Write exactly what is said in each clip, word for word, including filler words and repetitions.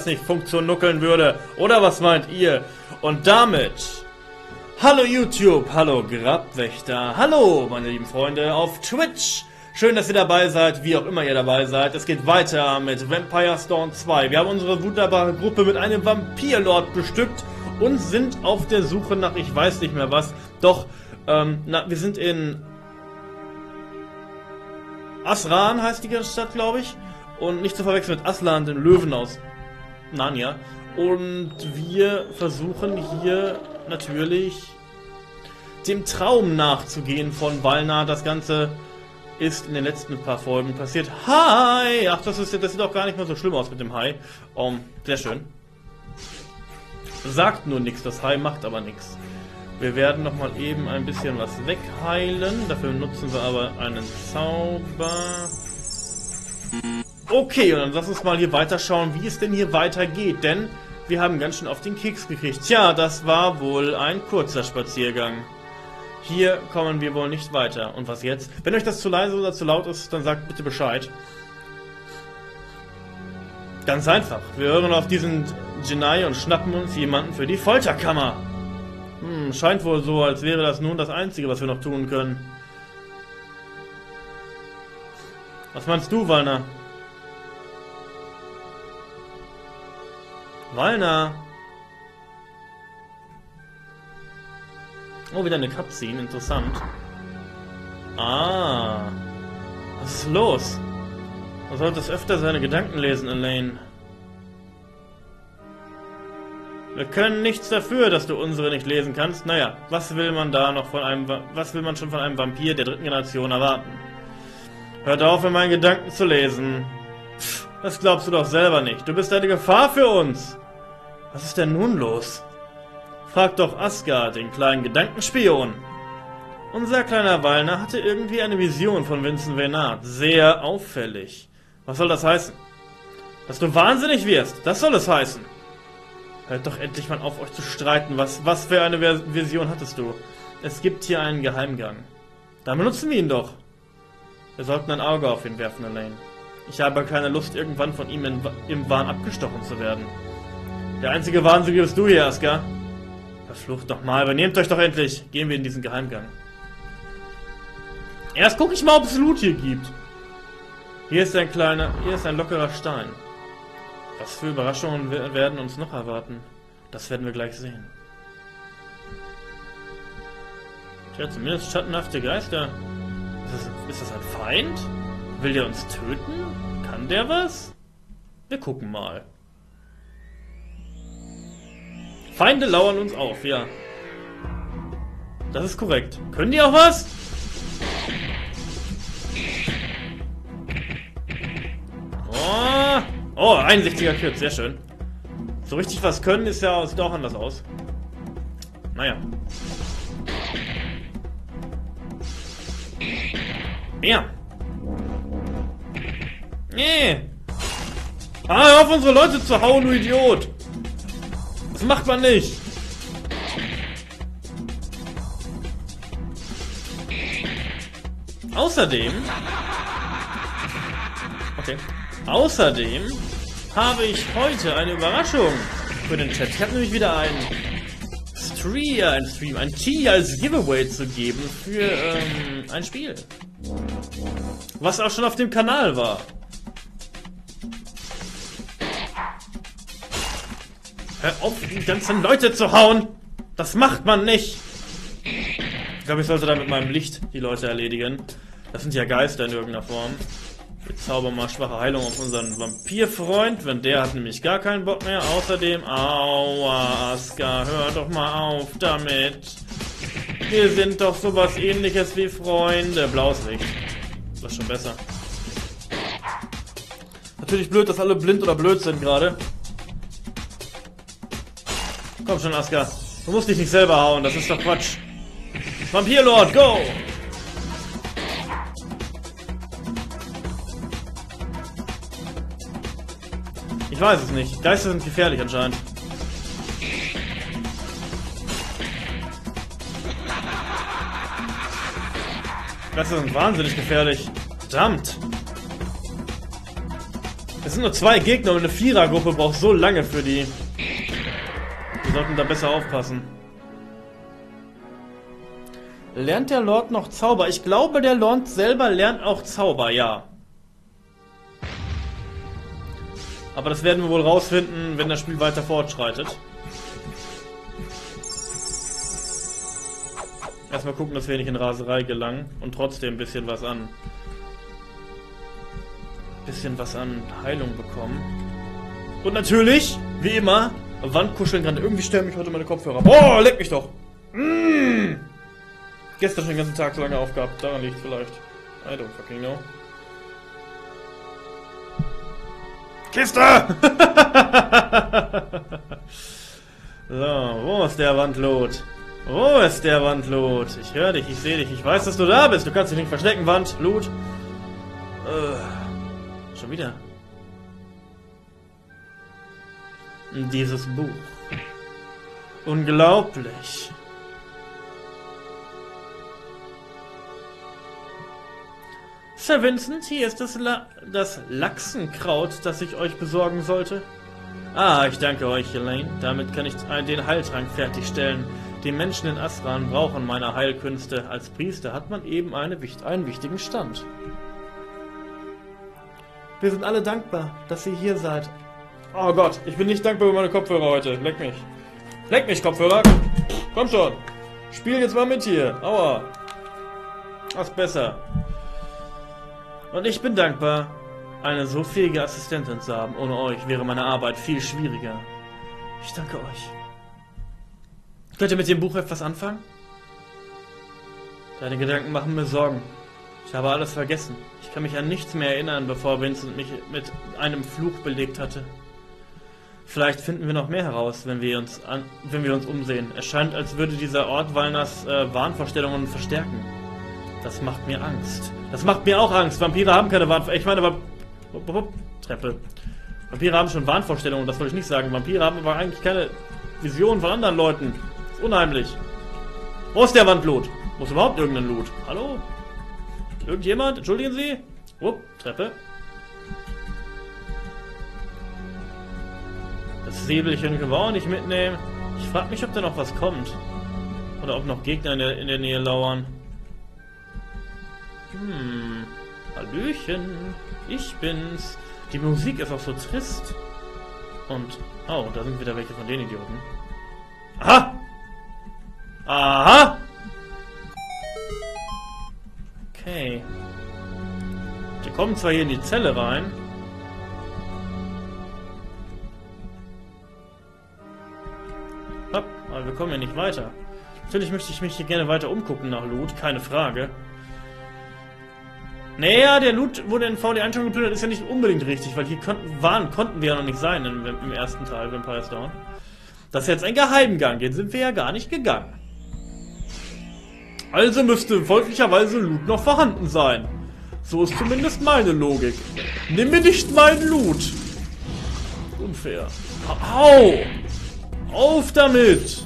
nicht funktionieren würde. Oder was meint ihr? Und damit... Hallo YouTube, hallo Grabwächter, hallo meine lieben Freunde auf Twitch. Schön, dass ihr dabei seid, wie auch immer ihr dabei seid. Es geht weiter mit Vampire Storm zwei. Wir haben unsere wunderbare Gruppe mit einem Vampirlord bestückt und sind auf der Suche nach ich weiß nicht mehr was. Doch, ähm, na, wir sind in Asran heißt die Stadt, glaube ich. Und nicht zu verwechseln mit Aslan, den Löwen aus Narnia. Und wir versuchen hier natürlich dem Traum nachzugehen von Valna. Das Ganze ist in den letzten paar Folgen passiert. Hi! Ach, das, ist, das sieht auch gar nicht mehr so schlimm aus mit dem Hi. Um, sehr schön. Sagt nur nichts, das Hi macht aber nichts. Wir werden nochmal eben ein bisschen was wegheilen. Dafür nutzen wir aber einen Zauber. Okay, und dann lass uns mal hier weiterschauen, wie es denn hier weitergeht. Denn wir haben ganz schön auf den Keks gekriegt. Tja, das war wohl ein kurzer Spaziergang. Hier kommen wir wohl nicht weiter. Und was jetzt? Wenn euch das zu leise oder zu laut ist, dann sagt bitte Bescheid. Ganz einfach. Wir hören auf diesen Genei und schnappen uns jemanden für die Folterkammer. Hm, scheint wohl so, als wäre das nun das Einzige, was wir noch tun können. Was meinst du, Valna? Valna! Oh, wieder eine Cutscene, interessant. Ah. Was ist los? Du solltest öfter seine Gedanken lesen, Elaine. Wir können nichts dafür, dass du unsere nicht lesen kannst. Naja, was will man da noch von einem... Was will man schon von einem Vampir der dritten Generation erwarten? Hört auf, in meinen Gedanken zu lesen. Pff, das glaubst du doch selber nicht. Du bist eine Gefahr für uns. Was ist denn nun los? Frag doch Asgard, den kleinen Gedankenspion. Unser kleiner Valna hatte irgendwie eine Vision von Vincent Veynard. Sehr auffällig. Was soll das heißen? Dass du wahnsinnig wirst. Das soll es heißen. Hört doch endlich mal auf, euch zu streiten. Was, was für eine Vision hattest du? Es gibt hier einen Geheimgang. Dann benutzen wir ihn doch. Wir sollten ein Auge auf ihn werfen, Elaine. Ich habe keine Lust, irgendwann von ihm in, im Wahn abgestochen zu werden. Der einzige Wahnsinnige bist du hier, Asgard. Verflucht nochmal, übernehmt euch doch endlich. Gehen wir in diesen Geheimgang. Erst gucke ich mal, ob es Loot hier gibt. Hier ist ein kleiner, hier ist ein lockerer Stein. Was für Überraschungen werden uns noch erwarten? Das werden wir gleich sehen. Tja, zumindest schattenhafte Geister. Ist das, ist das ein Feind? Will der uns töten? Kann der was? Wir gucken mal. Feinde lauern uns auf, ja. Das ist korrekt. Können die auch was? Oh, oh einsichtiger Crit, sehr schön. So richtig was können ist ja, sieht auch anders aus. Naja. Ja. Nee. Ah, hör auf unsere Leute zu hauen, du Idiot. Das macht man nicht. Außerdem... Okay. Außerdem habe ich heute eine Überraschung für den Chat. Ich habe nämlich wieder einen Stream, ein Stream, ein Key als Giveaway zu geben für ähm, ein Spiel. Was auch schon auf dem Kanal war. Hör auf, die ganzen Leute zu hauen! Das macht man nicht! Ich glaube, ich sollte da mit meinem Licht die Leute erledigen. Das sind ja Geister in irgendeiner Form. Wir zaubern mal schwache Heilung auf unseren Vampirfreund, wenn der hat nämlich gar keinen Bock mehr. Außerdem, aua, Asgard, hör doch mal auf damit. Wir sind doch sowas ähnliches wie Freunde. Blaues Licht. Das ist schon besser. Natürlich blöd, dass alle blind oder blöd sind gerade. Komm schon, Asgard. Du musst dich nicht selber hauen, das ist doch Quatsch. Vampirlord, go! Ich weiß es nicht. Geister sind gefährlich anscheinend. Geister sind wahnsinnig gefährlich. Verdammt! Es Es sind nur zwei Gegner und eine Vierergruppe braucht so lange für die. Wir sollten da besser aufpassen. Lernt der Lord noch Zauber? Ich glaube, der Lord selber lernt auch Zauber, ja. Aber das werden wir wohl rausfinden, wenn das Spiel weiter fortschreitet. Erstmal gucken, dass wir nicht in Raserei gelangen und trotzdem ein bisschen was an... bisschen was an Heilung bekommen. Und natürlich, wie immer, Wandkuscheln kann. Irgendwie stören mich heute meine Kopfhörer. Boah, leck mich doch! Mmh. Gestern schon den ganzen Tag so lange aufgehabt. Daran liegt vielleicht. I don't fucking know. Kiste! So, wo ist der Wandlot? Wo ist der Wandlot? Ich höre dich, ich sehe dich, ich weiß, dass du da bist. Du kannst dich nicht verstecken, Wand, Loot. Uh, schon wieder. Dieses Buch. Unglaublich. Sir Vincent, hier ist das, La das Lachsenkraut, das ich euch besorgen sollte. Ah, ich danke euch, Elaine. Damit kann ich den Heiltrank fertigstellen. Die Menschen in Asran brauchen meine Heilkünste. Als Priester hat man eben eine, einen wichtigen Stand. Wir sind alle dankbar, dass ihr hier seid. Oh Gott, ich bin nicht dankbar für meine Kopfhörer heute. Leck mich. Leck mich, Kopfhörer. Komm schon. Spiel jetzt mal mit hier. Aua. Was besser. Und ich bin dankbar, eine so fähige Assistentin zu haben. Ohne euch wäre meine Arbeit viel schwieriger. Ich danke euch. Könnt ihr mit dem Buch etwas anfangen? Deine Gedanken machen mir Sorgen. Ich habe alles vergessen. Ich kann mich an nichts mehr erinnern, bevor Vincent mich mit einem Fluch belegt hatte. Vielleicht finden wir noch mehr heraus, wenn wir uns, an, wenn wir uns umsehen. Es scheint, als würde dieser Ort Valnas äh, Wahnvorstellungen verstärken. Das macht mir Angst. Das macht mir auch Angst. Vampire haben keine Wahnvorstellungen. Ich meine, Treppe. Vampire haben schon Wahnvorstellungen, das wollte ich nicht sagen. Vampire haben aber eigentlich keine Visionen von anderen Leuten. Das ist unheimlich. Wo ist der Wandloot? Wo ist überhaupt irgendein Loot? Hallo? Irgendjemand? Entschuldigen Sie? Upp, Treppe. Das Säbelchen können wir auch nicht mitnehmen. Ich frage mich, ob da noch was kommt. Oder ob noch Gegner in der, in der Nähe lauern. Hm. Hallöchen. Ich bin's. Die Musik ist auch so trist. Und... Oh, da sind wieder welche von den Idioten. Aha! Aha! Okay. Die kommen zwar hier in die Zelle rein. Hopp, aber wir kommen ja nicht weiter. Natürlich möchte ich mich hier gerne weiter umgucken nach Loot, keine Frage. Naja, der Loot wurde in V D eins schon geplündert, ist ja nicht unbedingt richtig, weil hier konnten, waren, konnten wir ja noch nicht sein im, im ersten Teil, Vampire's Dawn. Das ist jetzt ein Geheimgang, den sind wir ja gar nicht gegangen. Also müsste folglicherweise Loot noch vorhanden sein. So ist zumindest meine Logik. Nimm mir nicht meinen Loot. Unfair. Au! Auf damit!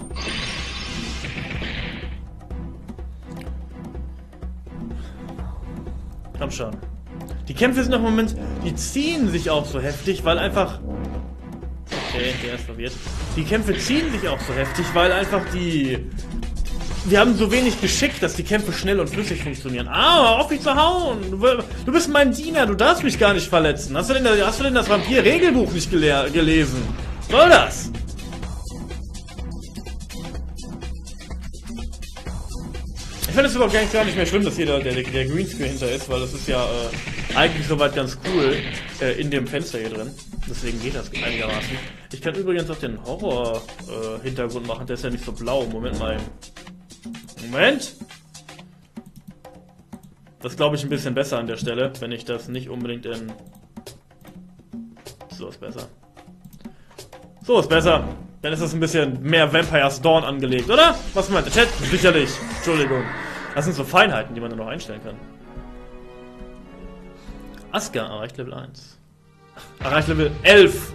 Komm schon. Die Kämpfe sind noch im Moment... Die ziehen sich auch so heftig, weil einfach... Okay, der ist verwirrt. Die Kämpfe ziehen sich auch so heftig, weil einfach die... Wir haben so wenig Geschick, dass die Kämpfe schnell und flüssig funktionieren. Ah, auf mich zu hauen! Du bist mein Diener, du darfst mich gar nicht verletzen. Hast du denn, hast du denn das Vampir-Regelbuch nicht gele gelesen? Was soll das? Ich finde es überhaupt gar nicht, gar nicht mehr schlimm, dass hier der, der, der Greenscreen hinter ist, weil das ist ja äh, eigentlich soweit ganz cool äh, in dem Fenster hier drin. Deswegen geht das einigermaßen. Ich kann übrigens auch den Horror-Hintergrund äh, machen, der ist ja nicht so blau. Moment mal. Moment! Das glaube ich ein bisschen besser an der Stelle, wenn ich das nicht unbedingt in... So ist besser. So ist besser. Dann ist das ein bisschen mehr Vampire's Dawn angelegt, oder? Was meint der Chat? Sicherlich. Entschuldigung. Das sind so Feinheiten, die man dann noch einstellen kann. Aska erreicht Level eins. Erreicht Level elf.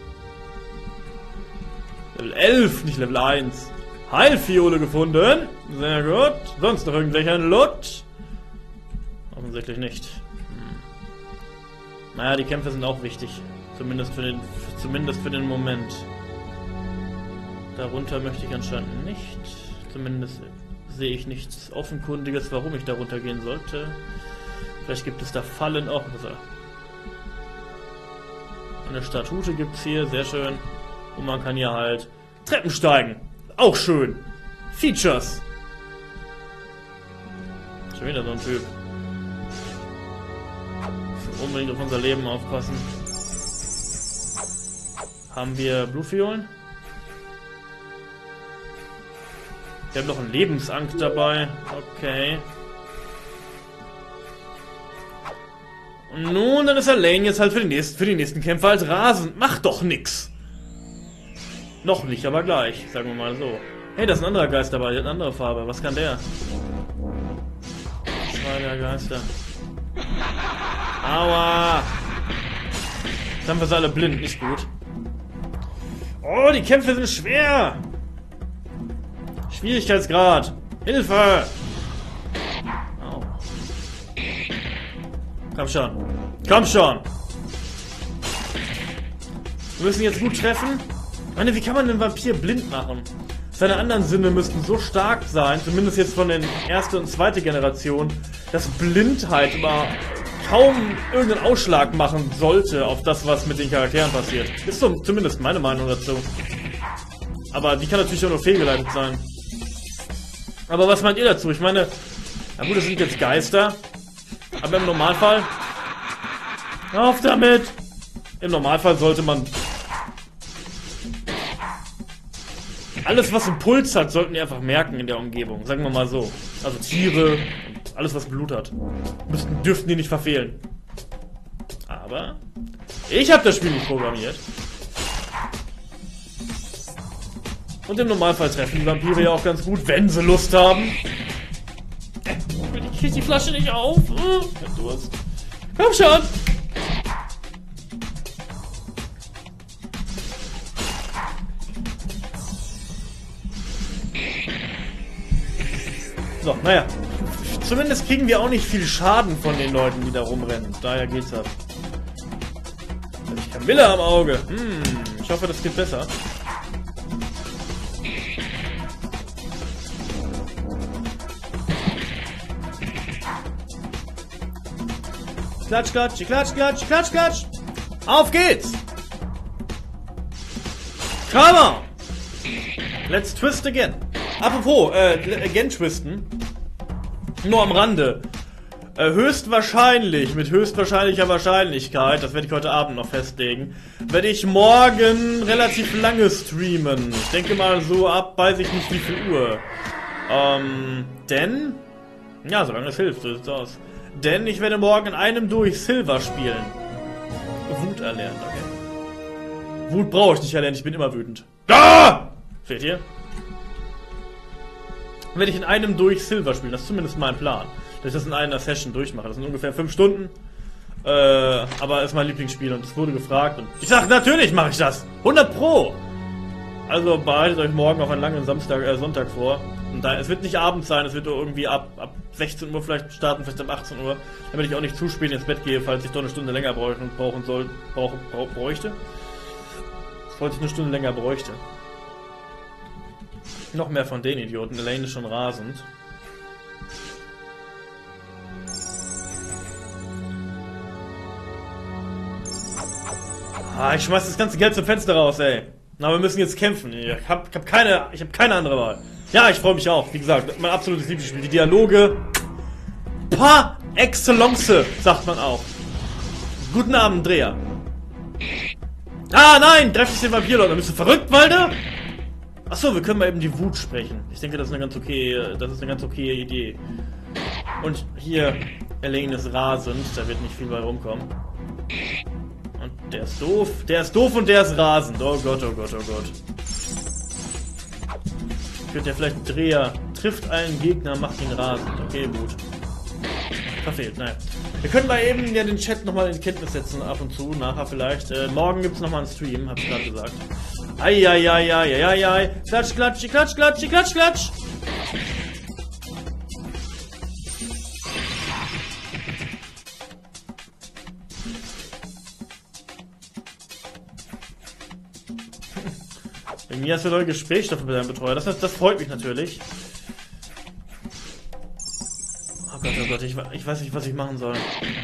Level elf, nicht Level eins. Heilfiole gefunden. Sehr gut. Sonst noch irgendwelcher Loot? Offensichtlich nicht. Hm. Naja, die Kämpfe sind auch wichtig. Zumindest für den, zumindest für den Moment. Darunter möchte ich anscheinend nicht. Zumindest sehe ich nichts Offenkundiges, warum ich darunter gehen sollte. Vielleicht gibt es da Fallen auch. Eine Statue gibt es hier, sehr schön. Und man kann hier halt Treppen steigen. Auch schön. Features. Schon wieder so ein Typ. Müssen unbedingt auf unser Leben aufpassen. Haben wir Blutviolen? Wir haben noch einen Lebensank dabei. Okay. Und nun, dann ist Elaine jetzt halt für die nächsten, für die nächsten Kämpfe als rasend. Macht doch nix. Noch nicht, aber gleich. Sagen wir mal so. Hey, da ist ein anderer Geist dabei. Der hat eine andere Farbe. Was kann der? Zwei der Geister. Aua! Jetzt haben wir sie alle blind. Nicht gut. Oh, die Kämpfe sind schwer! Schwierigkeitsgrad. Hilfe! Au. Komm schon. Komm schon! Wir müssen jetzt gut treffen. Ich meine, wie kann man den Vampir blind machen? Seine anderen Sinne müssten so stark sein, zumindest jetzt von den erste und zweite Generation, dass Blindheit immer kaum irgendeinen Ausschlag machen sollte auf das, was mit den Charakteren passiert. Ist so zumindest meine Meinung dazu. Aber die kann natürlich auch nur fehlgeleitet sein. Aber was meint ihr dazu? Ich meine, na gut, das sind jetzt Geister. Aber im Normalfall... Auf damit! Im Normalfall sollte man... Alles, was einen Puls hat, sollten die einfach merken in der Umgebung. Sagen wir mal so. Also Tiere und alles, was Blut hat. Müssten, dürften die nicht verfehlen. Aber... Ich habe das Spiel nicht programmiert. Und im Normalfall treffen die Vampire ja auch ganz gut, wenn sie Lust haben. Ich krieg die Flasche nicht auf. Ich hab Durst. Komm schon! So, naja. Zumindest kriegen wir auch nicht viel Schaden von den Leuten, die da rumrennen. Daher geht's ab. Ich habe Camilla am Auge. Hm, ich hoffe, das geht besser. Klatsch, klatsch, klatsch, klatsch, klatsch, klatsch. Auf geht's. Come on. Let's twist again. Apropos, äh, again twisten. Nur am Rande. Äh, höchstwahrscheinlich, mit höchstwahrscheinlicher Wahrscheinlichkeit, das werde ich heute Abend noch festlegen, werde ich morgen relativ lange streamen. Ich denke mal so ab, weiß ich nicht wie viel Uhr. Ähm, denn... Ja, solange es hilft, so sieht's aus. Denn ich werde morgen in einem durch Silver spielen. Wut erlernen, okay. Wut brauche ich nicht erlernen, ich bin immer wütend. Ah! Seht ihr? Werde ich in einem durch Silver spielen, das ist zumindest mein Plan. Dass ich das in einer Session durchmache. Das sind ungefähr fünf Stunden. Äh, aber ist mein Lieblingsspiel und es wurde gefragt. Und ich sag, natürlich mache ich das! hundert Pro! Also bereitet euch morgen auf einen langen Samstag, äh, Sonntag vor. Und da, es wird nicht abends sein, es wird irgendwie ab, ab sechzehn Uhr vielleicht starten, vielleicht ab achtzehn Uhr. Damit ich auch nicht zu spät ins Bett gehe, falls ich doch eine Stunde länger brauche und brauchen soll, brauche, brauch, bräuchte. Falls ich eine Stunde länger bräuchte. Noch mehr von den Idioten. Elaine ist schon rasend. Ah, ich schmeiß das ganze Geld zum Fenster raus, ey. Na, wir müssen jetzt kämpfen. Ich hab, ich hab keine, ich hab keine andere Wahl. Ja, ich freue mich auch. Wie gesagt, mein absolutes Lieblingsspiel. Die Dialoge par excellence, sagt man auch. Guten Abend, Dreher. Ah, nein, treff ich den Vampirleute. Bist du verrückt, Walter? Achso, wir können mal eben die Wut sprechen. Ich denke, das ist eine ganz okay, das ist eine ganz okay Idee. Und hier, Elaine ist rasend, da wird nicht viel bei rumkommen. Und der ist doof, der ist doof und der ist rasend. Oh Gott, oh Gott, oh Gott. Wird ja vielleicht ein Dreher, trifft einen Gegner, macht ihn rasend. Okay, gut. Verfehlt, naja. Wir können mal eben ja den Chat nochmal in Kenntnis setzen, ab und zu, nachher vielleicht. Äh, morgen gibt es nochmal einen Stream, hab ich gerade gesagt. Eieieiei, klatsch, klatsch, klatsch, klatsch, klatsch, klatsch. Irgendwie hast du neue Gesprächsstoffe mit deinem Betreuer. Das, das, das freut mich natürlich. Oh Gott, oh Gott, ich, ich weiß nicht, was ich machen soll.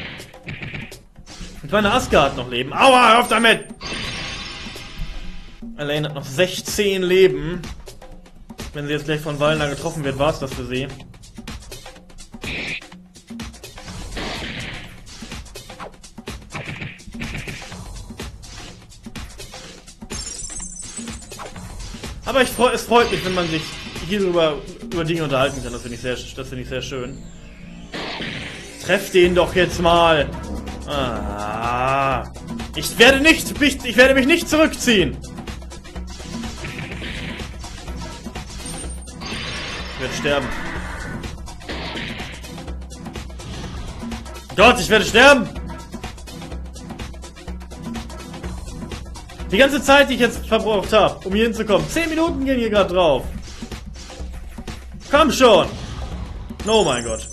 Mit meiner Asgard noch leben. Aua, hör auf damit! Elaine hat noch sechzehn Leben. Wenn sie jetzt gleich von Valna getroffen wird, war es das für sie. Aber ich freu, es freut mich, wenn man sich hierüber über Dinge unterhalten kann. Das finde ich sehr, das finde ich sehr schön. Treff den doch jetzt mal. Ah, ich werde nicht, ich, ich werde mich nicht zurückziehen. Ich werde sterben. Gott, ich werde sterben. Die ganze Zeit, die ich jetzt verbraucht habe, um hier hinzukommen. Zehn Minuten gehen hier gerade drauf. Komm schon. Oh mein Gott.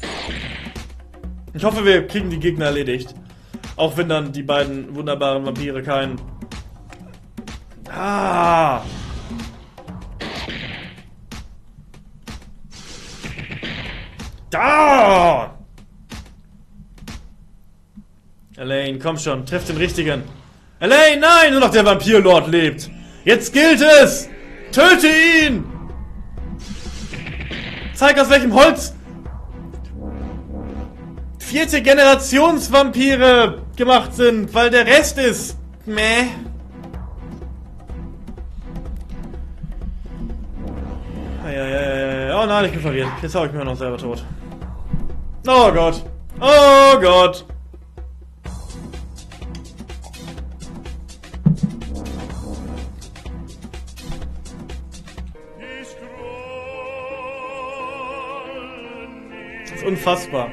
Ich hoffe, wir kriegen die Gegner erledigt. Auch wenn dann die beiden wunderbaren Vampire keinen... Ah! Da! Elaine, komm schon, treff den richtigen. Elaine, nein! Nur noch der Vampirlord lebt. Jetzt gilt es! Töte ihn! Zeig aus welchem Holz vierte Generationsvampire gemacht sind, weil der Rest ist meh. Oh nein, ich bin verwirrt. Jetzt hau ich mir noch selber tot. Oh Gott. Oh Gott. Das ist unfassbar.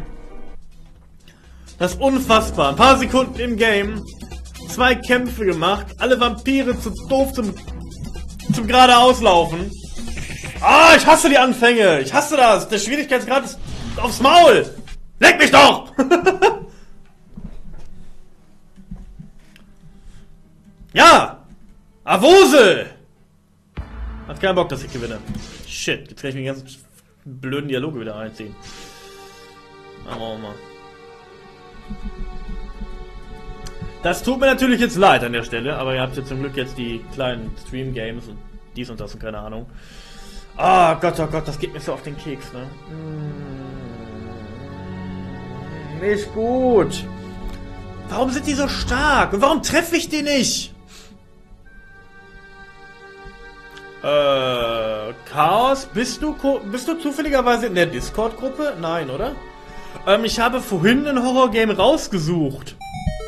Das ist unfassbar. Ein paar Sekunden im Game. Zwei Kämpfe gemacht. Alle Vampire zu doof zum, zum geradeauslaufen. Ah, ich hasse die Anfänge. Ich hasse das. Der Schwierigkeitsgrad ist aufs Maul. Leck mich doch! Ja! Avose! Hat keinen Bock, dass ich gewinne. Shit, jetzt kann ich mir die ganzen blöden Dialoge wieder einziehen. Oh Mann. Das tut mir natürlich jetzt leid an der Stelle, aber ihr habt ja zum Glück jetzt die kleinen Stream-Games und dies und das und keine Ahnung. Ah, oh Gott, oh Gott, das geht mir so auf den Keks, ne? Nicht gut. Warum sind die so stark? Und warum treffe ich die nicht? Äh, Chaos, bist du, bist du zufälligerweise in der Discord-Gruppe? Nein, oder? Ähm, ich habe vorhin ein Horror-Game rausgesucht.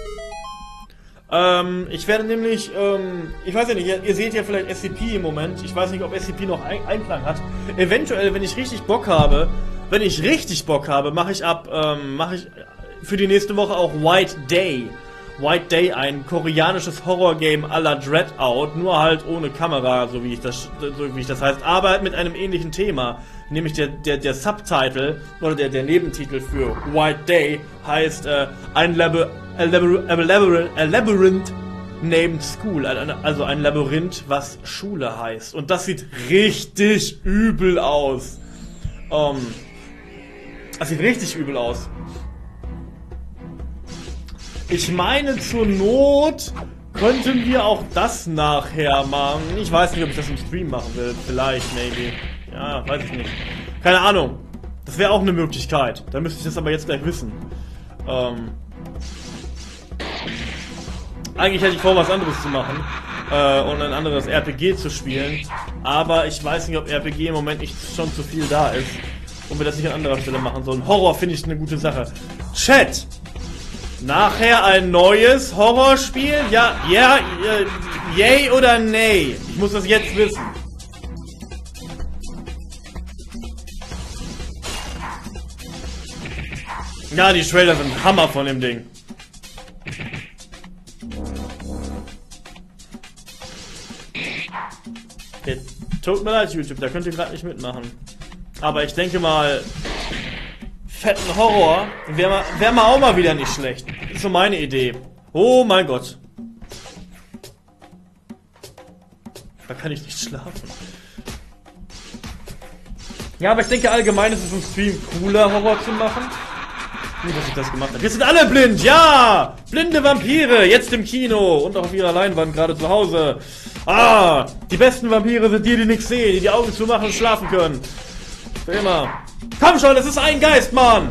Ähm, ich werde nämlich, ähm, ich weiß ja nicht, ihr, ihr seht ja vielleicht S C P im Moment. Ich weiß nicht, ob S C P noch ein Einklang hat. Eventuell, wenn ich richtig Bock habe, wenn ich richtig Bock habe, mache ich ab, ähm, mache ich für die nächste Woche auch White Day. White Day, ein koreanisches Horror-Game à la Dreadout, nur halt ohne Kamera, so wie ich das, so wie ich das heißt, aber halt mit einem ähnlichen Thema. Nämlich der, der, der Subtitle, oder der, der Nebentitel für White Day heißt, äh, ein Labyrinth, a Labyrinth, a Labyrinth named School, also ein Labyrinth, was Schule heißt. Und das sieht richtig übel aus. Um, das sieht richtig übel aus. Ich meine, zur Not könnten wir auch das nachher machen. Ich weiß nicht, ob ich das im Stream machen will. Vielleicht, maybe. Ja, weiß ich nicht. Keine Ahnung. Das wäre auch eine Möglichkeit. Da müsste ich das aber jetzt gleich wissen. Ähm Eigentlich hätte ich vor, was anderes zu machen. Äh, und ein anderes R P G zu spielen. Aber ich weiß nicht, ob R P G im Moment nicht schon zu viel da ist. Und wir das nicht an anderer Stelle machen sollen. Horror finde ich eine gute Sache. Chat! Nachher ein neues Horrorspiel? Ja, ja, ja, yay oder nay? Ich muss das jetzt wissen. Ja, die Trailer sind Hammer von dem Ding. Okay, tut mir leid, YouTube, da könnt ihr gerade nicht mitmachen. Aber ich denke mal, fetten Horror wäre mal, wär mal auch mal wieder nicht schlecht. Das ist so meine Idee. Oh mein Gott. Da kann ich nicht schlafen. Ja, aber ich denke allgemein ist es im Stream cooler, Horror zu machen. Gut, dass ich das gemacht habe. Jetzt sind alle blind, ja! Blinde Vampire, jetzt im Kino und auch auf ihrer Leinwand, gerade zu Hause. Ah, die besten Vampire sind die, die nichts sehen, die die Augen zumachen und schlafen können. Für immer. Komm schon, es ist ein Geist, Mann!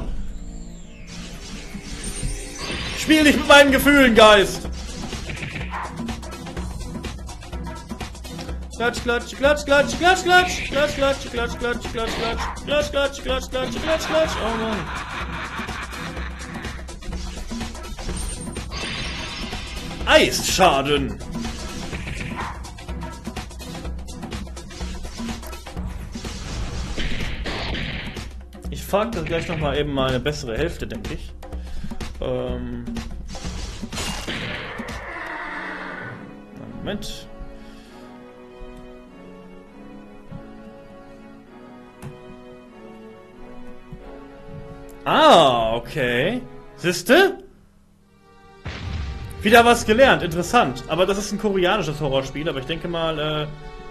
Spiel nicht mit meinen Gefühlen, Geist! Klatsch, klatsch, klatsch, klatsch, klatsch, klatsch, klatsch, klatsch, klatsch, klatsch, klatsch, klatsch, klatsch, klatsch, klatsch, klatsch, klatsch, klatsch, oh Mann. Eisschaden! Ich frage gleich noch mal eben mal eine bessere Hälfte, denke ich. Ähm. Moment. Ah, okay. Siehste? Wieder was gelernt, interessant. Aber das ist ein koreanisches Horrorspiel, aber ich denke mal, äh...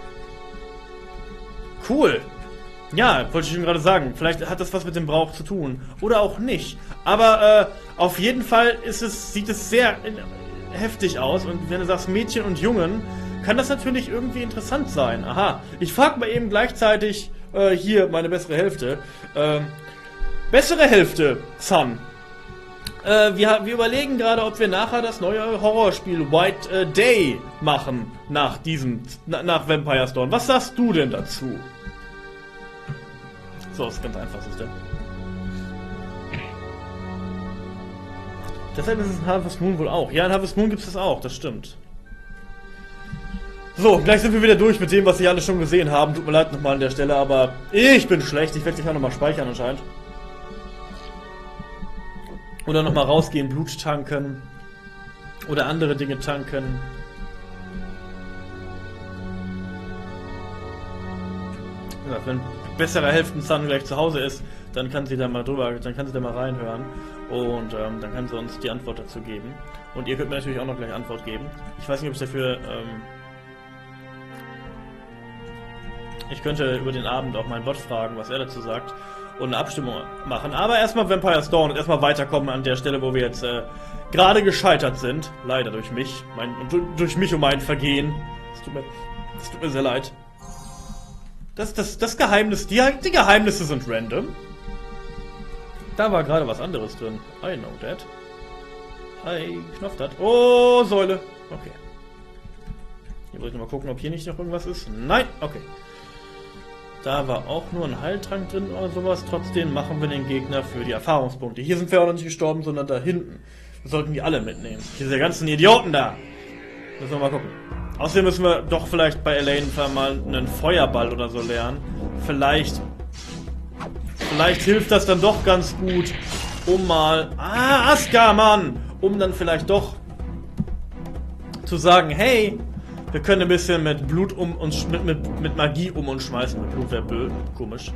cool. Ja, wollte ich schon gerade sagen. Vielleicht hat das was mit dem Brauch zu tun. Oder auch nicht. Aber, äh, auf jeden Fall ist es, sieht es sehr heftig aus. Und wenn du sagst Mädchen und Jungen, kann das natürlich irgendwie interessant sein. Aha. Ich frage mal eben gleichzeitig, äh, hier meine bessere Hälfte. Ähm... Bessere Hälfte, Sun. Äh, wir, wir überlegen gerade, ob wir nachher das neue Horrorspiel White äh, Day machen. Nach diesem, na, nach Vampire Storm. Was sagst du denn dazu? So, ist ganz einfach, ist der. Deshalb ist es in Harvest Moon wohl auch. Ja, in Harvest Moon gibt es das auch, das stimmt. So, gleich sind wir wieder durch mit dem, was Sie alle schon gesehen haben. Tut mir leid nochmal an der Stelle, aber ich bin schlecht. Ich werde dich auch nochmal speichern anscheinend. Oder nochmal rausgehen, Blut tanken. Oder andere Dinge tanken. Ja, wenn bessere Hälften Sun gleich zu Hause ist, dann kann sie da mal drüber, dann kann sie da mal reinhören. Und ähm, dann kann sie uns die Antwort dazu geben. Und ihr könnt mir natürlich auch noch gleich Antwort geben. Ich weiß nicht, ob ich dafür... Ähm ich könnte über den Abend auch meinen Bot fragen, was er dazu sagt. Und eine Abstimmung machen. Aber erstmal Vampire Storm und erstmal weiterkommen an der Stelle, wo wir jetzt äh, gerade gescheitert sind. Leider durch mich. Mein, durch mich und mein Vergehen. Das tut mir, das tut mir sehr leid. Das, das, das Geheimnis, die, die Geheimnisse sind random. Da war gerade was anderes drin. I know that. Hi, Knopf dat. Oh, Säule. Okay. Hier wollte ich nochmal gucken, ob hier nicht noch irgendwas ist. Nein, okay. Da war auch nur ein Heiltrank drin oder sowas. Trotzdem machen wir den Gegner für die Erfahrungspunkte. Hier sind wir auch noch nicht gestorben, sondern da hinten. Wir sollten die alle mitnehmen. Diese ganzen Idioten da. Müssen wir mal gucken. Außerdem müssen wir doch vielleicht bei Elaine mal einen Feuerball oder so lernen. Vielleicht... Vielleicht hilft das dann doch ganz gut, um mal... Ah, Aska, Mann! Um dann vielleicht doch zu sagen, hey... Wir können ein bisschen mit Blut um uns, mit, mit, mit Magie um uns schmeißen. Mit Blut wäre blöd. Komisch.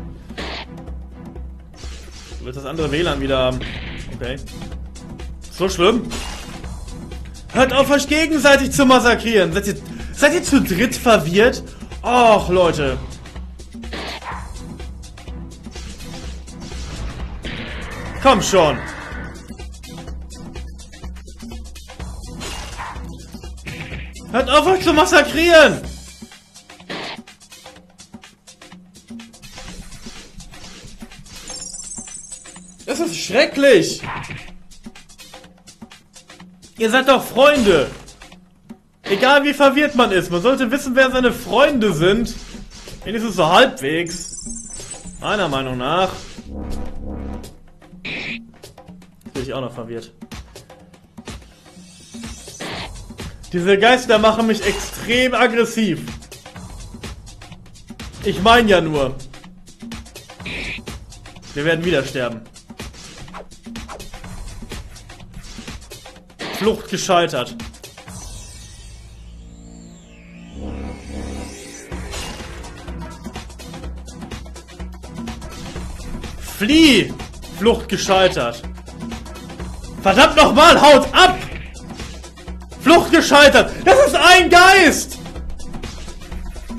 Wird das andere W L A N wieder haben. Okay. So schlimm? Hört auf, euch gegenseitig zu massakrieren. Seid ihr, seid ihr zu dritt verwirrt? Och, Leute. Komm schon. Hört auf, euch zu massakrieren! Das ist schrecklich! Ihr seid doch Freunde! Egal wie verwirrt man ist, man sollte wissen, wer seine Freunde sind. Wenigstens so halbwegs. Meiner Meinung nach. Jetzt bin ich auch noch verwirrt. Diese Geister machen mich extrem aggressiv. Ich meine ja nur. Wir werden wieder sterben. Flucht gescheitert. Flieh! Flucht gescheitert. Verdammt nochmal, haut ab! Flucht gescheitert! Das ist ein Geist!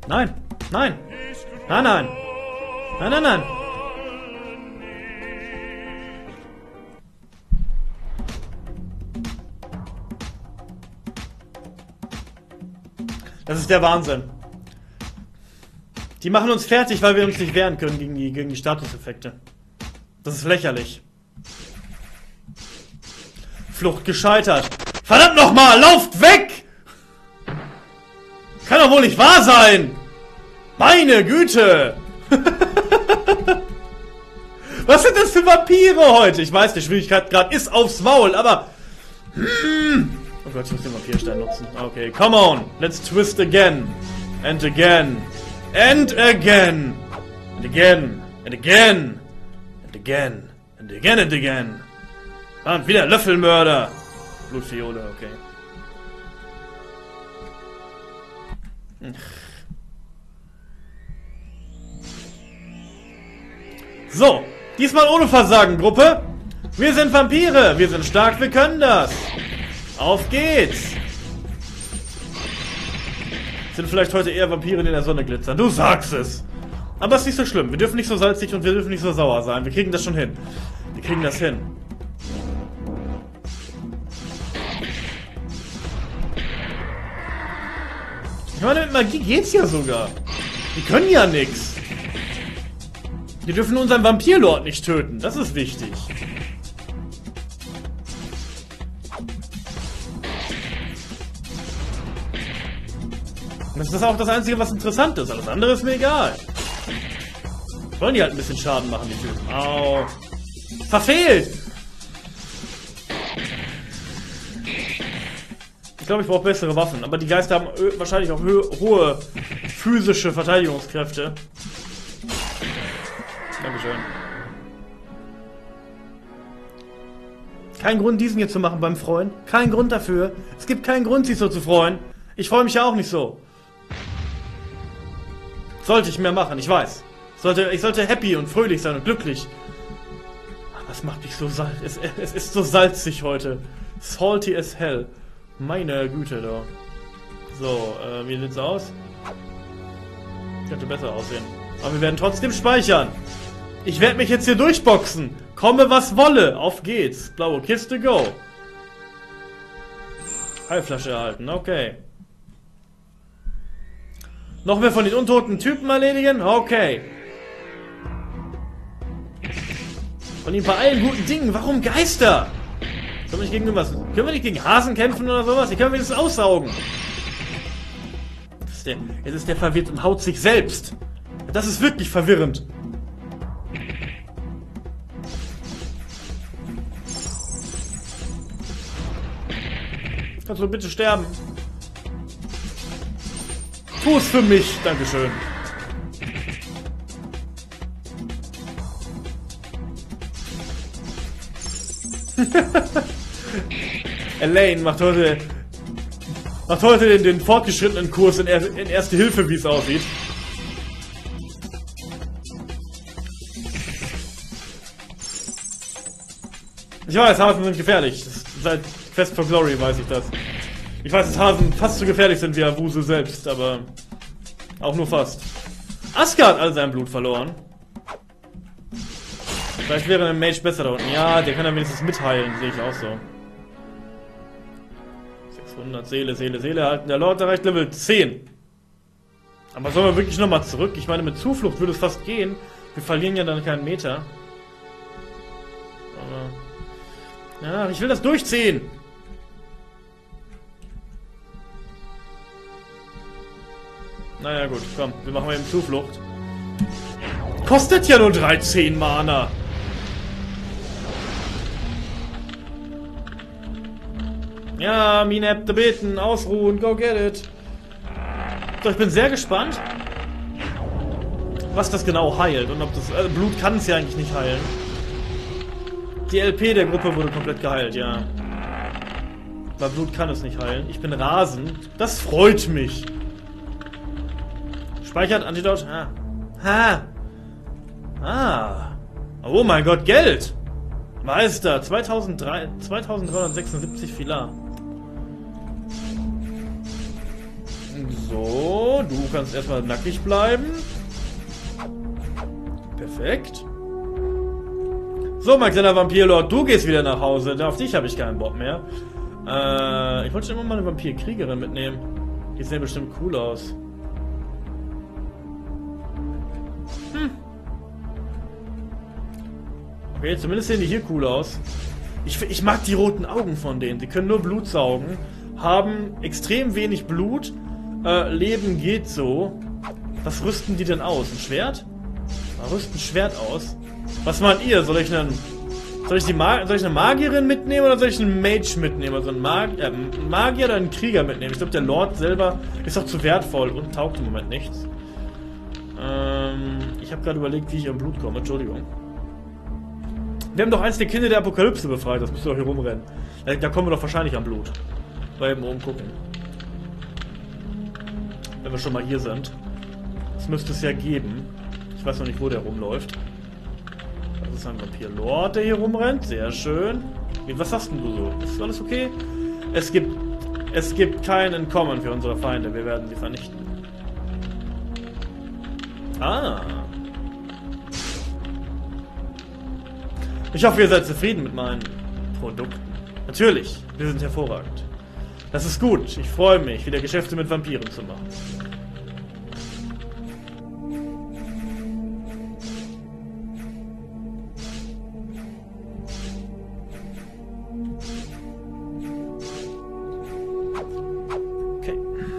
Nein. Nein. Nein, nein. Nein, nein, nein. Das ist der Wahnsinn. Die machen uns fertig, weil wir uns nicht wehren können gegen die, gegen die Statuseffekte. Das ist lächerlich. Flucht gescheitert. Verdammt nochmal, lauft weg! Kann doch wohl nicht wahr sein! Meine Güte! Was sind das für Vampire heute? Ich weiß, die Schwierigkeitsgrad ist aufs Maul, aber... Hm. Oh Gott, ich muss den Vampirstein nutzen. Okay, come on. Let's twist again. And again. And again. And again. And again. And again. And again and again. Ah, und wieder Löffelmörder. Blutfiole, okay. So, diesmal ohne Versagen, Gruppe. Wir sind Vampire, wir sind stark, wir können das. Auf geht's. Sind vielleicht heute eher Vampire, die in der Sonne glitzern. Du sagst es. Aber es ist nicht so schlimm. Wir dürfen nicht so salzig und wir dürfen nicht so sauer sein. Wir kriegen das schon hin. Wir kriegen das hin. Ich meine, mit Magie geht's ja sogar. Die können ja nichts. Wir dürfen unseren Vampirlord nicht töten. Das ist wichtig. Das ist auch das Einzige, was interessant ist. Alles andere ist mir egal. Wollen die halt ein bisschen Schaden machen, die Typen. Au. Verfehlt! Ich glaube, ich brauche bessere Waffen. Aber die Geister haben wahrscheinlich auch hohe physische Verteidigungskräfte. Dankeschön. Kein Grund, diesen hier zu machen beim Freuen. Kein Grund dafür. Es gibt keinen Grund, sich so zu freuen. Ich freue mich ja auch nicht so. Sollte ich mehr machen, ich weiß. Sollte, ich sollte happy und fröhlich sein und glücklich. Aber es macht mich so salzig. Es, es ist so salzig heute. Salty as hell. Meine Güte, da. So, äh, wie sieht's aus? Könnte besser aussehen. Aber wir werden trotzdem speichern. Ich werde mich jetzt hier durchboxen. Komme, was wolle. Auf geht's. Blaue Kiste, go. Heilflasche erhalten, okay. Noch mehr von den untoten Typen erledigen? Okay. Von ihm bei allen guten Dingen. Warum Geister? Können wir nicht gegen irgendwas? Können wir nicht gegen Hasen kämpfen oder sowas? Die können wir das aussaugen. Jetzt ist, der, jetzt ist der verwirrt und haut sich selbst. Das ist wirklich verwirrend. Kannst du bitte sterben? Tu es für mich. Dankeschön. Elaine macht heute macht heute den, den fortgeschrittenen Kurs in, er, in Erste Hilfe, wie es aussieht. Ich weiß, Hasen sind gefährlich. Seit Quest for Glory weiß ich das. Ich weiß, dass Hasen fast so gefährlich sind wie Awusu selbst, aber auch nur fast. Asuka hat all sein Blut verloren. Vielleicht wäre ein Mage besser da unten. Ja, der kann ja wenigstens mitheilen, sehe ich auch so. sechshundert Seele, Seele, Seele erhalten. Der Lord erreicht Level zehn. Aber sollen wir wirklich nochmal zurück? Ich meine, mit Zuflucht würde es fast gehen. Wir verlieren ja dann keinen Meter. Aber... ja, ich will das durchziehen. Naja gut, komm, wir machen mal eben Zuflucht. Kostet ja nur dreizehn Mana. Ja, Minep, beten, ausruhen, go get it. So, ich bin sehr gespannt, was das genau heilt. Und ob das... Äh, Blut kann es ja eigentlich nicht heilen. Die L P der Gruppe wurde komplett geheilt, ja. Aber Blut kann es nicht heilen. Ich bin rasend. Das freut mich. Speichert Antidot. Ah. Ha. Ah. Oh mein Gott, Geld. Meister. zweitausenddreihundertsechsundsiebzig Filar. So, du kannst erstmal nackig bleiben. Perfekt. So, mein kleiner Vampirlord, du gehst wieder nach Hause. Auf dich habe ich keinen Bock mehr. Äh, ich wollte schon immer mal eine Vampirkriegerin mitnehmen. Die sehen bestimmt cool aus. Hm. Okay, zumindest sehen die hier cool aus. Ich, ich mag die roten Augen von denen. Die können nur Blut saugen. Haben extrem wenig Blut. Äh, Leben geht so. Was rüsten die denn aus? Ein Schwert? Na, rüsten ein Schwert aus. Was meint ihr? Soll ich einen... Soll ich, die Ma soll ich eine Magierin mitnehmen oder soll ich einen Mage mitnehmen? Also einen, Mag äh, einen Magier oder einen Krieger mitnehmen? Ich glaube, der Lord selber ist doch zu wertvoll und taugt im Moment nichts. Ähm, ich habe gerade überlegt, wie ich am Blut komme. Entschuldigung. Wir haben doch eins der Kinder der Apokalypse befreit. Das müsste doch hier rumrennen. Da, da kommen wir doch wahrscheinlich am Blut. Mal eben oben gucken. Wenn wir schon mal hier sind. Das müsste es ja geben. Ich weiß noch nicht, wo der rumläuft. Das ist ein Vampir-Lord, der hier rumrennt. Sehr schön. Wie, was sagst denn du so? Ist alles okay? Es gibt... Es gibt kein Entkommen für unsere Feinde. Wir werden sie vernichten. Ah. Ich hoffe, ihr seid zufrieden mit meinen Produkten. Natürlich. Wir sind hervorragend. Das ist gut. Ich freue mich, wieder Geschäfte mit Vampiren zu machen. Okay.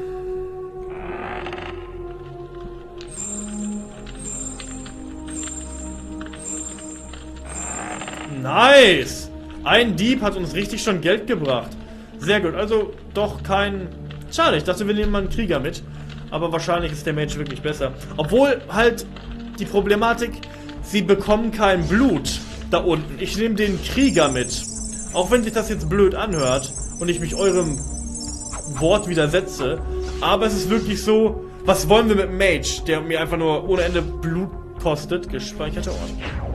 Nice! Ein Dieb hat uns richtig schon Geld gebracht. Sehr gut, also doch kein... Schade, ich dachte, wir nehmen mal einen Krieger mit. Aber wahrscheinlich ist der Mage wirklich besser. Obwohl halt die Problematik, sie bekommen kein Blut da unten. Ich nehme den Krieger mit. Auch wenn sich das jetzt blöd anhört und ich mich eurem Wort widersetze. Aber es ist wirklich so, was wollen wir mit dem Mage, der mir einfach nur ohne Ende Blut kostet? Gespeicherter Ort.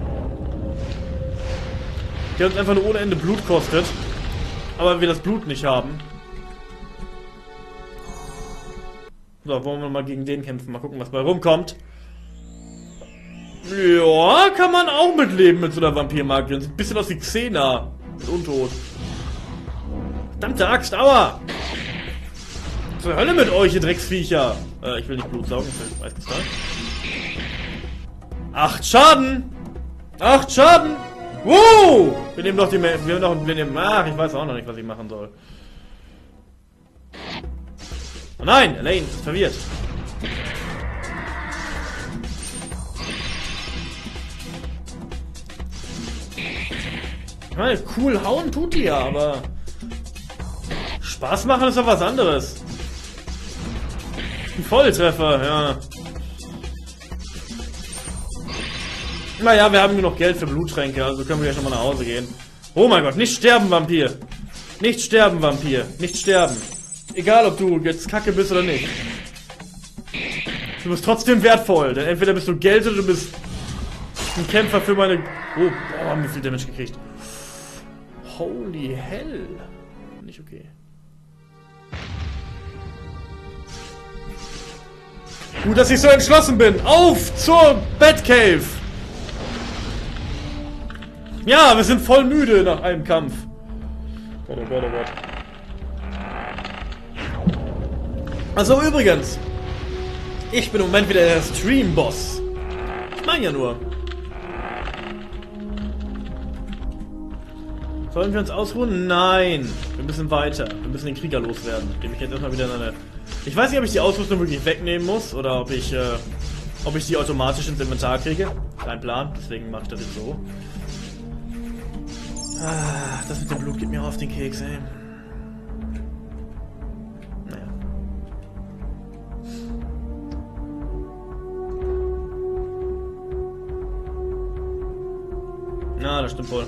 Der uns einfach nur ohne Ende Blut kostet. Aber wir das Blut nicht haben. So, wollen wir mal gegen den kämpfen. Mal gucken, was bei rumkommt. Ja, kann man auch mitleben mit so einer Vampirmagierin. Sieht ein bisschen aus wie Xena. Mit Untot. Verdammte Axt, aua! Zur Hölle mit euch, ihr Drecksviecher! Äh, ich will nicht Blut saugen, ich will Eiskristall. Acht Schaden! Acht Schaden! Wow! Wir nehmen doch die... Wir nehmen doch... Wir nehmen... Ach, ich weiß auch noch nicht, was ich machen soll. Oh nein! Elaine ist verwirrt. Ich meine, cool hauen tut die ja, aber... Spaß machen ist doch was anderes. Ein Volltreffer, ja. Naja, wir haben genug Geld für Bluttränke, also können wir gleich nochmal nach Hause gehen. Oh mein Gott, nicht sterben, Vampir! Nicht sterben, Vampir! Nicht sterben! Egal, ob du jetzt kacke bist oder nicht. Du bist trotzdem wertvoll, denn entweder bist du Geld oder du bist ein Kämpfer für meine... Oh, boah, wie viel Damage gekriegt. Holy hell. Nicht okay. Gut, dass ich so entschlossen bin. Auf zur Batcave! Ja, wir sind voll müde nach einem Kampf. Gott, oh Gott, oh Gott. Also übrigens, ich bin im Moment wieder der Stream-Boss. Ich meine ja nur. Sollen wir uns ausruhen? Nein. Wir müssen weiter. Wir müssen den Krieger loswerden, indem ich jetzt erstmal wieder eine... Ich weiß nicht, ob ich die Ausrüstung wirklich wegnehmen muss oder ob ich, äh, ob ich die automatisch ins Inventar kriege. Kein Plan, deswegen mache ich das jetzt so. Ah, das mit dem Blut geht mir auf den Keks, ey. Naja. Na, das stimmt wohl.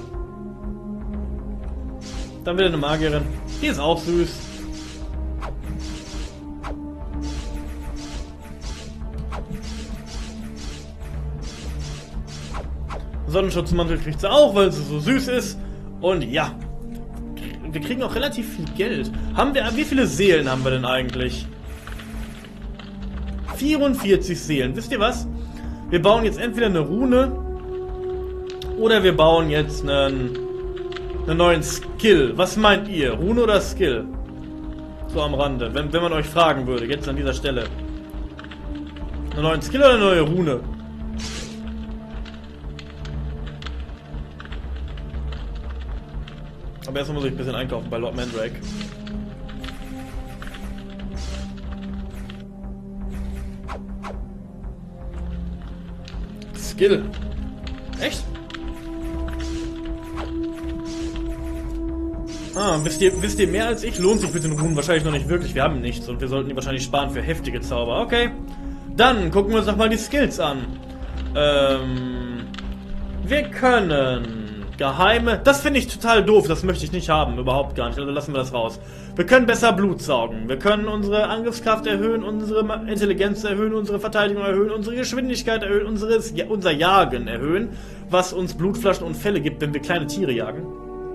Dann wieder eine Magierin. Die ist auch süß. Sonnenschutzmantel kriegt sie auch, weil sie so süß ist. Und ja, wir kriegen auch relativ viel Geld. Haben wir, wie viele Seelen haben wir denn eigentlich? vierundvierzig Seelen. Wisst ihr was? Wir bauen jetzt entweder eine Rune oder wir bauen jetzt einen, einen neuen Skill. Was meint ihr? Rune oder Skill? So am Rande, wenn, wenn man euch fragen würde, jetzt an dieser Stelle. Einen neuen Skill oder eine neue Rune? Aber erstmal muss ich ein bisschen einkaufen bei Lord Mandrake. Skill. Echt? Ah, wisst ihr, wisst ihr mehr als ich? Lohnt sich mit den Runen wahrscheinlich noch nicht wirklich. Wir haben nichts und wir sollten die wahrscheinlich sparen für heftige Zauber. Okay. Dann gucken wir uns doch mal die Skills an. Ähm, wir können geheime... Das finde ich total doof. Das möchte ich nicht haben. Überhaupt gar nicht. Also lassen wir das raus. Wir können besser Blut saugen. Wir können unsere Angriffskraft erhöhen, unsere Intelligenz erhöhen, unsere Verteidigung erhöhen, unsere Geschwindigkeit erhöhen, unseres, ja, unser Jagen erhöhen, was uns Blutflaschen und Fälle gibt, wenn wir kleine Tiere jagen.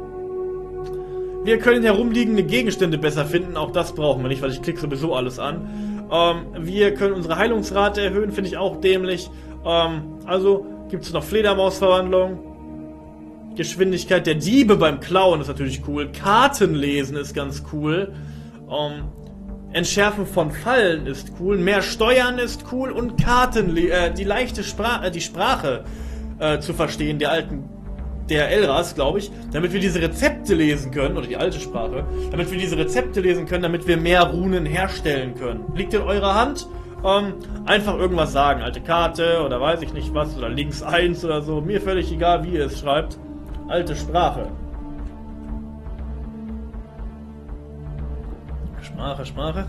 Wir können herumliegende Gegenstände besser finden. Auch das brauchen wir nicht, weil ich klicke sowieso alles an. Ähm, wir können unsere Heilungsrate erhöhen. Finde ich auch dämlich. Ähm, also gibt es noch Fledermausverwandlung. Geschwindigkeit der Diebe beim Klauen ist natürlich cool. Kartenlesen ist ganz cool. Ähm, Entschärfen von Fallen ist cool. Mehr Steuern ist cool. Und Karten, äh, die leichte Sprache, äh, die Sprache äh, zu verstehen, der alten, der Elras, glaube ich, damit wir diese Rezepte lesen können, oder die alte Sprache, damit wir diese Rezepte lesen können, damit wir mehr Runen herstellen können. Liegt in eurer Hand. Ähm, einfach irgendwas sagen. Alte Karte oder weiß ich nicht was, oder links eins oder so. Mir völlig egal, wie ihr es schreibt. Alte Sprache. Sprache, Sprache.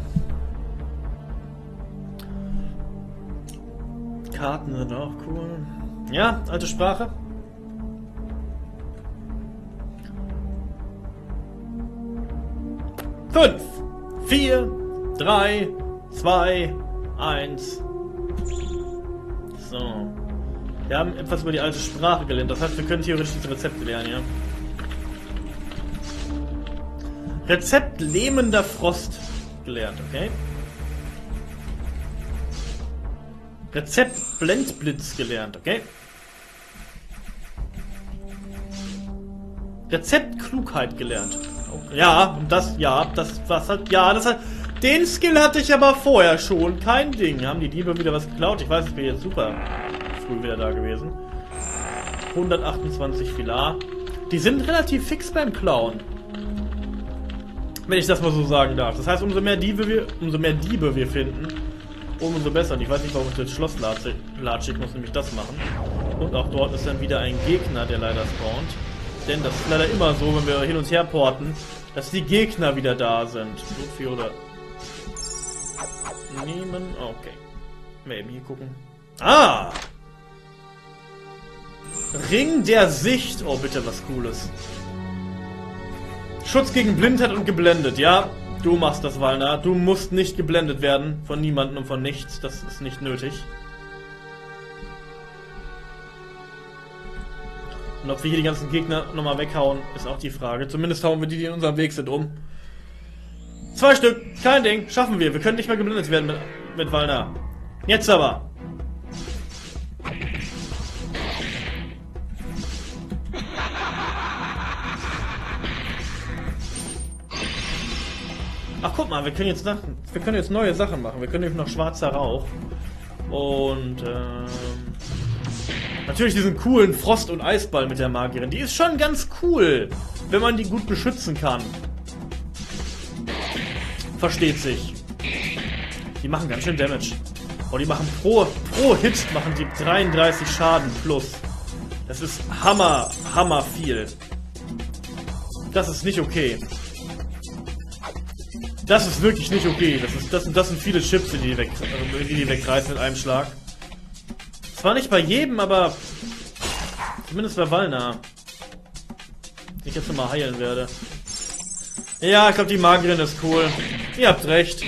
Karten sind auch cool. Ja, alte Sprache. Fünf, vier, drei, zwei, eins. So. Wir haben etwas über die alte Sprache gelernt. Das heißt, wir können theoretisch diese Rezepte lernen, ja. Rezept lähmender Frost gelernt, okay. Rezept Blendblitz gelernt, okay. Rezept Klugheit gelernt. Okay. Ja, und das, ja, das, was hat, ja, das hat, den Skill hatte ich aber vorher schon. Kein Ding. Haben die Diebe wieder was geklaut? Ich weiß, ich bin jetzt super früh wieder da gewesen. hundertachtundzwanzig Filar. Die sind relativ fix beim Klauen. Wenn ich das mal so sagen darf. Das heißt, umso mehr Diebe wir, umso mehr Diebe wir finden, umso besser. Und ich weiß nicht, warum ich das Schloss latsche. Ich muss nämlich das machen. Und auch dort ist dann wieder ein Gegner, der leider spawnt. Denn das ist leider immer so, wenn wir hin und her porten, dass die Gegner wieder da sind. So viel oder... Nehmen... Okay. Maybe hier gucken. Ah! Ring der Sicht. Oh, bitte was Cooles. Schutz gegen Blindheit und geblendet. Ja, du machst das, Walna. Du musst nicht geblendet werden. Von niemandem und von nichts. Das ist nicht nötig. Und ob wir hier die ganzen Gegner nochmal weghauen, ist auch die Frage. Zumindest hauen wir die, die in unserem Weg sind, um. Zwei Stück. Kein Ding. Schaffen wir. Wir können nicht mehr geblendet werden mit, mit Walna. Jetzt aber. Ach, guck mal, wir können jetzt Sachen, wir können jetzt neue Sachen machen. Wir können nämlich noch schwarzer Rauch. Und, ähm, natürlich diesen coolen Frost- und Eisball mit der Magierin. Die ist schon ganz cool, wenn man die gut beschützen kann. Versteht sich. Die machen ganz schön Damage. Oh, die machen pro, pro Hit machen die dreiunddreißig Schaden plus. Das ist hammer, hammer viel. Das ist nicht okay. Das ist wirklich nicht okay. Das, ist, das, das sind viele Chips, die die, weg, die die wegreißen mit einem Schlag. Zwar nicht bei jedem, aber zumindest bei Walna. Die ich jetzt nochmal heilen werde. Ja, ich glaube, die Magierin ist cool. Ihr habt recht.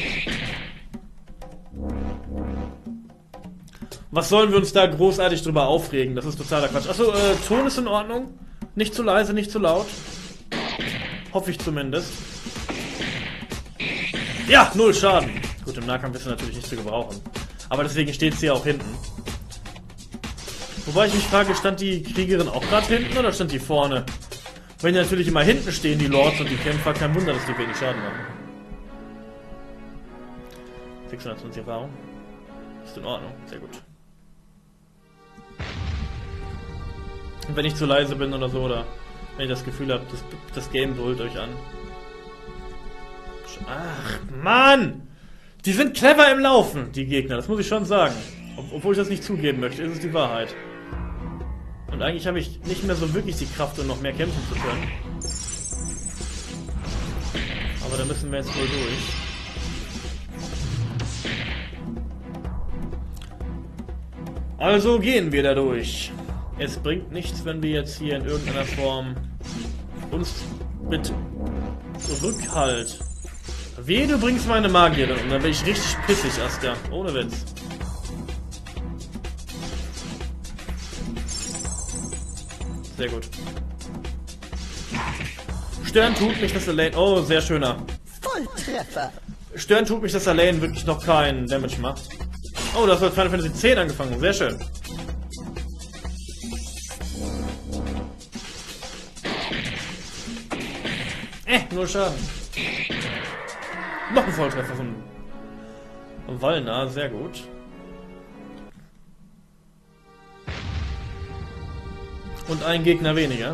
Was sollen wir uns da großartig drüber aufregen? Das ist totaler Quatsch. Achso, äh, Ton ist in Ordnung. Nicht zu leise, nicht zu laut. Hoffe ich zumindest. Ja, null Schaden. Gut, im Nahkampf ist er natürlich nicht zu gebrauchen. Aber deswegen steht sie ja auch hinten. Wobei ich mich frage, stand die Kriegerin auch gerade hinten oder stand die vorne? Wenn die natürlich immer hinten stehen, die Lords und die Kämpfer, kein Wunder, dass die wenig Schaden machen. sechshundertzwanzig Erfahrung. Ist in Ordnung, sehr gut. Und wenn ich zu leise bin oder so, oder wenn ich das Gefühl habe, das, das Game brüllt euch an. Ach, Mann! Die sind clever im Laufen, die Gegner, das muss ich schon sagen. Ob, obwohl ich das nicht zugeben möchte, ist es die Wahrheit. Und eigentlich habe ich nicht mehr so wirklich die Kraft, um noch mehr kämpfen zu können. Aber da müssen wir jetzt wohl durch. Also gehen wir da durch. Es bringt nichts, wenn wir jetzt hier in irgendeiner Form uns mit Rückhalt... Wehe, du bringst meine Magierin und dann bin ich richtig pissig, Asta. Ohne Witz. Sehr gut. Stören tut mich, dass der Lane... Oh, sehr schöner. Volltreffer. Stören tut mich, dass der Lane wirklich noch keinen Damage macht. Oh, das hat Final Fantasy zehn angefangen. Sehr schön. Äh, nur Schaden. Noch ein Volltreffer von, von Wallner. Sehr gut. Und ein Gegner weniger.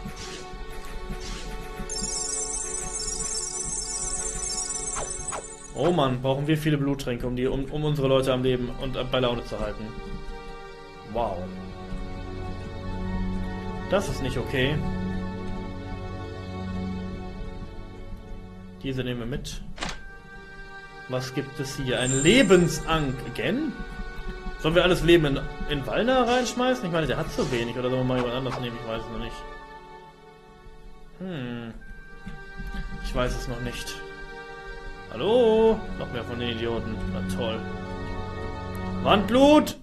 Oh Mann, brauchen wir viele Bluttränke, um, die, um, um unsere Leute am Leben und bei Laune zu halten. Wow. Das ist nicht okay. Diese nehmen wir mit. Was gibt es hier? Ein Lebensank. Again? Sollen wir alles Leben in, in Wallner reinschmeißen? Ich meine, der hat so wenig. Oder sollen wir mal jemand anders nehmen? Ich weiß es noch nicht. Hm. Ich weiß es noch nicht. Hallo? Noch mehr von den Idioten. Na toll. Wandblut!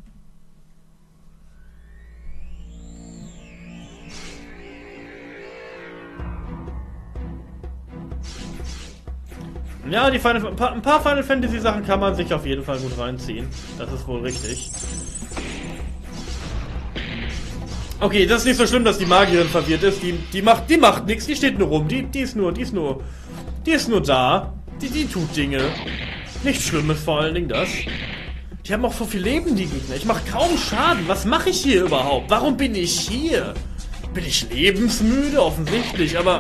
Ja, die Final, ein, paar, ein paar Final Fantasy Sachen kann man sich auf jeden Fall gut reinziehen. Das ist wohl richtig. Okay, das ist nicht so schlimm, dass die Magierin verwirrt ist. Die, die macht, die macht nichts. Die steht nur rum. Die, die ist nur, die ist nur, die ist nur da. Die, die tut Dinge. Nichts Schlimmes, vor allen Dingen das. Die haben auch so viel Leben, die Gegner. Ich mache kaum Schaden. Was mache ich hier überhaupt? Warum bin ich hier? Bin ich lebensmüde? Offensichtlich, aber...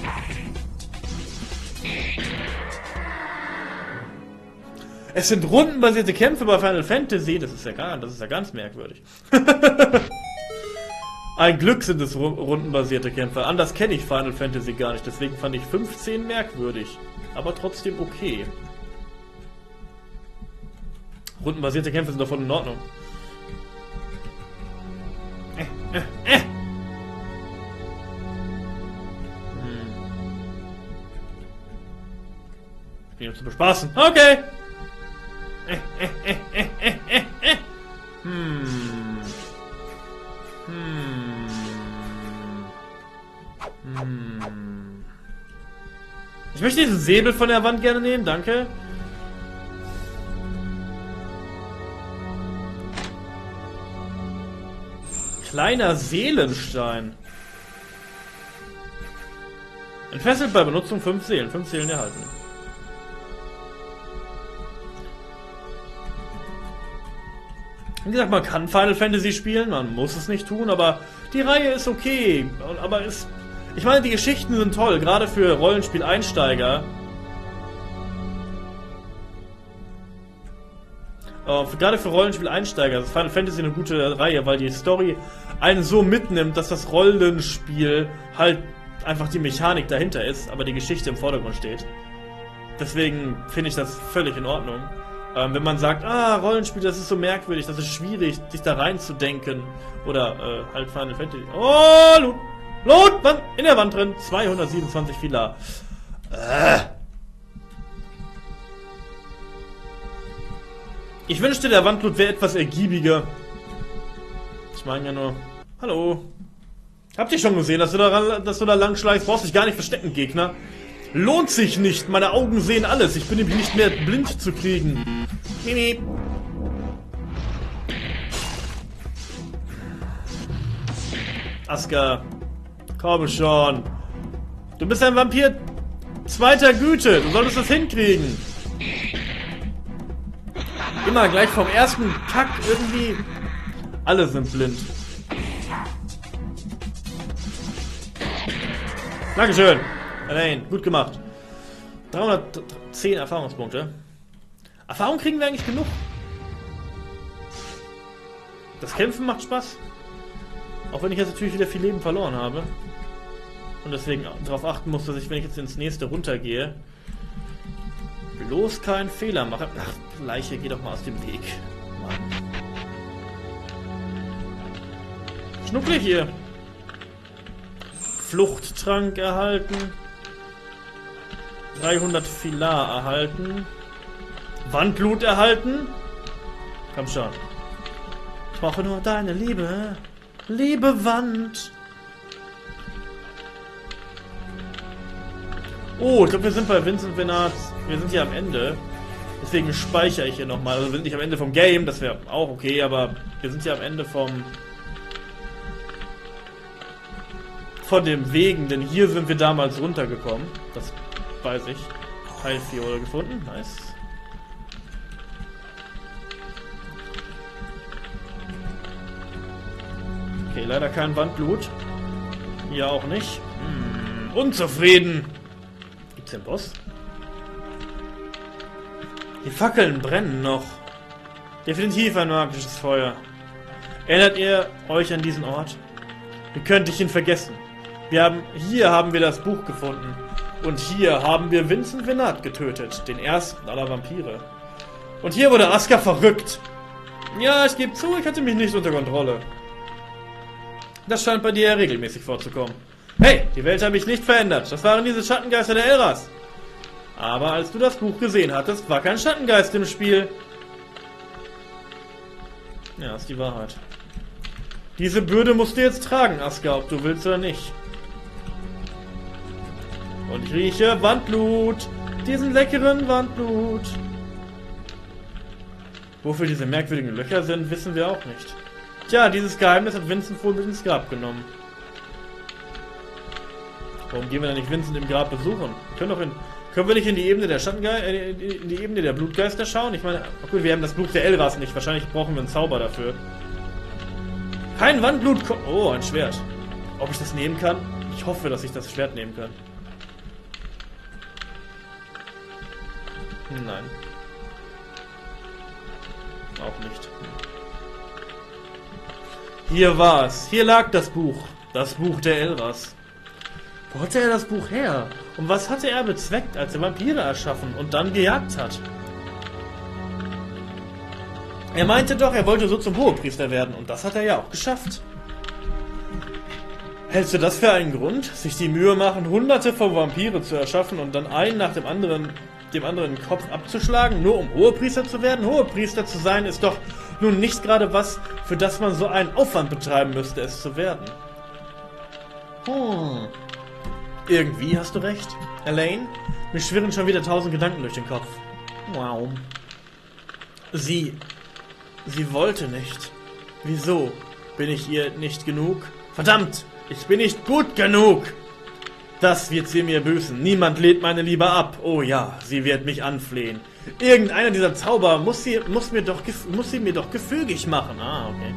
Es sind rundenbasierte Kämpfe bei Final Fantasy. Das ist ja gar, das ist ja ganz merkwürdig. Ein Glück sind es rundenbasierte Kämpfe. Anders kenne ich Final Fantasy gar nicht. Deswegen fand ich fünfzehn merkwürdig. Aber trotzdem okay. Rundenbasierte Kämpfe sind doch voll in Ordnung. Äh, äh, äh. Hm. Ich bin hier zu bespaßen. Okay. Äh, äh, äh, äh, äh, äh. Hm. Hm. Hm. Ich möchte diesen Säbel von der Wand gerne nehmen, danke. Kleiner Seelenstein. Entfesselt bei Benutzung fünf Seelen. fünf Seelen erhalten. Wie gesagt, man kann Final Fantasy spielen, man muss es nicht tun, aber die Reihe ist okay. Aber ist, ich meine, die Geschichten sind toll, gerade für Rollenspiel-Einsteiger. Uh, gerade für Rollenspiel-Einsteiger ist Final Fantasy eine gute Reihe, weil die Story einen so mitnimmt, dass das Rollenspiel halt einfach die Mechanik dahinter ist, aber die Geschichte im Vordergrund steht. Deswegen finde ich das völlig in Ordnung. Ähm, wenn man sagt, ah, Rollenspiel, das ist so merkwürdig, das ist schwierig, sich da reinzudenken. Oder äh, halt Final Fantasy. Oh, Loot! Loot! Wand, in der Wand drin. zweihundertsiebenundzwanzig Fehler. Äh. Ich wünschte, der Wandblut wäre etwas ergiebiger. Ich meine ja nur... Hallo. Habt ihr schon gesehen, dass du da, dass du da lang schleichst? Brauchst dich gar nicht verstecken, Gegner. Lohnt sich nicht. Meine Augen sehen alles. Ich bin nämlich nicht mehr blind zu kriegen. Mimi. Aska, komm schon. Du bist ein Vampir zweiter Güte. Du solltest das hinkriegen. Immer gleich vom ersten Kack irgendwie. Alle sind blind. Dankeschön. Nein, gut gemacht. dreihundertzehn Erfahrungspunkte. Erfahrung kriegen wir eigentlich genug. Das Kämpfen macht Spaß. Auch wenn ich jetzt natürlich wieder viel Leben verloren habe. Und deswegen darauf achten muss, dass ich, wenn ich jetzt ins nächste runtergehe, bloß keinen Fehler mache. Ach, Leiche, geh doch mal aus dem Weg. Mann. Schnucklig hier. Fluchttrank erhalten. dreihundert Filar erhalten. Wandblut erhalten. Komm schon. Ich brauche nur deine Liebe. Liebe Wand. Oh, ich glaube, wir sind bei Vincent Venat. Wir sind hier am Ende. Deswegen speichere ich hier nochmal. Also wir sind nicht am Ende vom Game, das wäre auch okay, aber wir sind hier am Ende vom... von dem Wegen, denn hier sind wir damals runtergekommen. Das weiß ich. Teil vier wurde gefunden. Nice. Okay, leider kein Wandblut. Hier auch nicht. Hm, unzufrieden. Gibt's den Boss? Die Fackeln brennen noch. Definitiv ein magisches Feuer. Erinnert ihr euch an diesen Ort? Wie könnte ich ihn vergessen? Wir haben, hier haben wir das Buch gefunden. Und hier haben wir Vincent Venat getötet, den ersten aller Vampire. Und hier wurde Aska verrückt. Ja, ich gebe zu, ich hatte mich nicht unter Kontrolle. Das scheint bei dir ja regelmäßig vorzukommen. Hey, die Welt habe ich nicht verändert. Das waren diese Schattengeister der Elras. Aber als du das Buch gesehen hattest, war kein Schattengeist im Spiel. Ja, ist die Wahrheit. Diese Bürde musst du jetzt tragen, Aska, ob du willst oder nicht. Und ich rieche Wandblut. Diesen leckeren Wandblut. Wofür diese merkwürdigen Löcher sind, wissen wir auch nicht. Tja, dieses Geheimnis hat Vincent wohl mit ins Grab genommen. Warum gehen wir dann nicht Vincent im Grab besuchen? Wir können, doch in, können wir nicht in die Ebene der Schattengeister, äh, in die Ebene der Blutgeister schauen? Ich meine, gut, wir haben das Buch der Elras nicht. Wahrscheinlich brauchen wir einen Zauber dafür. Kein Wandblut. Oh, ein Schwert. Ob ich das nehmen kann? Ich hoffe, dass ich das Schwert nehmen kann. Nein. Auch nicht. Hier war es. Hier lag das Buch. Das Buch der Elras. Wo hatte er das Buch her? Und was hatte er bezweckt, als er Vampire erschaffen und dann gejagt hat? Er meinte doch, er wollte so zum Hohepriester werden. Und das hat er ja auch geschafft. Hältst du das für einen Grund, sich die Mühe machen, hunderte von Vampire zu erschaffen und dann einen nach dem anderen, dem anderen den Kopf abzuschlagen, nur um Hohepriester zu werden? Hohepriester zu sein ist doch nun nicht gerade was, für das man so einen Aufwand betreiben müsste, es zu werden. Hm. Irgendwie hast du recht. Elaine, mir schwirren schon wieder tausend Gedanken durch den Kopf. Wow. Sie... Sie wollte nicht. Wieso? Bin ich ihr nicht genug? Verdammt! Ich bin nicht gut genug! Das wird sie mir büßen. Niemand lädt meine Liebe ab. Oh ja, sie wird mich anflehen. Irgendeiner dieser Zauber muss sie, muss mir doch, muss sie mir doch gefügig machen. Ah, okay.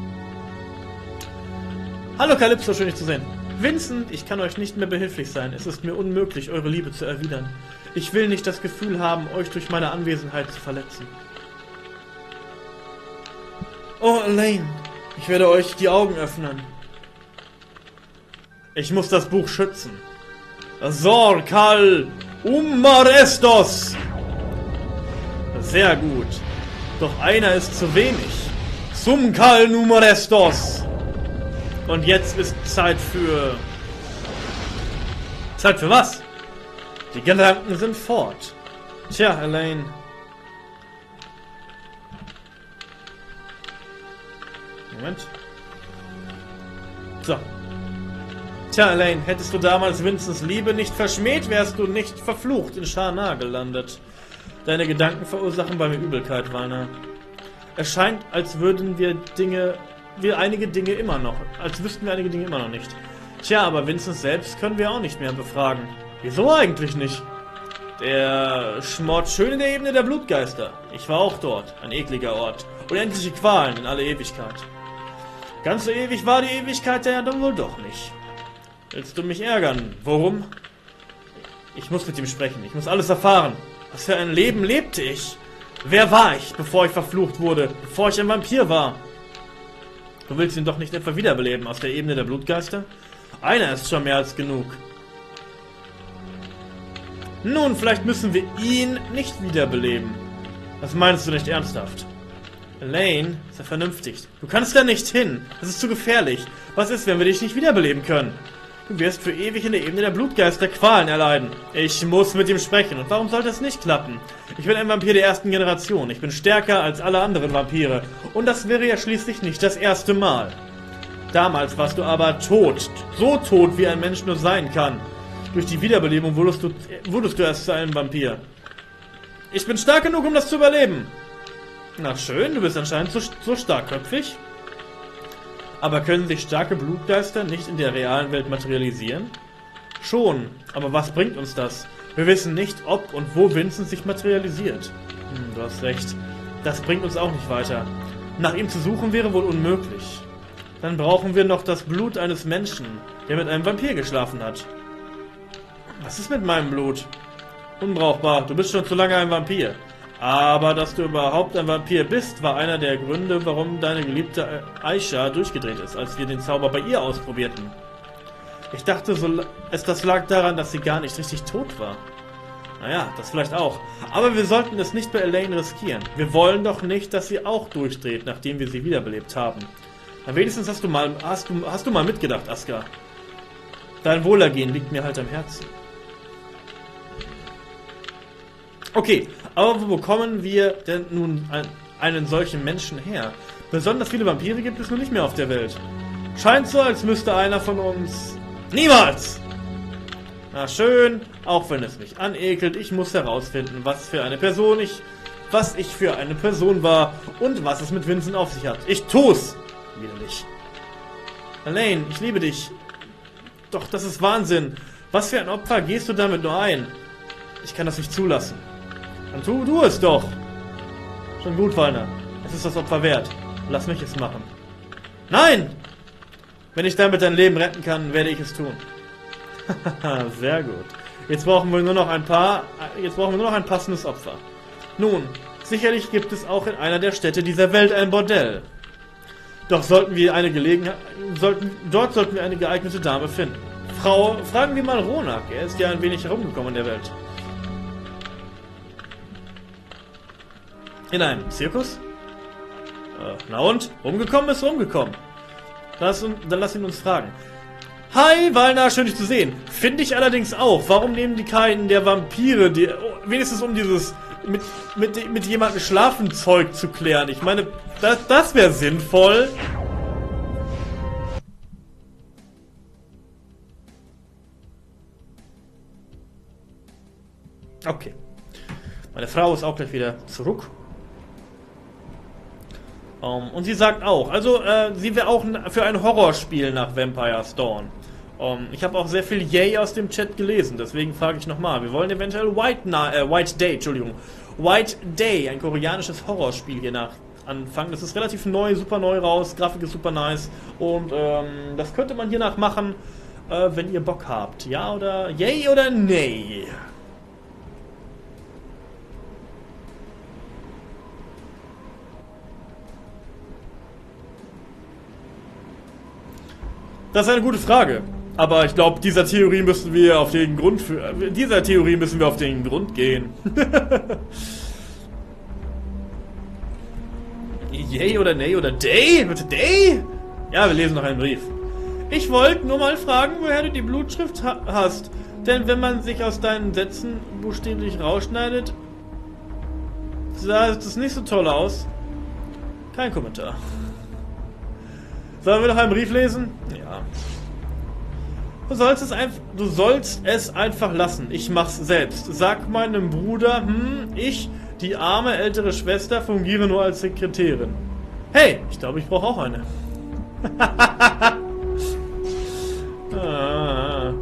Hallo Calypso, schön dich zu sehen. Vincent, ich kann euch nicht mehr behilflich sein. Es ist mir unmöglich, eure Liebe zu erwidern. Ich will nicht das Gefühl haben, euch durch meine Anwesenheit zu verletzen. Oh, Elaine, ich werde euch die Augen öffnen. Ich muss das Buch schützen. Sorkal Umarestos. Sehr gut. Doch einer ist zu wenig. Sumkal Numarestos. Und jetzt ist Zeit für... Zeit für was? Die Gedanken sind fort. Tja, Elaine. Moment. So. Tja, Elaine, hättest du damals Vincents Liebe nicht verschmäht, wärst du nicht verflucht in Shar-Nar gelandet. Deine Gedanken verursachen bei mir Übelkeit, Walner. Es scheint, als würden wir Dinge wir einige Dinge immer noch, als wüssten wir einige Dinge immer noch nicht. Tja, aber Vincent selbst können wir auch nicht mehr befragen. Wieso eigentlich nicht? Der schmort schön in der Ebene der Blutgeister. Ich war auch dort. Ein ekliger Ort. Unendliche Qualen in alle Ewigkeit. Ganz so ewig war die Ewigkeit ja dann wohl doch nicht. Willst du mich ärgern? Worum? Ich muss mit ihm sprechen. Ich muss alles erfahren. Was für ein Leben lebte ich? Wer war ich, bevor ich verflucht wurde? Bevor ich ein Vampir war? Du willst ihn doch nicht etwa wiederbeleben aus der Ebene der Blutgeister? Einer ist schon mehr als genug. Nun, vielleicht müssen wir ihn nicht wiederbeleben. Das meinst du nicht ernsthaft? Elaine, sei vernünftig. Du kannst da nicht hin. Das ist zu gefährlich. Was ist, wenn wir dich nicht wiederbeleben können? Du wirst für ewig in der Ebene der Blutgeister Qualen erleiden. Ich muss mit ihm sprechen. Und warum sollte es nicht klappen? Ich bin ein Vampir der ersten Generation. Ich bin stärker als alle anderen Vampire. Und das wäre ja schließlich nicht das erste Mal. Damals warst du aber tot. So tot, wie ein Mensch nur sein kann. Durch die Wiederbelebung wurdest du, wurdest du erst zu einem Vampir. Ich bin stark genug, um das zu überleben. Na schön, du bist anscheinend so, so starkköpfig. Aber können sich starke Blutgeister nicht in der realen Welt materialisieren? Schon, aber was bringt uns das? Wir wissen nicht, ob und wo Vincent sich materialisiert. Hm, du hast recht. Das bringt uns auch nicht weiter. Nach ihm zu suchen wäre wohl unmöglich. Dann brauchen wir noch das Blut eines Menschen, der mit einem Vampir geschlafen hat. Was ist mit meinem Blut? Unbrauchbar, du bist schon zu lange ein Vampir. Aber dass du überhaupt ein Vampir bist, war einer der Gründe, warum deine geliebte Aisha durchgedreht ist, als wir den Zauber bei ihr ausprobierten. Ich dachte, so, es das lag daran, dass sie gar nicht richtig tot war. Naja, das vielleicht auch. Aber wir sollten es nicht bei Elaine riskieren. Wir wollen doch nicht, dass sie auch durchdreht, nachdem wir sie wiederbelebt haben. Na, wenigstens hast du mal, hast du, hast du mal mitgedacht, Aska. Dein Wohlergehen liegt mir halt am Herzen. Okay, aber wo bekommen wir denn nun ein, einen solchen Menschen her? Besonders viele Vampire gibt es nun nicht mehr auf der Welt. Scheint so, als müsste einer von uns... Niemals! Na schön, auch wenn es mich anekelt, ich muss herausfinden, was für eine Person ich... Was ich für eine Person war und was es mit Vincent auf sich hat. Ich tu's! Widerlich. Elaine, ich liebe dich. Doch, das ist Wahnsinn. Was für ein Opfer gehst du damit nur ein? Ich kann das nicht zulassen. Dann tu, tu es doch. Schon gut, Walner. Es ist das Opfer wert. Lass mich es machen. Nein! Wenn ich damit dein Leben retten kann, werde ich es tun. Haha, sehr gut. Jetzt brauchen wir nur noch ein paar... Jetzt brauchen wir nur noch ein passendes Opfer. Nun, sicherlich gibt es auch in einer der Städte dieser Welt ein Bordell. Doch sollten wir eine Gelegenheit... Sollten, dort sollten wir eine geeignete Dame finden. Frau, fragen wir mal Ronak. Er ist ja ein wenig herumgekommen in der Welt. In einem Zirkus? Äh, na und? Rumgekommen ist rumgekommen. Lass, dann lass ihn uns fragen. Hi, Walner, schön dich zu sehen. Finde ich allerdings auch. Warum nehmen die keinen der Vampire, die, oh, wenigstens um dieses mit, mit, mit jemandem schlafen Zeug zu klären? Ich meine, das, das wäre sinnvoll. Okay. Meine Frau ist auch gleich wieder zurück. Um, und sie sagt auch, also äh, sie wäre auch für ein Horrorspiel nach Vampire's Dawn. Um, ich habe auch sehr viel Yay aus dem Chat gelesen, deswegen frage ich nochmal. Wir wollen eventuell White, Na äh, White Day, Entschuldigung, White Day, ein koreanisches Horrorspiel hier nach anfangen. Das ist relativ neu, super neu raus, Grafik ist super nice und ähm, das könnte man hier nach machen, äh, wenn ihr Bock habt. Ja oder Yay oder Nee? Das ist eine gute Frage. Aber ich glaube, dieser Theorie müssen wir auf den Grund für, dieser Theorie müssen wir auf den Grund gehen. Yay oder Nay oder Day? Bitte Day? Ja, wir lesen noch einen Brief. Ich wollte nur mal fragen, woher du die Blutschrift ha hast. Denn wenn man sich aus deinen Sätzen buchstäblich rausschneidet, sah es nicht so toll aus. Kein Kommentar. Sollen wir noch einen Brief lesen? Ja. Du sollst es einfach, du sollst es einfach lassen. Ich mach's selbst. Sag meinem Bruder, hm, ich, die arme ältere Schwester, fungiere nur als Sekretärin. Hey, ich glaube, ich brauche auch eine. ah.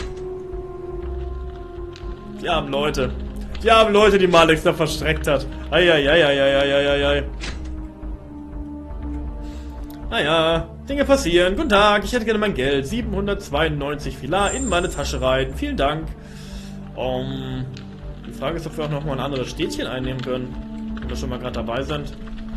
Die armen Leute. Die armen Leute, die Malix da verstreckt hat. Eieieiei. Naja, Dinge passieren. Guten Tag, ich hätte gerne mein Geld. siebenhundertzweiundneunzig Filar in meine Tasche rein. Vielen Dank. Um, die Frage ist, ob wir auch noch mal ein anderes Städtchen einnehmen können. Wenn wir schon mal gerade dabei sind.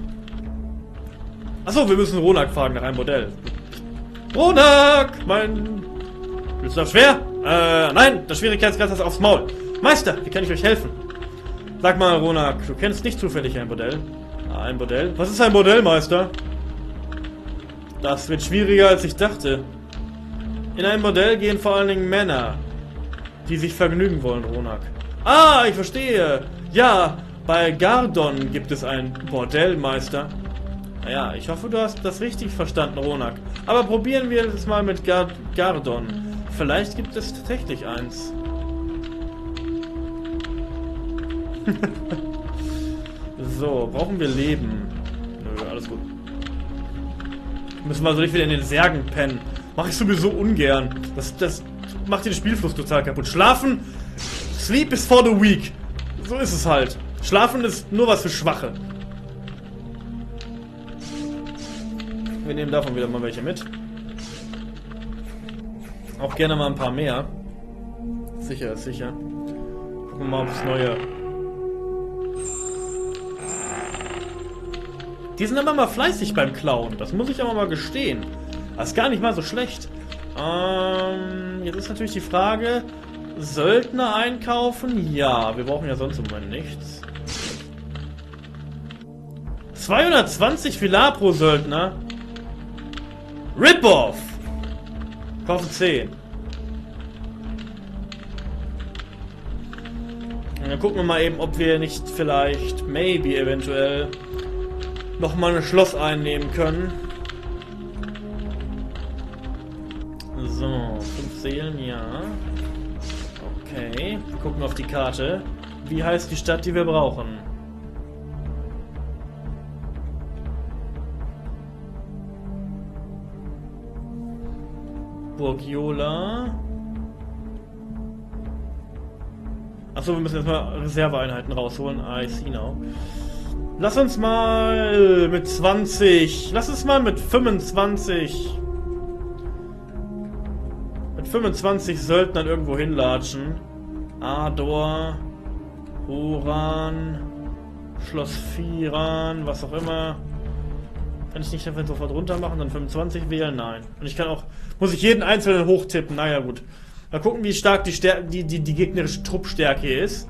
Achso, wir müssen Ronak fragen nach einem Modell. Ronak! Mein... Ist das schwer? Äh, nein, das Schwierigkeitsgrad ist aufs Maul. Meister, wie kann ich euch helfen? Sag mal, Ronak, du kennst nicht zufällig ein Modell? Ah, ein Modell? Was ist ein Modell, Meister? Das wird schwieriger, als ich dachte. In ein Modell gehen vor allen Dingen Männer, die sich vergnügen wollen, Ronak. Ah, ich verstehe. Ja, bei Gardon gibt es ein Bordell, Meister. Naja, ich hoffe, du hast das richtig verstanden, Ronak. Aber probieren wir es mal mit Gar Gardon. Vielleicht gibt es tatsächlich eins. So, brauchen wir Leben? Nö, alles gut. Müssen wir also nicht wieder in den Särgen pennen. Mache ich sowieso ungern. Das, das macht den Spielfluss total kaputt. Schlafen, sleep is for the weak. So ist es halt. Schlafen ist nur was für Schwache. Wir nehmen davon wieder mal welche mit. Auch gerne mal ein paar mehr. Sicher ist sicher. Gucken wir mal aufs Neue. Die sind aber mal fleißig beim Klauen. Das muss ich aber mal gestehen. Das ist gar nicht mal so schlecht. Ähm, jetzt ist natürlich die Frage, Söldner einkaufen? Ja, wir brauchen ja sonst im Moment nichts. zweihundertzwanzig Filar pro Söldner? Rip-Off! Kaufen zehn. Und dann gucken wir mal eben, ob wir nicht vielleicht, maybe, eventuell nochmal ein Schloss einnehmen können. So, fünf Seelen, ja. Okay, wir gucken auf die Karte. Wie heißt die Stadt, die wir brauchen? Burgiola. Achso, wir müssen jetzt mal Reserveeinheiten rausholen. I see now. Lass uns mal mit zwanzig. Lass uns mal mit fünfundzwanzig. Mit fünfundzwanzig Söldnern irgendwo hinlatschen. Ador. Horan. Schloss Firan. Was auch immer. Kann ich nicht einfach sofort runter machen, dann fünfundzwanzig wählen? Nein. Und ich kann auch... Muss ich jeden einzelnen hochtippen? Naja, gut. Mal gucken, wie stark die, Stär die, die, die gegnerische Truppstärke ist.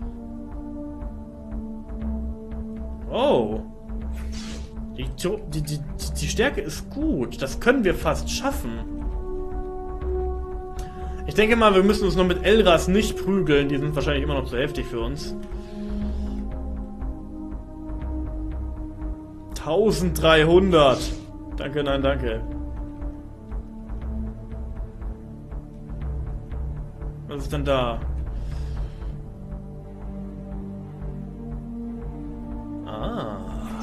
Oh. Die, die, die, die Stärke ist gut. Das können wir fast schaffen. Ich denke mal, wir müssen uns noch mit Elras nicht prügeln. Die sind wahrscheinlich immer noch zu heftig für uns. eintausenddreihundert. Danke, nein, danke. Was ist denn da? Ah.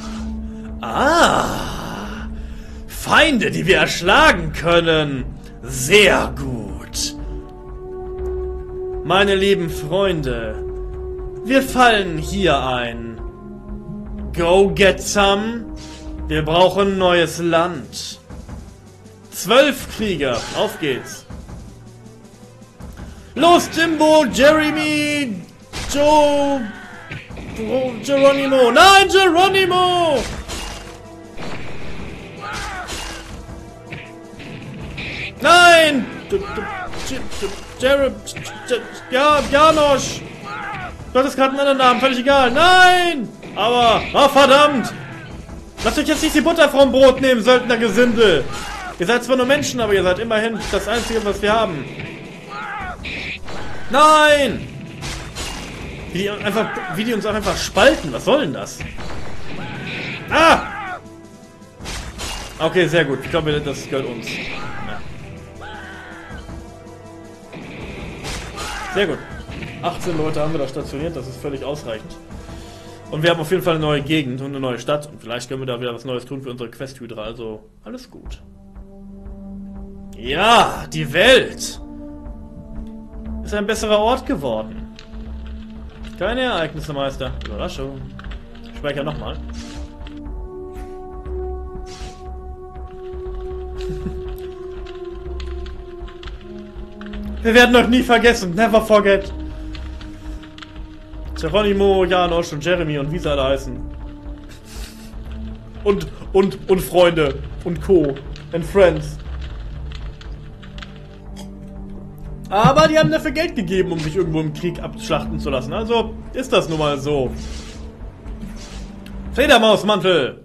Ah. Feinde, die wir erschlagen können. Sehr gut. Meine lieben Freunde, wir fallen hier ein. Go get some. Wir brauchen neues Land. Zwölf Krieger. Auf geht's. Los, Jimbo, Jeremy, Joe, Geronimo. Nein, Geronimo! Nein! Jared, ja, Janosch! Du hattest gerade einen anderen Namen, völlig egal. Nein! Aber, oh verdammt! Lasst euch jetzt nicht die Butter vom Brot nehmen, Söldnergesindel! Ihr seid zwar nur Menschen, aber ihr seid immerhin das Einzige, was wir haben. Nein! Wie die, einfach, wie die uns auch einfach spalten. Was soll denn das? Ah! Okay, sehr gut. Ich glaube, das gehört uns. Ja. Sehr gut. achtzehn Leute haben wir da stationiert. Das ist völlig ausreichend. Und wir haben auf jeden Fall eine neue Gegend und eine neue Stadt. Und vielleicht können wir da wieder was Neues tun für unsere Questhydra. Also, alles gut. Ja, die Welt ist ein besserer Ort geworden. Keine Ereignisse, Meister. Überraschung. Ich speichere nochmal. Wir werden euch nie vergessen. Never forget. Geronimo, Janosch und Jeremy und wie sie alle heißen. Und, und, und Freunde. Und Co. And Friends. Aber die haben dafür Geld gegeben, um sich irgendwo im Krieg abschlachten zu lassen. Also ist das nun mal so. Fledermausmantel!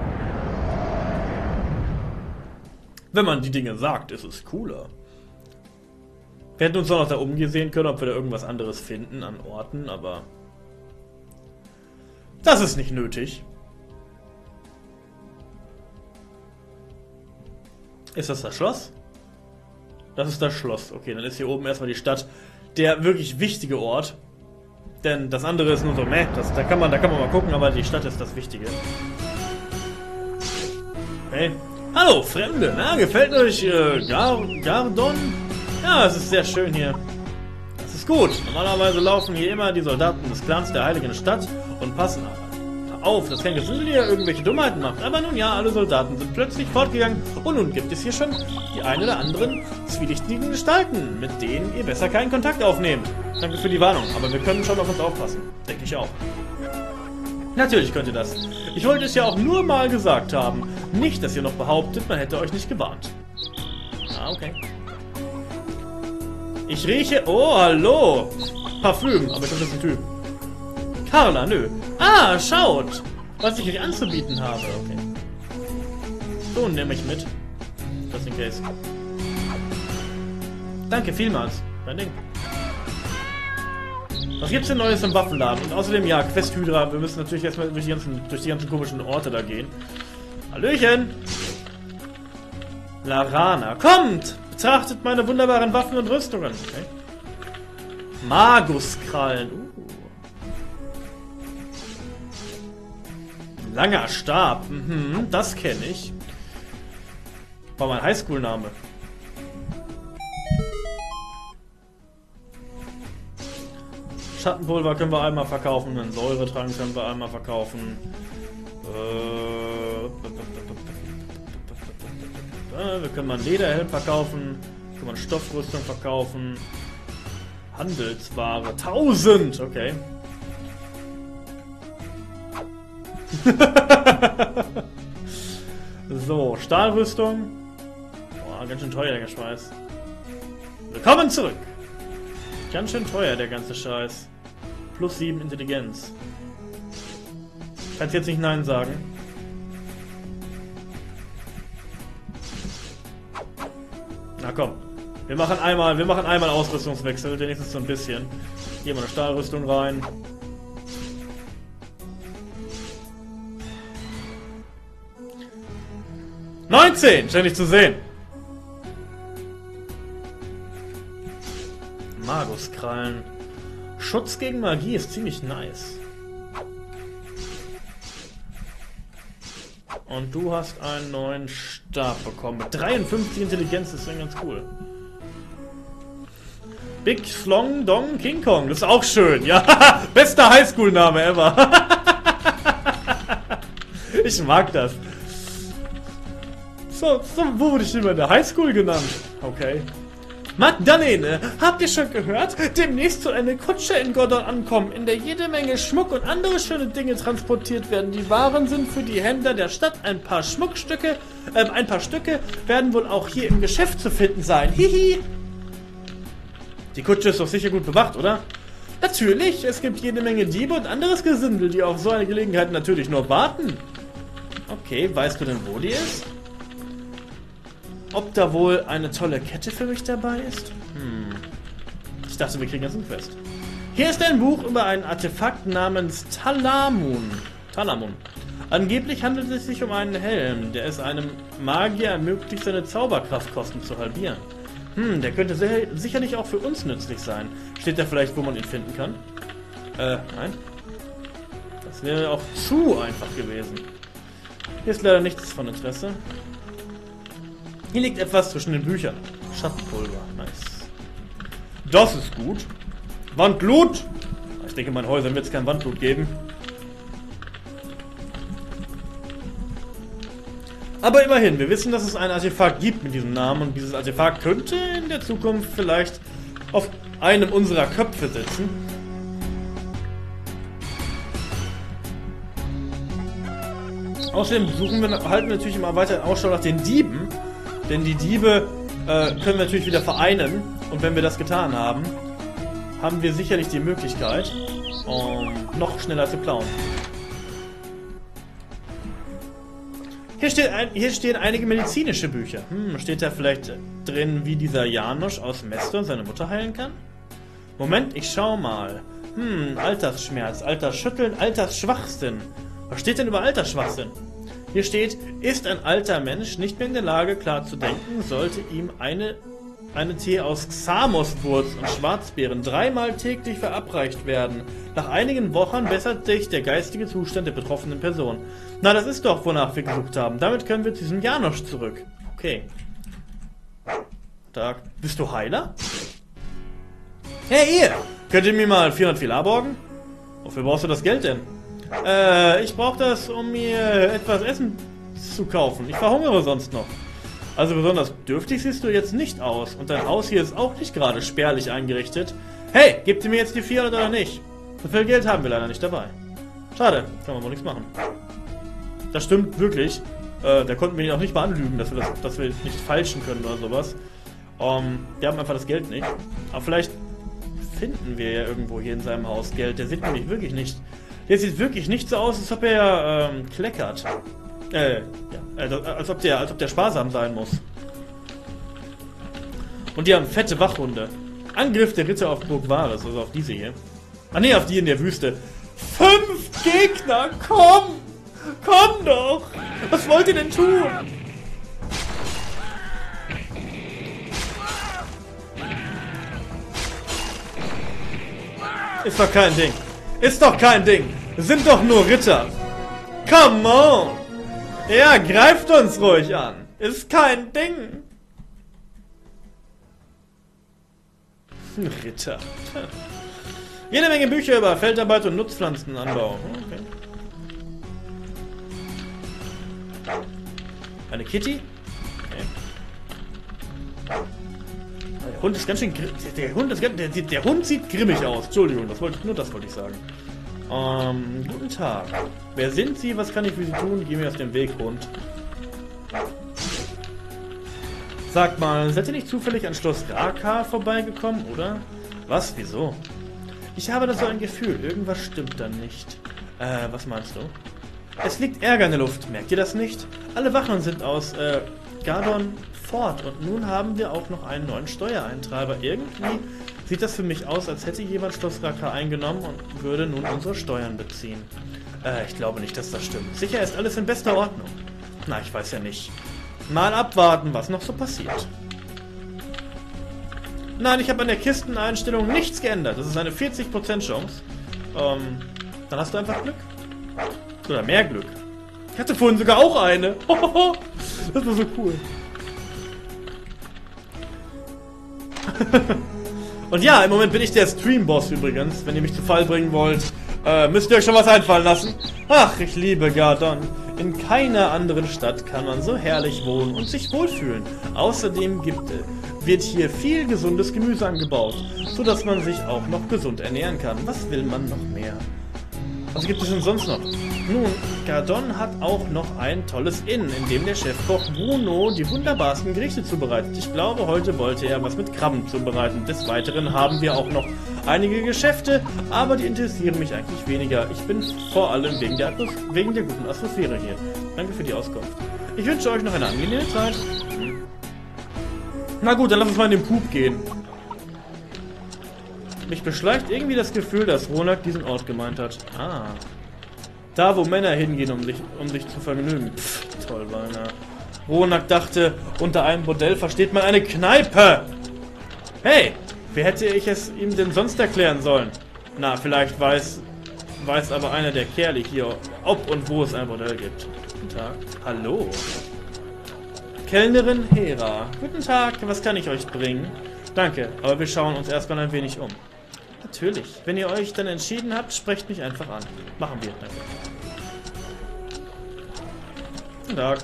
Wenn man die Dinge sagt, ist es cooler. Wir hätten uns auch noch da umgesehen können, ob wir da irgendwas anderes finden an Orten, aber das ist nicht nötig. Ist das das Schloss? Das ist das Schloss. Okay, dann ist hier oben erstmal die Stadt. Der wirklich wichtige Ort. Denn das andere ist nur so, meh, das, da, kann man, da kann man mal gucken, aber die Stadt ist das Wichtige. Hey. Hallo, Fremde. Na, gefällt euch äh, Gar Gardon? Ja, es ist sehr schön hier. Das ist gut. Normalerweise laufen hier immer die Soldaten des Clans der Heiligen Stadt und passen auf, dass kein Gesindel hier irgendwelche Dummheiten macht. Aber nun ja, alle Soldaten sind plötzlich fortgegangen und nun gibt es hier schon die ein oder anderen zwielichtigen Gestalten, mit denen ihr besser keinen Kontakt aufnehmt. Danke für die Warnung, aber wir können schon auf uns aufpassen. Denke ich auch. Natürlich könnt ihr das. Ich wollte es ja auch nur mal gesagt haben. Nicht, dass ihr noch behauptet, man hätte euch nicht gewarnt. Ah, okay. Ich rieche... Oh, hallo! Parfüm, aber ich glaube, das ist ein Typ. Carla, nö. Ah, schaut! Was ich euch anzubieten habe. Okay. So, nehme ich mit. Just in case. Danke vielmals. Mein Ding. Was gibt's denn Neues im Waffenladen? Und außerdem, ja, Quest Hydra. Wir müssen natürlich erstmal durch die ganzen, durch die ganzen komischen Orte da gehen. Hallöchen! Larana, kommt! Betrachtet meine wunderbaren Waffen und Rüstungen. Okay. Maguskrallen. Uh. Langer Stab. Mhm, das kenne ich. War mein Highschool-Name. Schattenpulver können wir einmal verkaufen. Einen Säuretrank können wir einmal verkaufen. Äh, wir können mal einen Lederhelm verkaufen. Wir können mal eine Stoffrüstung verkaufen. Handelsware. tausend! Okay. So, Stahlrüstung. Boah, ganz schön teuer, der Scheiß. Willkommen zurück! Ganz schön teuer, der ganze Scheiß. Plus sieben Intelligenz. Kannst jetzt nicht Nein sagen. Na komm. Wir machen einmal, wir machen einmal Ausrüstungswechsel, wenigstens so ein bisschen. Hier mal eine Stahlrüstung rein. neunzehn! Ständig zu sehen. Maguskrallen. Schutz gegen Magie ist ziemlich nice. Und du hast einen neuen Stab bekommen. Mit dreiundfünfzig Intelligenz ist dann ganz cool. Big Slong Dong King Kong. Das ist auch schön. Ja, bester Highschool-Name ever. Ich mag das. So, so, wo wurde ich immer in der Highschool genannt? Okay. Magdalene, habt ihr schon gehört? Demnächst soll eine Kutsche in Gordon ankommen, in der jede Menge Schmuck und andere schöne Dinge transportiert werden. Die Waren sind für die Händler der Stadt. Ein paar Schmuckstücke, äh, ein paar Stücke werden wohl auch hier im Geschäft zu finden sein. Hihi. Die Kutsche ist doch sicher gut bewacht, oder? Natürlich, es gibt jede Menge Diebe und anderes Gesindel, die auf so eine Gelegenheit natürlich nur warten. Okay, weißt du denn, wo die ist? Ob da wohl eine tolle Kette für mich dabei ist? Hm. Ich dachte, wir kriegen jetzt einen Quest. Hier ist ein Buch über ein Artefakt namens Talamun. Talamun. Angeblich handelt es sich um einen Helm, der es einem Magier ermöglicht, seine Zauberkraftkosten zu halbieren. Hm, der könnte sehr, sicherlich auch für uns nützlich sein. Steht da vielleicht, wo man ihn finden kann? Äh, nein. Das wäre auch zu einfach gewesen. Hier ist leider nichts von Interesse. Hier liegt etwas zwischen den Büchern. Schattenpulver. Nice. Das ist gut. Wandblut. Ich denke, in meinen Häusern wird es kein Wandblut geben. Aber immerhin, wir wissen, dass es ein Artefakt gibt mit diesem Namen. Und dieses Artefakt könnte in der Zukunft vielleicht auf einem unserer Köpfe sitzen. Außerdem suchen wir, halten wir natürlich immer weiter Ausschau nach den Dieben. Denn die Diebe äh, können wir natürlich wieder vereinen. Und wenn wir das getan haben, haben wir sicherlich die Möglichkeit, um noch schneller zu klauen. Hier, steht ein, hier stehen einige medizinische Bücher. Hm, steht da vielleicht drin, wie dieser Janosch aus Mestor seine Mutter heilen kann? Moment, ich schau mal. Hm, Altersschmerz, Altersschütteln, Altersschwachsinn. Was steht denn über Altersschwachsinn? Hier steht, ist ein alter Mensch nicht mehr in der Lage, klar zu denken, sollte ihm eine, eine Tee aus Xamoswurz und Schwarzbeeren dreimal täglich verabreicht werden. Nach einigen Wochen bessert sich der geistige Zustand der betroffenen Person. Na, das ist doch, wonach wir gesucht haben. Damit können wir zu diesem Janosch zurück. Okay. Tag. Bist du Heiler? Hey, ihr! Könnt ihr mir mal vierhundert Filar borgen? Wofür brauchst du das Geld denn? Äh, ich brauche das, um mir etwas Essen zu kaufen. Ich verhungere sonst noch. Also besonders dürftig siehst du jetzt nicht aus. Und dein Haus hier ist auch nicht gerade spärlich eingerichtet. Hey, gebt ihr mir jetzt die vierhundert oder nicht? So viel Geld haben wir leider nicht dabei. Schade, kann man wohl nichts machen. Das stimmt wirklich. Äh, da konnten wir ihn auch nicht mal anlügen, dass wir, das, dass wir nicht falschen können oder sowas. Um, wir haben einfach das Geld nicht. Aber vielleicht finden wir ja irgendwo hier in seinem Haus Geld. Der sieht nämlich wirklich nicht... Der sieht wirklich nicht so aus, als ob er ähm, kleckert. Äh, ja. Also, als ob der, als ob der sparsam sein muss. Und die haben fette Wachhunde. Angriff der Ritter auf Burg Vares, also auf diese hier. Ah ne, auf die in der Wüste. Fünf Gegner, komm! Komm doch! Was wollt ihr denn tun? Ist doch kein Ding. Ist doch kein Ding. Es sind doch nur Ritter. Come on! Ja, greift uns ruhig an. Ist kein Ding. Ritter. Jede Menge Bücher über Feldarbeit und Nutzpflanzenanbau. Okay. Eine Kitty? Okay. Der Hund ist ganz schön grimmig. Der Hund, ist, der, der, der Hund sieht grimmig aus. Entschuldigung, das wollte, nur das wollte ich sagen. Ähm, guten Tag. Wer sind Sie? Was kann ich für Sie tun? Geh mir aus dem Weg, Hund. Sagt mal, seid ihr nicht zufällig an Schloss Raka vorbeigekommen, oder? Was? Wieso? Ich habe da so ein Gefühl. Irgendwas stimmt da nicht. Äh, was meinst du? Es liegt Ärger in der Luft. Merkt ihr das nicht? Alle Wachen sind aus, äh, Gardon fort. Und nun haben wir auch noch einen neuen Steuereintreiber. Irgendwie sieht das für mich aus, als hätte jemand Schloss Raka eingenommen und würde nun unsere Steuern beziehen. Äh, ich glaube nicht, dass das stimmt. Sicher ist alles in bester Ordnung. Na, ich weiß ja nicht. Mal abwarten, was noch so passiert. Nein, ich habe an der Kisteneinstellung nichts geändert. Das ist eine vierzig Prozent Chance. Ähm, dann hast du einfach Glück. Oder mehr Glück. Ich hatte vorhin sogar auch eine. Das war so cool. Und ja, im Moment bin ich der Stream-Boss übrigens. Wenn ihr mich zu Fall bringen wollt, äh, müsst ihr euch schon was einfallen lassen. Ach, ich liebe Gardon. In keiner anderen Stadt kann man so herrlich wohnen und sich wohlfühlen. Außerdem gibt, wird hier viel gesundes Gemüse angebaut, sodass man sich auch noch gesund ernähren kann. Was will man noch mehr? Was gibt es denn sonst noch? Nun, Gardon hat auch noch ein tolles Inn, in dem der Chefkoch Bruno die wunderbarsten Gerichte zubereitet. Ich glaube, heute wollte er was mit Krabben zubereiten. Des Weiteren haben wir auch noch einige Geschäfte, aber die interessieren mich eigentlich weniger. Ich bin vor allem wegen der, Atmos wegen der guten Atmosphäre hier. Danke für die Auskunft. Ich wünsche euch noch eine angenehme Zeit. Na gut, dann lass uns mal in den Pup gehen. Mich beschleicht irgendwie das Gefühl, dass Ronak diesen Ort gemeint hat. Ah. Da, wo Männer hingehen, um sich, um sich zu vergnügen. Pff, toll, Walner. Ronak dachte, unter einem Bordell versteht man eine Kneipe. Hey, wie hätte ich es ihm denn sonst erklären sollen? Na, vielleicht weiß, weiß aber einer der Kerle hier, ob und wo es ein Bordell gibt. Guten Tag. Hallo. Kellnerin Hera. Guten Tag, was kann ich euch bringen? Danke, aber wir schauen uns erstmal ein wenig um. Natürlich. Wenn ihr euch dann entschieden habt, sprecht mich einfach an. Machen wir. Danke. Guten Tag.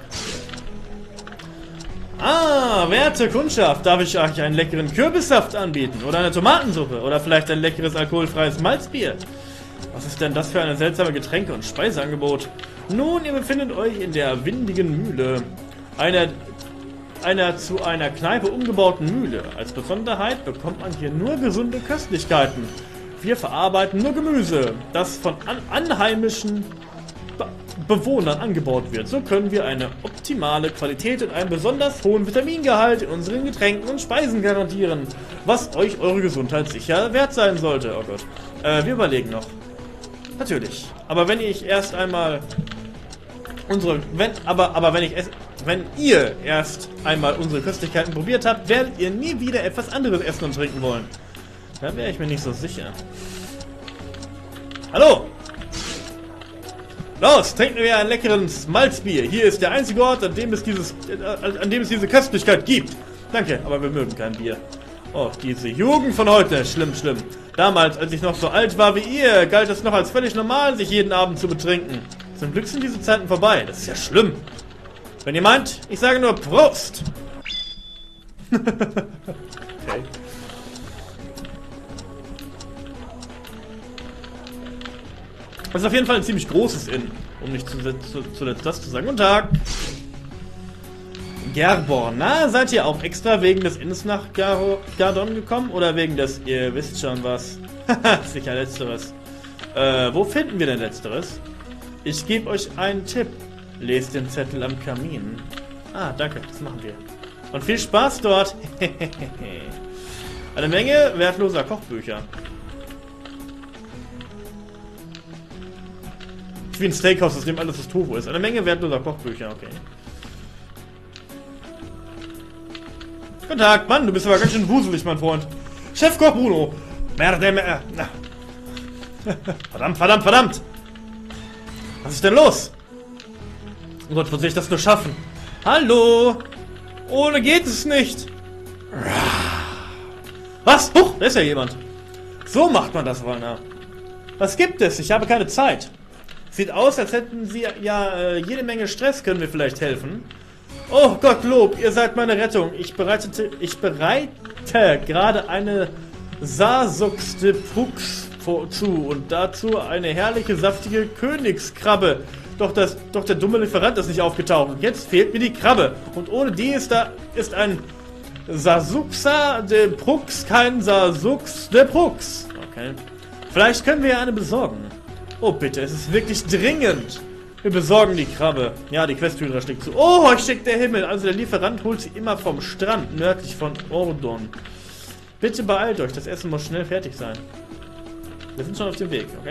Ah, werte Kundschaft, darf ich euch einen leckeren Kürbissaft anbieten? Oder eine Tomatensuppe? Oder vielleicht ein leckeres alkoholfreies Malzbier? Was ist denn das für eine seltsame Getränke- und Speiseangebot? Nun, ihr befindet euch in der windigen Mühle. Einer, einer zu einer Kneipe umgebauten Mühle. Als Besonderheit bekommt man hier nur gesunde Köstlichkeiten. Wir verarbeiten nur Gemüse, das von an anheimischen Be Bewohnern angebaut wird. So können wir eine optimale Qualität und einen besonders hohen Vitamingehalt in unseren Getränken und Speisen garantieren, was euch eure Gesundheit sicher wert sein sollte. Oh Gott. Äh, wir überlegen noch. Natürlich. Aber wenn ich erst einmal unsere, wenn, aber, aber wenn ich es, wenn ihr erst einmal unsere Köstlichkeiten probiert habt, werdet ihr nie wieder etwas anderes essen und trinken wollen. Da wäre ich mir nicht so sicher. Hallo! Los, trinken wir ein leckeres Malzbier. Hier ist der einzige Ort, an dem es dieses, äh, an dem es diese Köstlichkeit gibt. Danke, aber wir mögen kein Bier. Oh, diese Jugend von heute. Schlimm, schlimm. Damals, als ich noch so alt war wie ihr, galt es noch als völlig normal, sich jeden Abend zu betrinken. Zum Glück sind diese Zeiten vorbei. Das ist ja schlimm. Wenn ihr meint, ich sage nur Prost. Okay. Das ist auf jeden Fall ein ziemlich großes Inn, um nicht zuletzt, zuletzt das zu sagen. Guten Tag. Gerborn, na, seid ihr auch extra wegen des Inns nach Gar Gardon gekommen? Oder wegen des, ihr wisst schon was? Haha, sicher letzteres. Äh, wo finden wir denn letzteres? Ich gebe euch einen Tipp. Lest den Zettel am Kamin. Ah, danke, das machen wir. Und viel Spaß dort. Eine Menge wertloser Kochbücher. Wie ein Steakhouse, das dem alles das Tofu ist. Eine Menge wertloser Kochbücher, okay. Guten Tag, Mann, du bist aber ganz schön wuselig, mein Freund. Chefkoch Bruno. Merde, merde. Verdammt, verdammt, verdammt. Was ist denn los? Oh Gott, wo soll ich das nur schaffen? Hallo? Ohne geht es nicht. Was? Huch, da ist ja jemand. So macht man das, Walner. Was gibt es? Ich habe keine Zeit. Sieht aus, als hätten Sie ja äh, jede Menge Stress. Können wir vielleicht helfen? Oh Gottlob, ihr seid meine Rettung. Ich bereitete, ich bereite gerade eine Sasuxte Pux zu und dazu eine herrliche, saftige Königskrabbe. Doch, das, doch der dumme Lieferant ist nicht aufgetaucht. Und jetzt fehlt mir die Krabbe. Und ohne die ist da ist ein Sasuxa de Prux kein Sasux de Prux. Okay. Vielleicht können wir ja eine besorgen. Oh bitte, es ist wirklich dringend. Wir besorgen die Krabbe. Ja, die Questhühner schlägt zu. Oh, euch schickt der Himmel. Also der Lieferant holt sie immer vom Strand, nördlich von Ordon. Bitte beeilt euch, das Essen muss schnell fertig sein. Wir sind schon auf dem Weg, okay?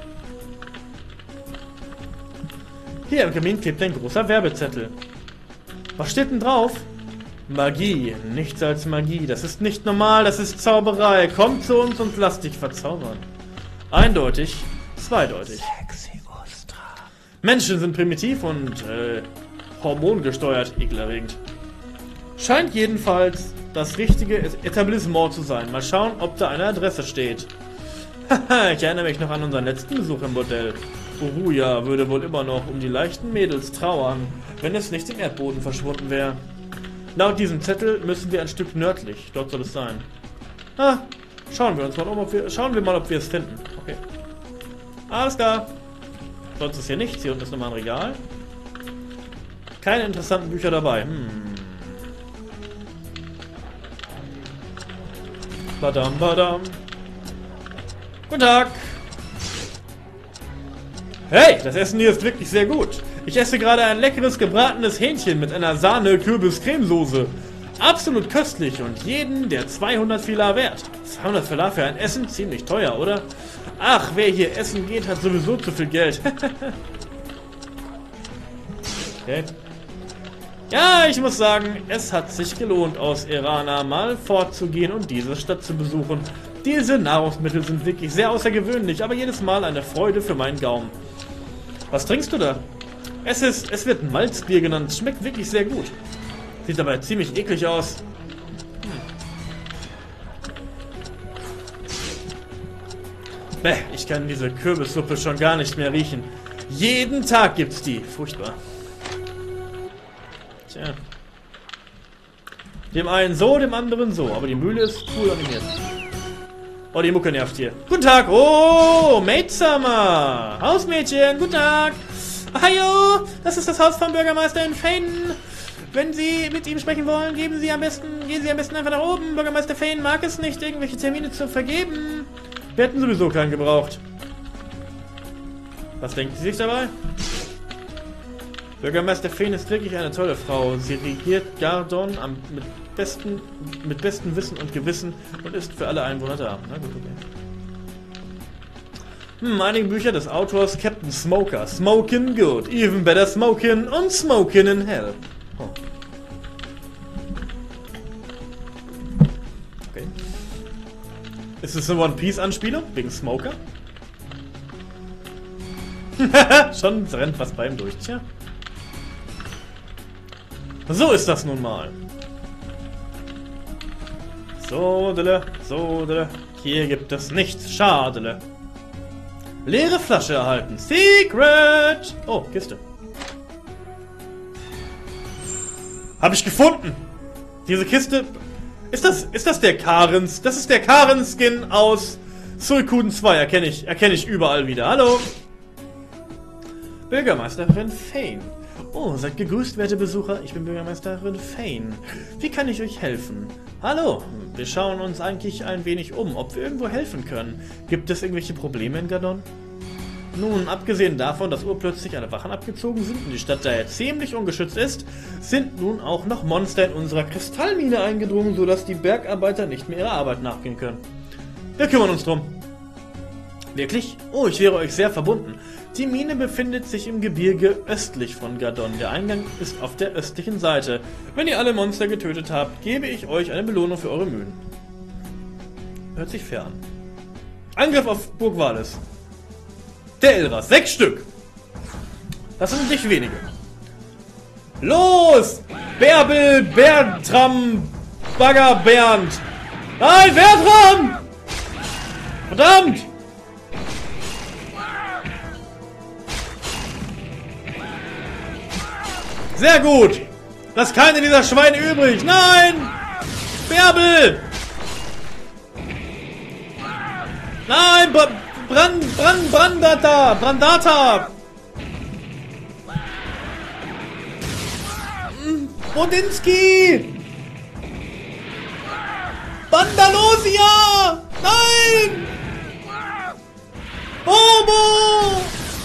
Hier im Kamin klebt ein großer Werbezettel. Was steht denn drauf? Magie. Nichts als Magie. Das ist nicht normal, das ist Zauberei. Kommt zu uns und lasst dich verzaubern. Eindeutig, zweideutig. Menschen sind primitiv und äh, hormongesteuert, ekelerregend. Scheint jedenfalls das richtige Etablissement zu sein. Mal schauen, ob da eine Adresse steht. Haha, ich erinnere mich noch an unseren letzten Besuch im Bordell. Uruya würde wohl immer noch um die leichten Mädels trauern, wenn es nicht im Erdboden verschwunden wäre. Laut diesem Zettel müssen wir ein Stück nördlich. Dort soll es sein. Ah, schauen wir uns mal um, ob wir, schauen wir mal, ob wir es finden. Okay. Alles klar. Sonst ist hier nichts. Hier unten ist nochmal ein Regal. Keine interessanten Bücher dabei. Hm. Badam, badam. Guten Tag. Hey, das Essen hier ist wirklich sehr gut. Ich esse gerade ein leckeres gebratenes Hähnchen mit einer Sahne-Kürbis-Cremesoße. Absolut köstlich und jeden der zweihundert Fila wert. zweihundert Fila für ein Essen? Ziemlich teuer, oder? Ach, wer hier essen geht, hat sowieso zu viel Geld. Okay. Ja, ich muss sagen, es hat sich gelohnt, aus Erana mal fortzugehen und diese Stadt zu besuchen. Diese Nahrungsmittel sind wirklich sehr außergewöhnlich, aber jedes Mal eine Freude für meinen Gaumen. Was trinkst du da? Es ist, es wird Malzbier genannt. Schmeckt wirklich sehr gut. Sieht aber ziemlich eklig aus. Bäh, ich kann diese Kürbissuppe schon gar nicht mehr riechen. Jeden Tag gibt's die. Furchtbar. Tja. Dem einen so, dem anderen so. Aber die Mühle ist cool animiert. Oh, die Mucke nervt hier. Guten Tag. Oh, Maid-Summer. Hausmädchen, guten Tag. Hallo, das ist das Haus vom Bürgermeister in Fane. Wenn Sie mit ihm sprechen wollen, geben Sie am besten, gehen Sie am besten einfach nach oben. Bürgermeister Fane mag es nicht, irgendwelche Termine zu vergeben. Wir hätten sowieso keinen gebraucht. Was denken Sie sich dabei? Bürgermeister Fane ist wirklich eine tolle Frau. Sie regiert Gardon am, mit, besten, mit bestem Wissen und Gewissen und ist für alle Einwohner da. Na gut, okay. Hm, einige Bücher des Autors Captain Smoker. Smokin' good, even better smokin' und smokin' in hell. Oh. Okay. Ist es eine One-Piece-Anspielung? Wegen Smoker? Schon rennt was bei ihm durch, tja. So ist das nun mal. So, dele, so, dele. Hier gibt es nichts. Schadele. Leere Flasche erhalten. Secret! Oh, Kiste. Habe ich gefunden. Diese Kiste... Ist das, ist das der Karens? Das ist der Karen-Skin aus Suikoden zwei. Erkenne ich, erkenne ich überall wieder. Hallo. Bürgermeisterin Fane. Oh, seid gegrüßt, werte Besucher. Ich bin Bürgermeisterin Fane. Wie kann ich euch helfen? Hallo. Wir schauen uns eigentlich ein wenig um, ob wir irgendwo helfen können. Gibt es irgendwelche Probleme in Gardon? Nun, abgesehen davon, dass urplötzlich alle Wachen abgezogen sind und die Stadt daher ziemlich ungeschützt ist, sind nun auch noch Monster in unserer Kristallmine eingedrungen, sodass die Bergarbeiter nicht mehr ihrer Arbeit nachgehen können. Wir kümmern uns drum. Wirklich? Oh, ich wäre euch sehr verbunden. Die Mine befindet sich im Gebirge östlich von Gardon. Der Eingang ist auf der östlichen Seite. Wenn ihr alle Monster getötet habt, gebe ich euch eine Belohnung für eure Mühen. Hört sich fair an. Angriff auf Burg Valis. Der Elras. Sechs Stück. Das sind nicht wenige. Los! Bärbel, Bertram, Bagger, Bernd. Nein, Bertram! Verdammt! Sehr gut! Lass keine dieser Schweine übrig! Nein! Bärbel! Nein! Br Brand, Brand, Brandata! Brandata! Bodinski! Bandalosia! Nein! Bobo!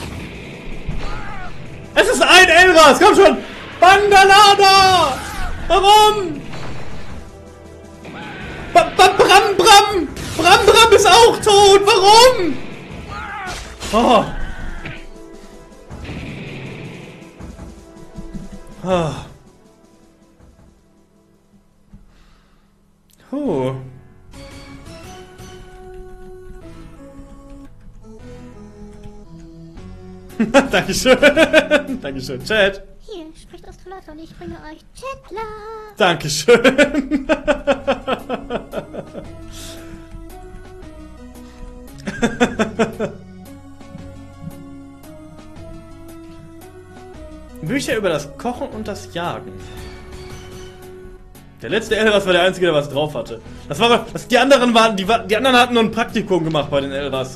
Es ist ein Elras! Komm schon! Bandalada! Warum? Ba ba Bram Bram! Bram Bram ist auch tot! Warum? Oh. Oh. Oh. Dankeschön. Dankeschön, Chat. Hier spricht Astrolator und ich bringe euch Chatler. Dankeschön. Bücher über das Kochen und das Jagen. Der letzte Elras war der einzige, der was drauf hatte. Das war, das, die anderen waren, die, die anderen hatten nur ein Praktikum gemacht bei den Elras.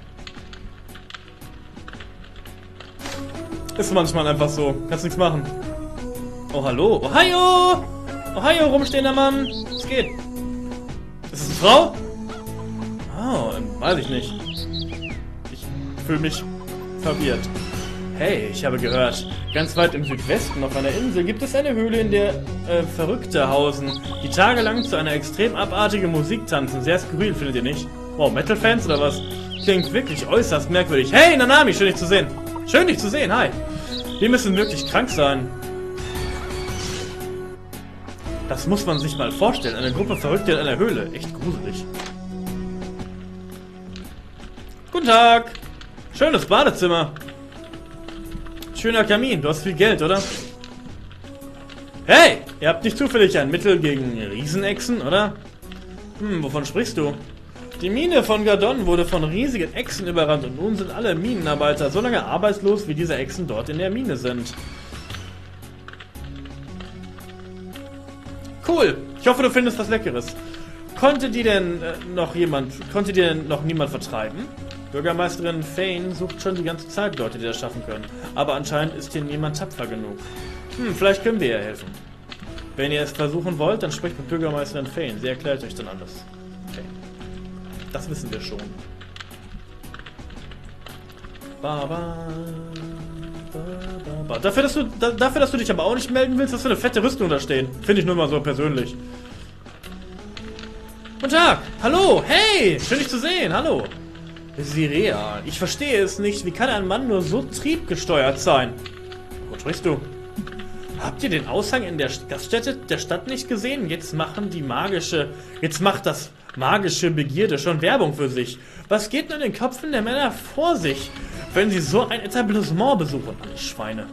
Ist manchmal einfach so. Kannst nichts machen. Oh, hallo. Ohio! Ohio, rumstehender Mann. Was geht? Ist es eine Frau? Oh, weiß ich nicht. Ich fühle mich verwirrt. Hey, ich habe gehört, ganz weit im Südwesten auf einer Insel gibt es eine Höhle, in der äh, Verrückte hausen, die tagelang zu einer extrem abartigen Musik tanzen. Sehr skurril, findet ihr nicht? Wow, Metal-Fans oder was? Klingt wirklich äußerst merkwürdig. Hey, Nanami, schön dich zu sehen. Schön dich zu sehen, hi. Wir müssen wirklich krank sein. Das muss man sich mal vorstellen. Eine Gruppe Verrückte in einer Höhle. Echt gruselig. Guten Tag. Schönes Badezimmer. Schöner Kamin. Du hast viel Geld, oder? Hey! Ihr habt nicht zufällig ein Mittel gegen Riesenechsen, oder? Hm, wovon sprichst du? Die Mine von Gardon wurde von riesigen Echsen überrannt und nun sind alle Minenarbeiter so lange arbeitslos, wie diese Echsen dort in der Mine sind. Cool! Ich hoffe, du findest was Leckeres. Konnte die denn äh, noch jemand, konnte die denn noch niemand vertreiben? Bürgermeisterin Fane sucht schon die ganze Zeit Leute, die das schaffen können. Aber anscheinend ist hier niemand tapfer genug. Hm, vielleicht können wir ihr helfen. Wenn ihr es versuchen wollt, dann sprecht mit Bürgermeisterin Fane. Sie erklärt euch dann alles. Okay. Das wissen wir schon. Ba, ba, ba, ba, ba. Dafür, dass du, da, dafür, dass du dich aber auch nicht melden willst, hast du eine fette Rüstung da stehen. Finde ich nur mal so persönlich. Guten Tag! Hallo! Hey! Schön dich zu sehen! Hallo! Sirea, ich verstehe es nicht. Wie kann ein Mann nur so triebgesteuert sein? Wo sprichst du? Habt ihr den Aushang in der Gaststätte der Stadt nicht gesehen? Jetzt machen die magische... Jetzt macht das magische Begierde schon Werbung für sich. Was geht nur in den Köpfen der Männer vor sich, wenn sie so ein Etablissement besuchen? Alle Schweine.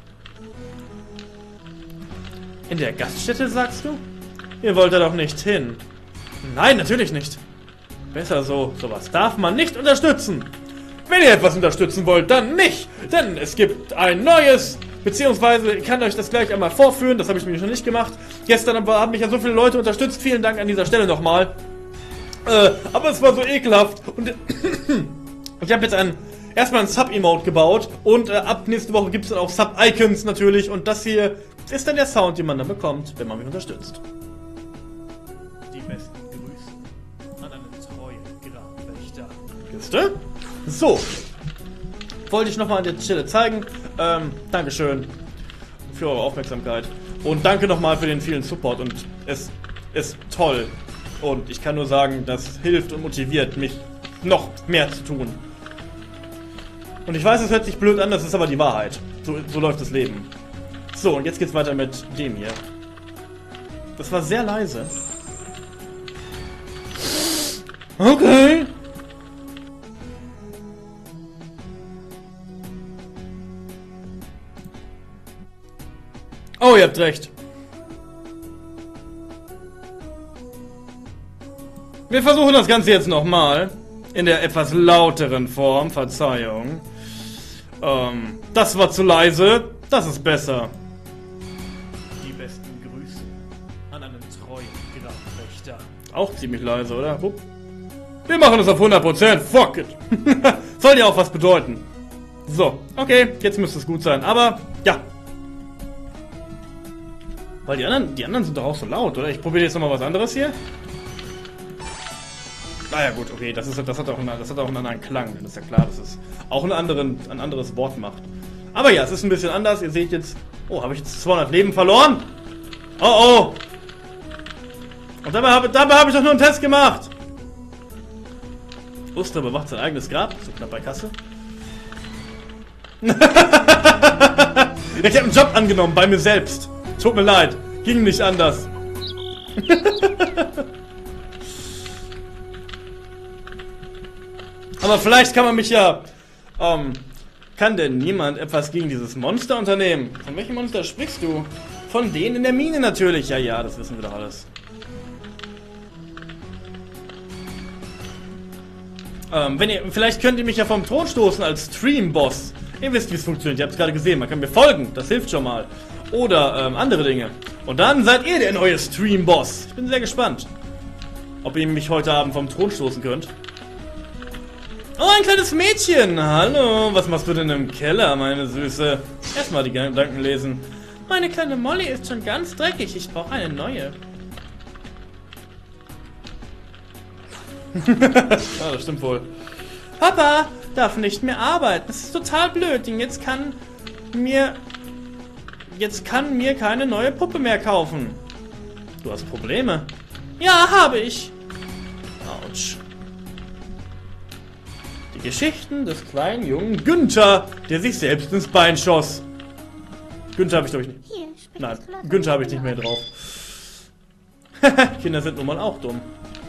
In der Gaststätte, sagst du? Ihr wollt da doch nicht hin. Nein, natürlich nicht. Besser so. Sowas darf man nicht unterstützen. Wenn ihr etwas unterstützen wollt, dann mich. Denn es gibt ein neues... Beziehungsweise, ich kann euch das gleich einmal vorführen. Das habe ich nämlich noch nicht gemacht. Gestern aber haben mich ja so viele Leute unterstützt. Vielen Dank an dieser Stelle nochmal. Äh, aber es war so ekelhaft. Und ich habe jetzt ein, erstmal ein Sub-Emote gebaut. Und äh, ab nächste Woche gibt es dann auch Sub-Icons natürlich. Und das hier ist dann der Sound, den man dann bekommt, wenn man mich unterstützt. Die besten Grüße an eine treue Grabwächter. Kiste? So. Wollte ich nochmal an der Stelle zeigen. Ähm, Dankeschön für eure Aufmerksamkeit. Und danke nochmal für den vielen Support. Und es ist toll. Und ich kann nur sagen, das hilft und motiviert mich, noch mehr zu tun. Und ich weiß, es hört sich blöd an, das ist aber die Wahrheit. So, so läuft das Leben. So, und jetzt geht's weiter mit dem hier. Das war sehr leise. Okay. Oh, ihr habt recht. Wir versuchen das Ganze jetzt nochmal. In der etwas lauteren Form. Verzeihung. Ähm, das war zu leise. Das ist besser. Die besten Grüße an einen treuen Grabwächter. Auch ziemlich leise, oder? Hup. Wir machen es auf hundert Prozent. Fuck it. Soll ja auch was bedeuten. So, okay. Jetzt müsste es gut sein. Aber, ja. Weil die anderen, die anderen sind doch auch so laut, oder? Ich probiere jetzt nochmal was anderes hier. Naja, gut, okay, das, ist, das, hat auch einen, das hat auch einen anderen Klang. Das ist ja klar, dass es auch einen anderen, ein anderes Wort macht. Aber ja, es ist ein bisschen anders. Ihr seht jetzt... Oh, habe ich jetzt zweihundert Leben verloren? Oh, oh. Und dabei habe dabei hab ich doch nur einen Test gemacht. Ustra bewacht sein eigenes Grab. So knapp bei Kasse. Ich habe einen Job angenommen bei mir selbst. Tut mir leid. Ging nicht anders. Aber vielleicht kann man mich ja... Ähm, kann denn niemand etwas gegen dieses Monster unternehmen? Von welchem Monster sprichst du? Von denen in der Mine natürlich. Ja, ja, das wissen wir doch alles. Ähm, wenn ihr... Vielleicht könnt ihr mich ja vom Thron stoßen als Stream-Boss. Ihr wisst, wie es funktioniert. Ihr habt es gerade gesehen. Man kann mir folgen. Das hilft schon mal. Oder ähm, andere Dinge. Und dann seid ihr der neue Stream-Boss. Ich bin sehr gespannt, ob ihr mich heute Abend vom Thron stoßen könnt. Oh, ein kleines Mädchen. Hallo, was machst du denn im Keller, meine Süße? Erstmal die Gedanken lesen. Meine kleine Molly ist schon ganz dreckig. Ich brauche eine neue. Ah, das stimmt wohl. Papa darf nicht mehr arbeiten. Das ist total blöd. Und jetzt kann mir... Jetzt kann mir keine neue Puppe mehr kaufen. Du hast Probleme? Ja, habe ich. Autsch. Die Geschichten des kleinen jungen Günther, der sich selbst ins Bein schoss. Günther habe ich glaube ich nicht. Hier, Nein, Günther habe ich nicht mehr drauf. Kinder sind nun mal auch dumm.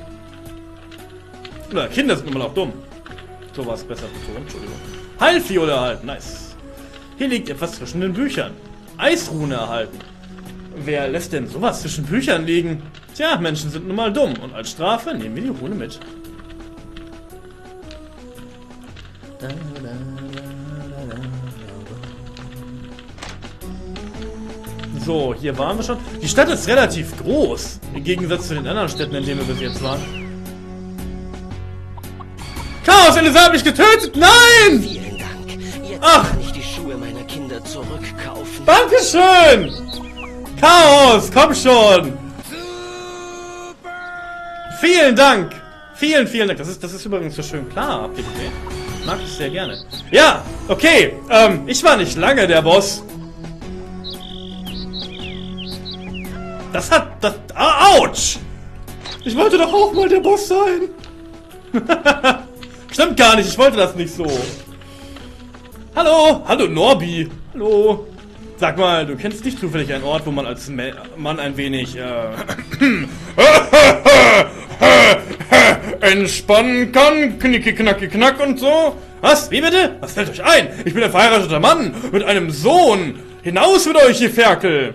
Oder Kinder sind nun mal auch dumm. So war es besser betont, Entschuldigung. Heilfiole erhalten, nice. Hier liegt etwas zwischen den Büchern. Eisrune erhalten. Wer lässt denn sowas zwischen Büchern liegen? Tja, Menschen sind nun mal dumm. Und als Strafe nehmen wir die Rune mit. So, hier waren wir schon. Die Stadt ist relativ groß. Im Gegensatz zu den anderen Städten, in denen wir bis jetzt waren. Chaos, Elisa hat mich getötet! Nein! Vielen Dank. Jetzt Ach. kann ich die Schuhe meiner Kinder zurückkaufen. Dankeschön! Chaos, komm schon! Vielen Dank! Vielen, vielen Dank. Das ist, das ist übrigens so schön klar, habt ihr gesehen? Mag ich sehr gerne. Ja, okay. Ähm, ich war nicht lange der Boss. Das hat... Das... Autsch! Ich wollte doch auch mal der Boss sein. Stimmt gar nicht, ich wollte das nicht so. Hallo, hallo Norbi. Hallo. Sag mal, du kennst nicht zufällig einen Ort, wo man als Me Mann ein wenig, äh... entspannen kann? Knicki, knacki, knack und so? Was? Wie bitte? Was fällt euch ein? Ich bin ein verheirateter Mann mit einem Sohn. Hinaus mit euch, ihr Ferkel.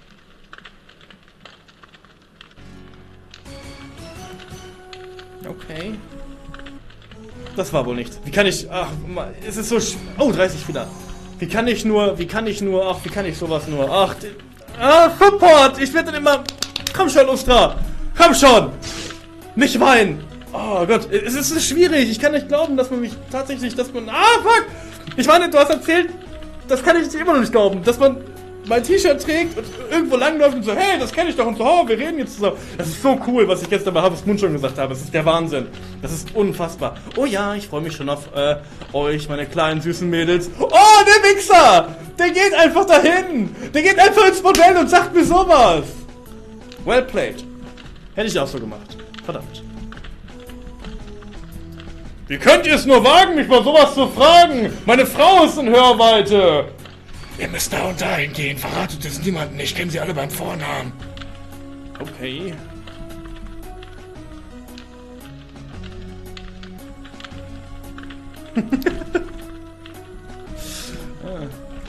Okay. Das war wohl nichts. Wie kann ich... Ach, es ist so... sch- Oh, dreißig wieder. Wie kann ich nur... Wie kann ich nur... Ach, wie kann ich sowas nur... Ach... die- Ah, Support! Ich werde dann immer... Komm schon, Ustra! Komm schon! Nicht weinen! Oh Gott, es ist so schwierig. Ich kann nicht glauben, dass man mich tatsächlich... Dass man... Ah, fuck! Ich meine, du hast erzählt... Das kann ich immer noch nicht glauben. Dass man mein T-Shirt trägt und irgendwo langläuft und so... Hey, das kenne ich doch und so... Oh, wir reden jetzt zusammen. Das ist so cool, was ich gestern bei Harvest Moon schon gesagt habe. Das ist der Wahnsinn. Das ist unfassbar. Oh ja, ich freue mich schon auf äh, euch, meine kleinen süßen Mädels. Oh, der Wichser! Der geht einfach dahin! Der geht einfach ins Modell und sagt mir sowas! Well played. Hätte ich auch so gemacht. Verdammt. Wie könnt ihr es nur wagen, mich mal sowas zu fragen? Meine Frau ist in Hörweite! Ihr müsst da und dahin gehen. Verratet es niemandem. Ich kenne sie alle beim Vornamen. Okay. ah.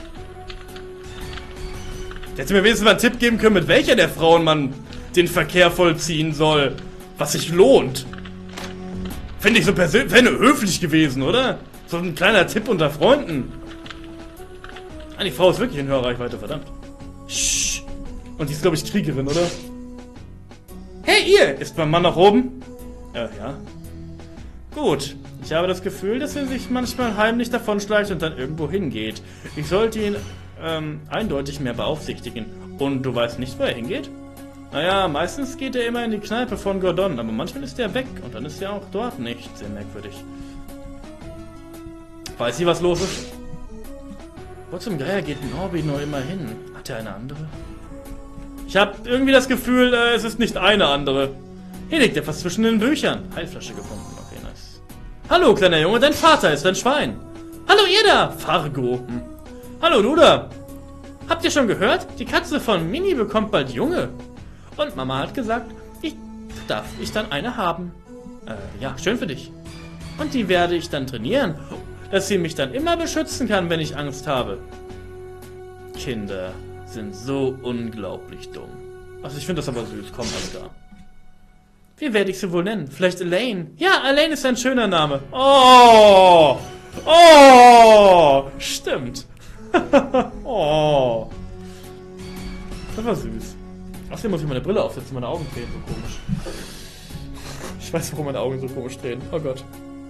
Der hätte mir wenigstens mal einen Tipp geben können, mit welcher der Frauen man den Verkehr vollziehen soll. Was sich lohnt. Finde ich so persönlich, wäre höflich gewesen, oder? So ein kleiner Tipp unter Freunden. Ah, die Frau ist wirklich in Hörreichweite, verdammt. Shh. Und die ist, glaube ich, Kriegerin, oder? Hey, ihr! Ist mein Mann nach oben? Äh, ja. Gut. Ich habe das Gefühl, dass er sich manchmal heimlich davonschleicht und dann irgendwo hingeht. Ich sollte ihn, ähm, eindeutig mehr beaufsichtigen. Und du weißt nicht, wo er hingeht? Naja, meistens geht er immer in die Kneipe von Gordon, aber manchmal ist er weg und dann ist er auch dort nicht. Sehr merkwürdig. Weiß sie, was los ist? Wo zum Geier geht Norbi nur immer hin? Hat er eine andere? Ich habe irgendwie das Gefühl, äh, es ist nicht eine andere. Hier liegt etwas zwischen den Büchern. Heilflasche gefunden. Okay, nice. Hallo, kleiner Junge, dein Vater ist ein Schwein. Hallo, ihr da! Fargo. Hm. Hallo, du da! Habt ihr schon gehört? Die Katze von Mini bekommt bald Junge. Und Mama hat gesagt, ich darf ich dann eine haben. Äh, ja, schön für dich. Und die werde ich dann trainieren, dass sie mich dann immer beschützen kann, wenn ich Angst habe. Kinder sind so unglaublich dumm. Also ich finde das aber süß. Komm, alles klar. Wie werde ich sie wohl nennen? Vielleicht Elaine? Ja, Elaine ist ein schöner Name. Oh! Oh! Stimmt. Oh. Das war süß. Außerdem muss ich meine Brille aufsetzen, meine Augen drehen so komisch. Ich weiß, warum meine Augen so komisch drehen. Oh Gott.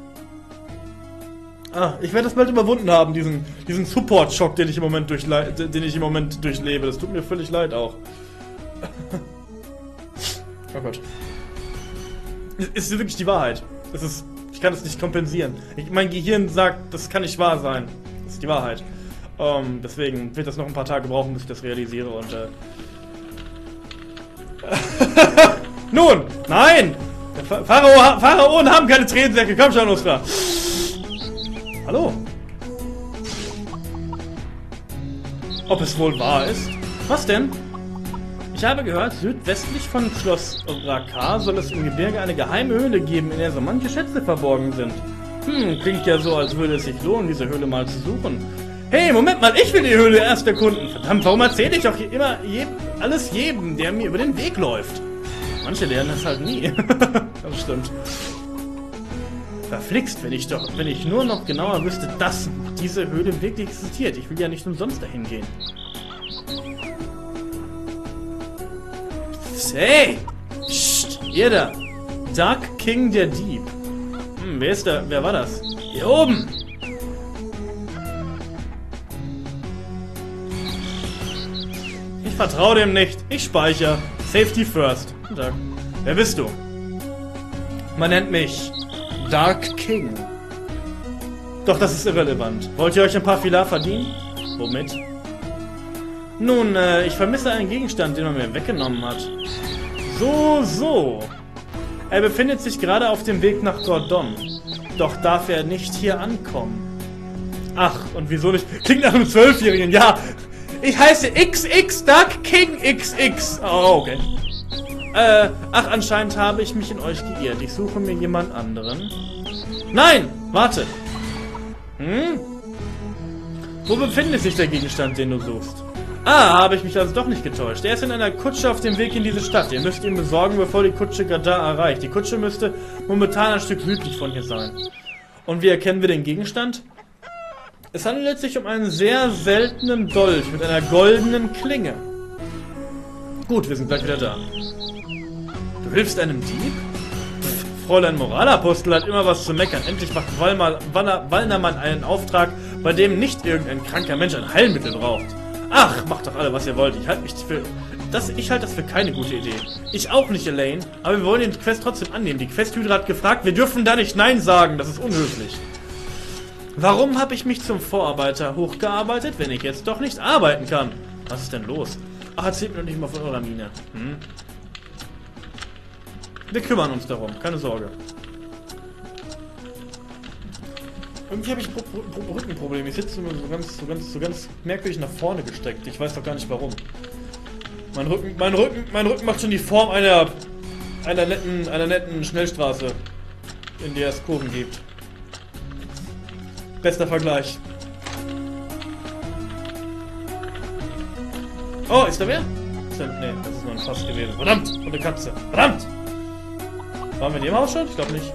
Ah, ich werde das bald überwunden haben, diesen, diesen Support-Schock, den ich im Moment durchle den ich im Moment durchlebe. Das tut mir völlig leid auch. Oh Gott. Es ist wirklich die Wahrheit. Es ist, ich kann es nicht kompensieren. Ich, mein Gehirn sagt, das kann nicht wahr sein. Das ist die Wahrheit. Um, deswegen wird das noch ein paar Tage brauchen, bis ich das realisiere und äh Nun, nein! Pharao, Pharaonen haben keine Tränensäcke. Komm schon, Ustra. Hallo? Ob es wohl wahr ist? Was denn? Ich habe gehört, südwestlich von Schloss Rakar soll es im Gebirge eine geheime Höhle geben, in der so manche Schätze verborgen sind. Hm, klingt ja so, als würde es sich lohnen, diese Höhle mal zu suchen. Hey, Moment mal, ich will die Höhle erst erkunden. Verdammt, warum erzähle ich doch hier immer jedem, alles jedem, der mir über den Weg läuft? Manche lernen das halt nie. Das stimmt. Verflixt, wenn ich doch, wenn ich nur noch genauer wüsste, dass diese Höhle wirklich existiert. Ich will ja nicht umsonst dahin gehen. Hey! Psst, ihr da! Dark King der Dieb. Hm, wer ist da? Wer war das? Hier oben! Ich vertraue dem nicht. Ich speichere. Safety first. Guten Tag. Wer bist du? Man nennt mich Dark King. Doch, das ist irrelevant. Wollt ihr euch ein paar Filar verdienen? Womit? Nun, äh, ich vermisse einen Gegenstand, den man mir weggenommen hat. So, so. Er befindet sich gerade auf dem Weg nach Gordon. Doch darf er nicht hier ankommen. Ach, und wieso nicht? Klingt nach einem Zwölfjährigen, ja. Ich heiße X X Dark King X X. Oh, okay. Äh, ach, anscheinend habe ich mich in euch geirrt. Ich suche mir jemand anderen. Nein! Warte! Hm? Wo befindet sich der Gegenstand, den du suchst? Ah, habe ich mich also doch nicht getäuscht. Er ist in einer Kutsche auf dem Weg in diese Stadt. Ihr müsst ihn besorgen, bevor die Kutsche Gadar erreicht. Die Kutsche müsste momentan ein Stück südlich von hier sein. Und wie erkennen wir den Gegenstand? Es handelt sich um einen sehr seltenen Dolch mit einer goldenen Klinge. Gut, wir sind gleich wieder da. Du hilfst einem Dieb? Pff, Fräulein Moralapostel hat immer was zu meckern. Endlich macht Walmer, Walner, Walnermann einen Auftrag, bei dem nicht irgendein kranker Mensch ein Heilmittel braucht. Ach, macht doch alle, was ihr wollt. Ich halte mich für... Das, ich halte das für keine gute Idee. Ich auch nicht, Elaine. Aber wir wollen den Quest trotzdem annehmen. Die Questhüter hat gefragt, wir dürfen da nicht Nein sagen. Das ist unhöflich. Warum habe ich mich zum Vorarbeiter hochgearbeitet, wenn ich jetzt doch nicht arbeiten kann? Was ist denn los? Ach, erzählt mir doch nicht mal von eurer Mine. Hm? Wir kümmern uns darum, keine Sorge. Irgendwie habe ich Pro Pro Rückenprobleme. Ich sitze immer so ganz, so, ganz, so ganz merkwürdig nach vorne gestreckt. Ich weiß doch gar nicht warum. Mein Rücken, mein Rücken, mein Rücken macht schon die Form einer, einer netten, einer netten Schnellstraße, in der es Kurven gibt. Bester Vergleich. Oh, ist da wer? Ist da, nee, das ist nur ein Fass gewesen. Verdammt! Und eine Katze. Verdammt! Waren wir in dem Haus schon? Ich glaube nicht.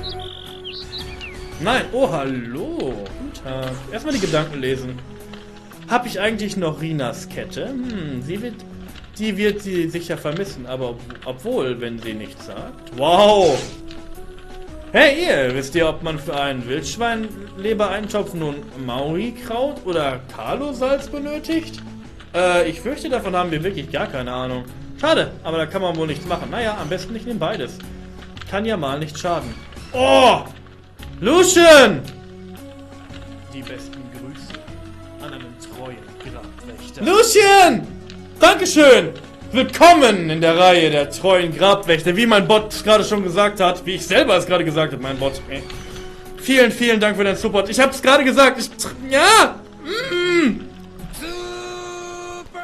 Nein. Oh, hallo. Guten Tag. Erstmal die Gedanken lesen. Hab ich eigentlich noch Rinas Kette? Hm, sie wird... Die wird sie sicher vermissen, aber ob, obwohl, wenn sie nichts sagt... Wow! Hey ihr, wisst ihr, ob man für einen Wildschweinleber-Eintopf nun Maui-Kraut oder Kalo-Salz benötigt? Äh, ich fürchte, davon haben wir wirklich gar keine Ahnung. Schade, aber da kann man wohl nichts machen. Naja, am besten ich nehme beides. Kann ja mal nicht schaden. Oh! Lucian! Die besten Grüße an einen treuen Grabwächter. Lucian! Dankeschön! Willkommen in der Reihe der treuen Grabwächter, wie mein Bot gerade schon gesagt hat, wie ich selber es gerade gesagt habe, mein Bot. Vielen, vielen Dank für deinen Support. Ich habe es gerade gesagt. Ich, ja! Mm. Super!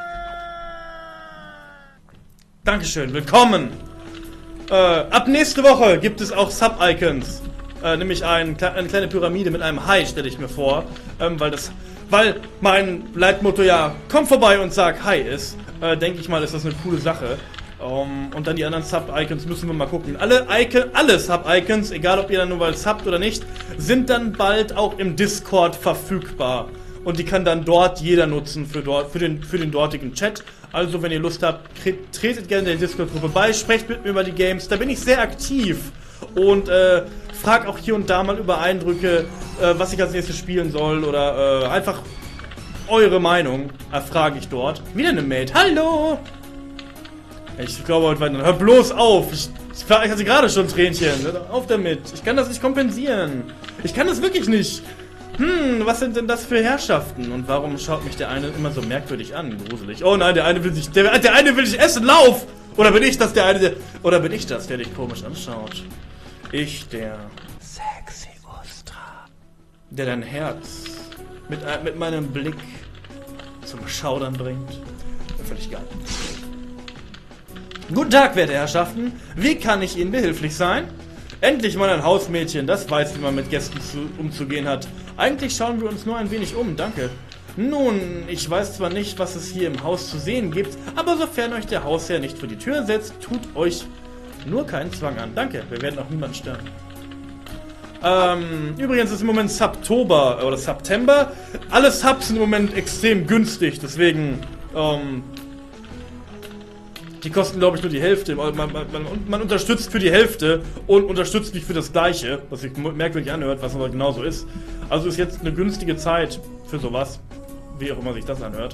Dankeschön, willkommen. Äh, ab nächste Woche gibt es auch Sub-Icons. Äh, nämlich ein, eine kleine Pyramide mit einem Hai, stelle ich mir vor. Ähm, weil das, weil mein Leitmotto ja, komm vorbei und sag Hi ist. Äh, denke ich mal, ist das eine coole Sache. Um, und dann die anderen Sub-Icons müssen wir mal gucken. Alle Icon, alle Sub-Icons, egal ob ihr dann nur weil subt oder nicht, sind dann bald auch im Discord verfügbar. Und die kann dann dort jeder nutzen für, dort, für, den, für den dortigen Chat. Also wenn ihr Lust habt, tretet gerne in der Discord-Gruppe bei, sprecht mit mir über die Games. Da bin ich sehr aktiv. Und äh, frag auch hier und da mal über Eindrücke, äh, was ich als nächstes spielen soll. Oder äh, einfach eure Meinung erfrage ich dort. Wieder eine Mate. Hallo! Ich glaube heute weiter. Hör bloß auf! Ich, ich, ich hatte gerade schon Tränchen. Hör auf damit. Ich kann das nicht kompensieren. Ich kann das wirklich nicht. Hm, was sind denn das für Herrschaften? Und warum schaut mich der eine immer so merkwürdig an? Gruselig. Oh nein, der eine will sich. Der, der eine will sich essen. Lauf! Oder bin ich das, der eine, der. Oder bin ich das, der dich komisch anschaut? Ich, der. Sexy Ustra. Der dein Herz mit, mit meinem Blick zum Schaudern bringt. Völlig geil. Guten Tag, werte Herrschaften. Wie kann ich Ihnen behilflich sein? Endlich mal ein Hausmädchen, das weiß, wie man mit Gästen zu, umzugehen hat. Eigentlich schauen wir uns nur ein wenig um, danke. Nun, ich weiß zwar nicht, was es hier im Haus zu sehen gibt, aber sofern euch der Hausherr nicht vor die Tür setzt, tut euch nur keinen Zwang an. Danke, wir werden auch niemanden stören. Ähm, übrigens ist im Moment Subtober oder September. Alle Subs sind im Moment extrem günstig, deswegen, ähm, die kosten, glaube ich, nur die Hälfte. Man, man, man, man unterstützt für die Hälfte und unterstützt nicht für das Gleiche, was sich merkwürdig anhört, was aber genauso ist. Also ist jetzt eine günstige Zeit für sowas, wie auch immer sich das anhört.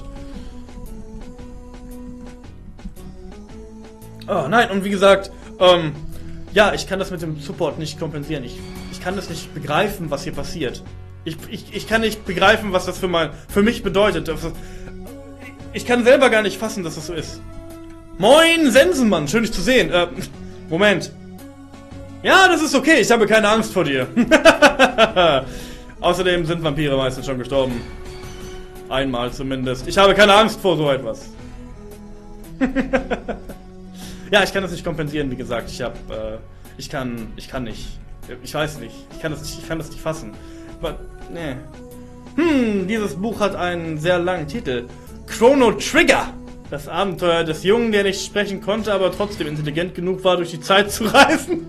Oh nein, und wie gesagt, ähm, ja, ich kann das mit dem Support nicht kompensieren. Ich, ich kann das nicht begreifen, was hier passiert. Ich, ich, ich kann nicht begreifen, was das für, mein, für mich bedeutet. Ich kann selber gar nicht fassen, dass das so ist. Moin, Sensenmann, schön dich zu sehen. Äh, Moment. Ja, das ist okay, ich habe keine Angst vor dir. Außerdem sind Vampire meistens schon gestorben. Einmal zumindest. Ich habe keine Angst vor so etwas. Ja, ich kann das nicht kompensieren, wie gesagt. Ich habe, äh, ich kann, ich kann nicht. Ich weiß nicht. Ich kann das nicht, ich kann das nicht fassen. Aber, nee. Hm, dieses Buch hat einen sehr langen Titel. Chrono Trigger. Das Abenteuer des Jungen, der nicht sprechen konnte, aber trotzdem intelligent genug war, durch die Zeit zu reisen.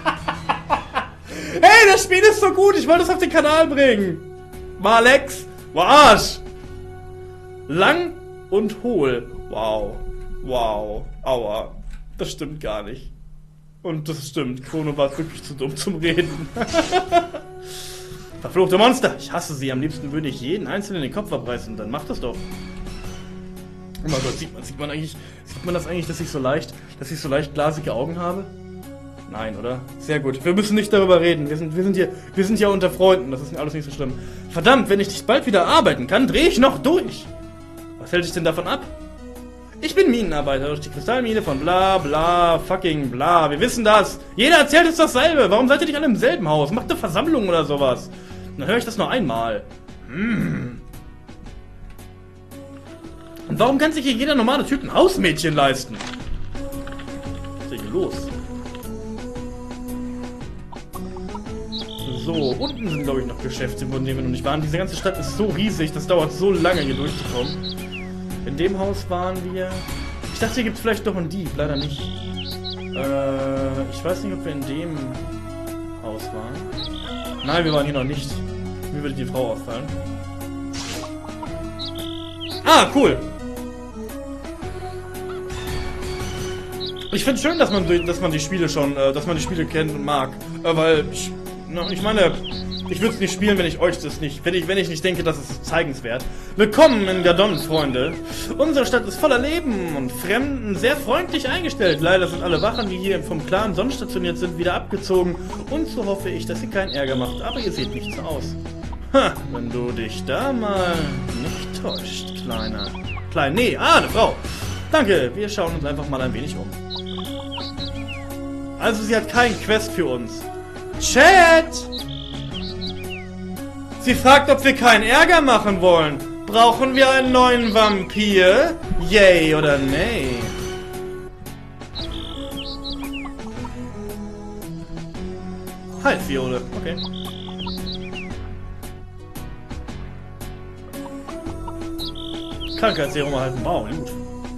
Hey, das Spiel ist so gut, ich wollte es auf den Kanal bringen. Malex, war Arsch. Lang und hohl. Wow. Wow. Aua. Das stimmt gar nicht. Und das stimmt, Chrono war wirklich zu dumm zum Reden. Verfluchte Monster, ich hasse sie. Am liebsten würde ich jeden einzelnen den Kopf abreißen. Dann macht das doch. Oh mein Gott, sieht man, sieht man eigentlich, sieht man das eigentlich, dass ich so leicht, dass ich so leicht glasige Augen habe? Nein, oder? Sehr gut. Wir müssen nicht darüber reden. Wir sind, wir sind hier, wir sind ja unter Freunden. Das ist alles nicht so schlimm. Verdammt, wenn ich nicht bald wieder arbeiten kann, drehe ich noch durch. Was hält dich denn davon ab? Ich bin Minenarbeiter durch die Kristallmine von bla bla fucking bla. Wir wissen das. Jeder erzählt uns dasselbe. Warum seid ihr nicht alle im selben Haus? Macht eine Versammlung oder sowas. Dann höre ich das nur einmal. Hm. Und warum kann sich hier jeder normale Typ ein Hausmädchen leisten? Was ist denn hier los? So, unten sind, glaube ich, noch Geschäfte, von denen wir noch nicht waren. Diese ganze Stadt ist so riesig, das dauert so lange, hier durchzukommen. In dem Haus waren wir... Ich dachte, hier gibt es vielleicht doch einen Dieb, leider nicht. Äh, ich weiß nicht, ob wir in dem Haus waren. Nein, wir waren hier noch nicht. Mir würde die Frau auffallen. Ah, cool! Ich finde es schön, dass man, dass man die Spiele schon, äh, dass man die Spiele kennt und mag. Äh, weil, ich, na, ich meine, ich würde es nicht spielen, wenn ich euch das nicht, wenn ich, wenn ich nicht denke, das ist zeigenswert. Willkommen in Gadon, Freunde. Unsere Stadt ist voller Leben und Fremden sehr freundlich eingestellt. Leider sind alle Wachen, die hier vom Clan Sonn stationiert sind, wieder abgezogen. Und so hoffe ich, dass ihr keinen Ärger macht. Aber ihr seht nicht so aus. Ha, wenn du dich da mal nicht täuscht, Kleiner. Klein, nee, ah, eine Frau. Danke, wir schauen uns einfach mal ein wenig um. Also sie hat keinen Quest für uns. Chat! Sie fragt, ob wir keinen Ärger machen wollen. Brauchen wir einen neuen Vampir? Yay oder nay? Halt, Fiole. Okay. Krankheitsserum erhalten. Wow, gut.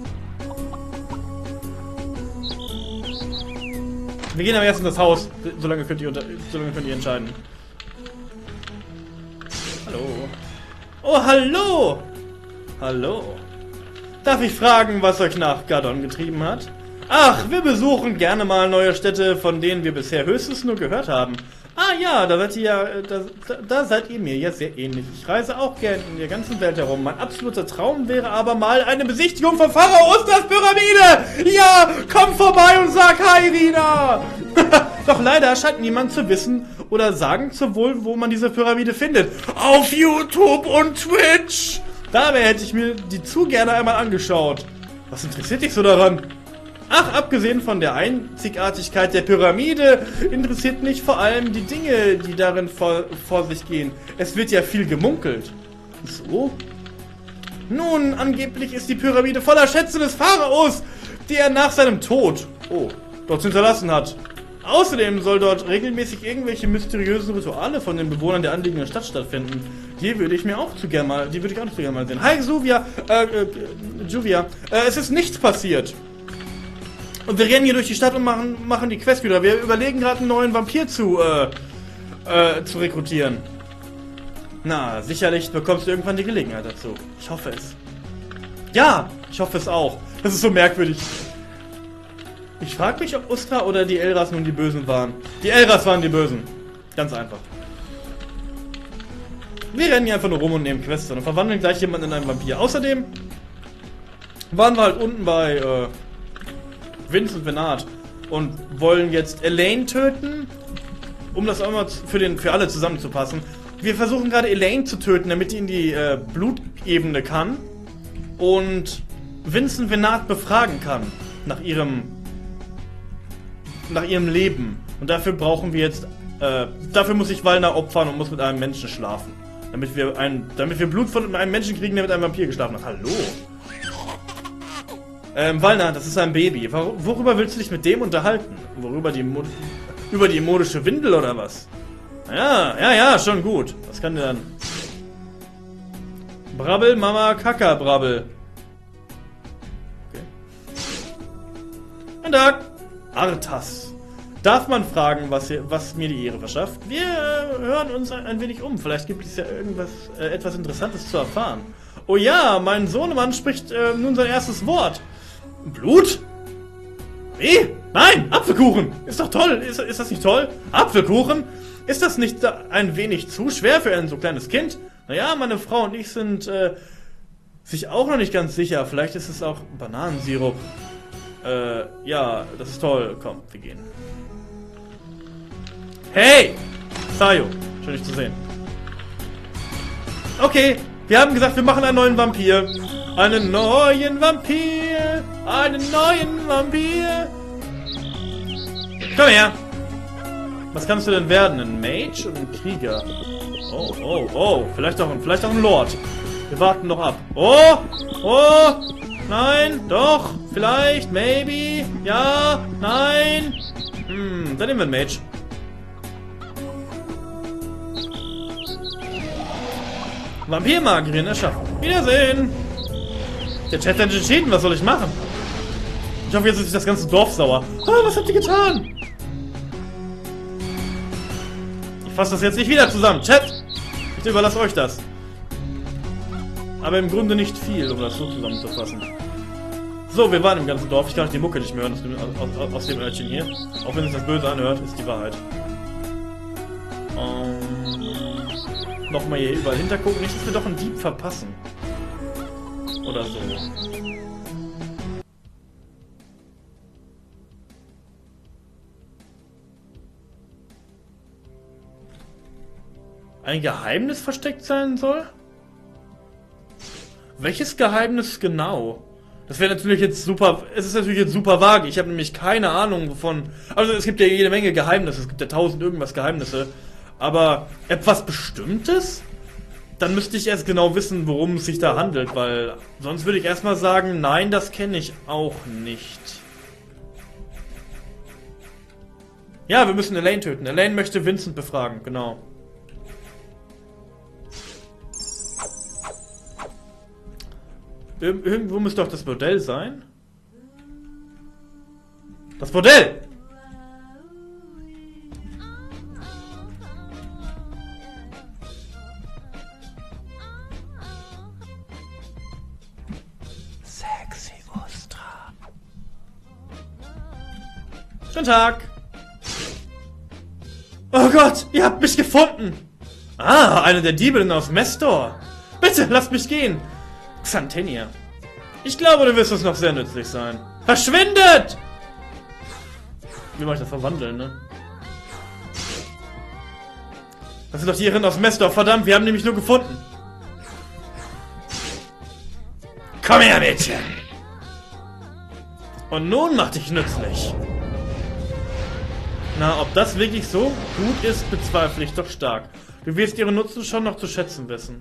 Wir gehen aber erst in das Haus. Solange könnt ihr, unter, solange könnt ihr entscheiden. Hallo. Oh, hallo! Hallo. Darf ich fragen, was euch nach Gadon getrieben hat? Ach, wir besuchen gerne mal neue Städte, von denen wir bisher höchstens nur gehört haben. Ah ja, da seid ihr ja, da, da seid ihr mir ja sehr ähnlich. Ich reise auch gern in der ganzen Welt herum. Mein absoluter Traum wäre aber mal eine Besichtigung von Pharao Osters Pyramide. Ja, komm vorbei und sag Hi, Rina. Doch leider scheint niemand zu wissen oder sagen zu wollen, wo man diese Pyramide findet. Auf YouTube und Twitch. Dabei hätte ich mir die zu gerne einmal angeschaut. Was interessiert dich so daran? Ach, abgesehen von der Einzigartigkeit der Pyramide interessiert mich vor allem die Dinge, die darin vor, vor sich gehen. Es wird ja viel gemunkelt. So? Nun, angeblich ist die Pyramide voller Schätze des Pharaos, die er nach seinem Tod, oh, dort hinterlassen hat. Außerdem soll dort regelmäßig irgendwelche mysteriösen Rituale von den Bewohnern der anliegenden Stadt stattfinden. Die würde ich mir auch zu gerne mal, die würde ich auch zu gerne mal sehen. Hi, Juvia, äh, äh, Juvia, äh, es ist nichts passiert. Und wir rennen hier durch die Stadt und machen, machen die Quest wieder. Wir überlegen gerade einen neuen Vampir zu, äh, äh, zu rekrutieren. Na, sicherlich bekommst du irgendwann die Gelegenheit dazu. Ich hoffe es. Ja, ich hoffe es auch. Das ist so merkwürdig. Ich frage mich, ob Ustra oder die Elras nun die Bösen waren. Die Elras waren die Bösen. Ganz einfach. Wir rennen hier einfach nur rum und nehmen Quests und verwandeln gleich jemanden in einen Vampir. Außerdem waren wir halt unten bei äh, Vince und Venat und wollen jetzt Elaine töten, um das auch mal für, den, für alle zusammenzupassen. Wir versuchen gerade Elaine zu töten, damit die in die äh, Blutebene kann und Vince und Venat befragen kann nach ihrem nach ihrem Leben. Und dafür brauchen wir jetzt äh, dafür muss ich Valna opfern und muss mit einem Menschen schlafen. Damit wir ein, damit wir Blut von einem Menschen kriegen, der mit einem Vampir geschlafen hat. Hallo? Ähm, Valna, das ist ein Baby. Wor worüber willst du dich mit dem unterhalten? Worüber die Mod über die modische Windel oder was? Ja, ja, ja, schon gut. Was kann der dann? Brabbel, Mama, Kaka, Brabbel. Okay. Guten Tag. Arthas. Darf man fragen, was, hier, was mir die Ehre verschafft? Wir äh, hören uns ein, ein wenig um. Vielleicht gibt es ja irgendwas, äh, etwas Interessantes zu erfahren. Oh ja, mein Sohnemann spricht äh, nun sein erstes Wort. Blut? Wie? Nein, Apfelkuchen. Ist doch toll. Ist, ist das nicht toll? Apfelkuchen? Ist das nicht ein wenig zu schwer für ein so kleines Kind? Naja, meine Frau und ich sind äh, sich auch noch nicht ganz sicher. Vielleicht ist es auch Bananensirup. Äh, ja, das ist toll. Komm, wir gehen. Hey! Sayo, schön dich zu sehen. Okay, wir haben gesagt, wir machen einen neuen Vampir. Einen neuen Vampir! Einen neuen Vampir! Komm her! Was kannst du denn werden? Ein Mage und ein Krieger? Oh, oh, oh. Vielleicht auch, vielleicht auch ein Lord. Wir warten noch ab. Oh! Oh! Nein! Doch! Vielleicht! Maybe! Ja! Nein! Hm, dann nehmen wir einen Mage. Vampirmagierin erschaffen. Wiedersehen! Der Chat hat entschieden, was soll ich machen? Ich hoffe, jetzt ist das ganze Dorf sauer. Ah, was habt ihr getan? Ich fasse das jetzt nicht wieder zusammen. Chat! Ich überlasse euch das. Aber im Grunde nicht viel, um das so zusammenzufassen. So, wir waren im ganzen Dorf. Ich kann die Mucke nicht mehr hören aus dem, aus, aus, aus dem Örtchen hier. Auch wenn es das böse anhört, ist die Wahrheit. Um, Nochmal hier überall hintergucken. Nicht, dass wir doch einen Dieb verpassen. Oder so. Ein Geheimnis versteckt sein soll? Welches Geheimnis genau? Das wäre natürlich jetzt super... Es ist natürlich jetzt super vage. Ich habe nämlich keine Ahnung wovon... Also es gibt ja jede Menge Geheimnisse. Es gibt ja tausend irgendwas Geheimnisse. Aber etwas Bestimmtes? Dann müsste ich erst genau wissen, worum es sich da handelt, weil sonst würde ich erstmal sagen, nein, das kenne ich auch nicht. Ja, wir müssen Elaine töten. Elaine möchte Vincent befragen, genau. Ir- irgendwo muss doch das Bordell sein. Das Bordell! Guten Tag. Oh Gott, ihr habt mich gefunden. Ah, eine der Diebelinnen aus Mestor. Bitte, lasst mich gehen. Xantenia. Ich glaube, du wirst uns noch sehr nützlich sein. Verschwindet! Wie mache ich das verwandeln, ne? Das sind doch die Irren aus Mestor. Verdammt, wir haben nämlich nur gefunden. Komm her, Mädchen. Und nun mach dich nützlich. Na, ob das wirklich so gut ist, bezweifle ich doch stark. Du wirst ihren Nutzen schon noch zu schätzen wissen.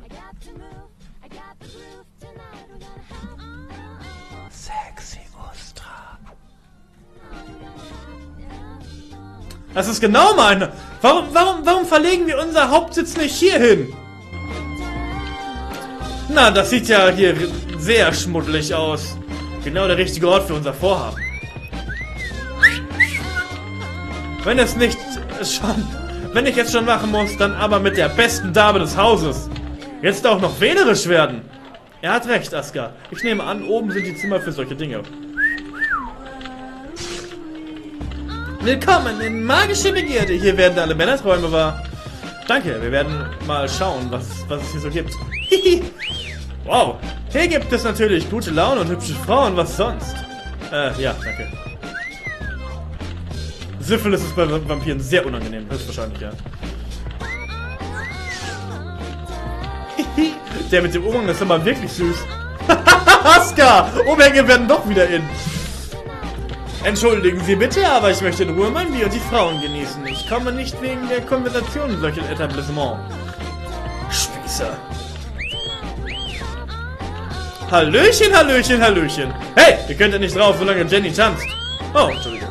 Sexy Ustra. Das ist genau meine. Warum, warum, warum verlegen wir unser Hauptsitz nicht hier hin? Na, das sieht ja hier sehr schmuddelig aus. Genau der richtige Ort für unser Vorhaben. Wenn es nicht schon... Wenn ich jetzt schon machen muss, dann aber mit der besten Dame des Hauses. Jetzt auch noch wählerisch werden. Er hat recht, Askar. Ich nehme an, oben sind die Zimmer für solche Dinge. Willkommen in Magische Begierde. Hier werden alle Männerträume wahr. Danke, wir werden mal schauen, was, was es hier so gibt. Wow, hier gibt es natürlich gute Laune und hübsche Frauen, was sonst? Äh, ja, danke. Syphilis ist bei Vampiren sehr unangenehm, höchstwahrscheinlich, ja. Der mit dem Umhang ist immer wirklich süß. Askar! Umhänge werden doch wieder in. Entschuldigen Sie bitte, aber ich möchte in Ruhe mein Bier und die Frauen genießen. Ich komme nicht wegen der Konversation in solchen Etablissement. Spießer. Hallöchen, Hallöchen, Hallöchen. Hey, ihr könnt ja nicht drauf, solange Jenny tanzt. Oh, Entschuldigung.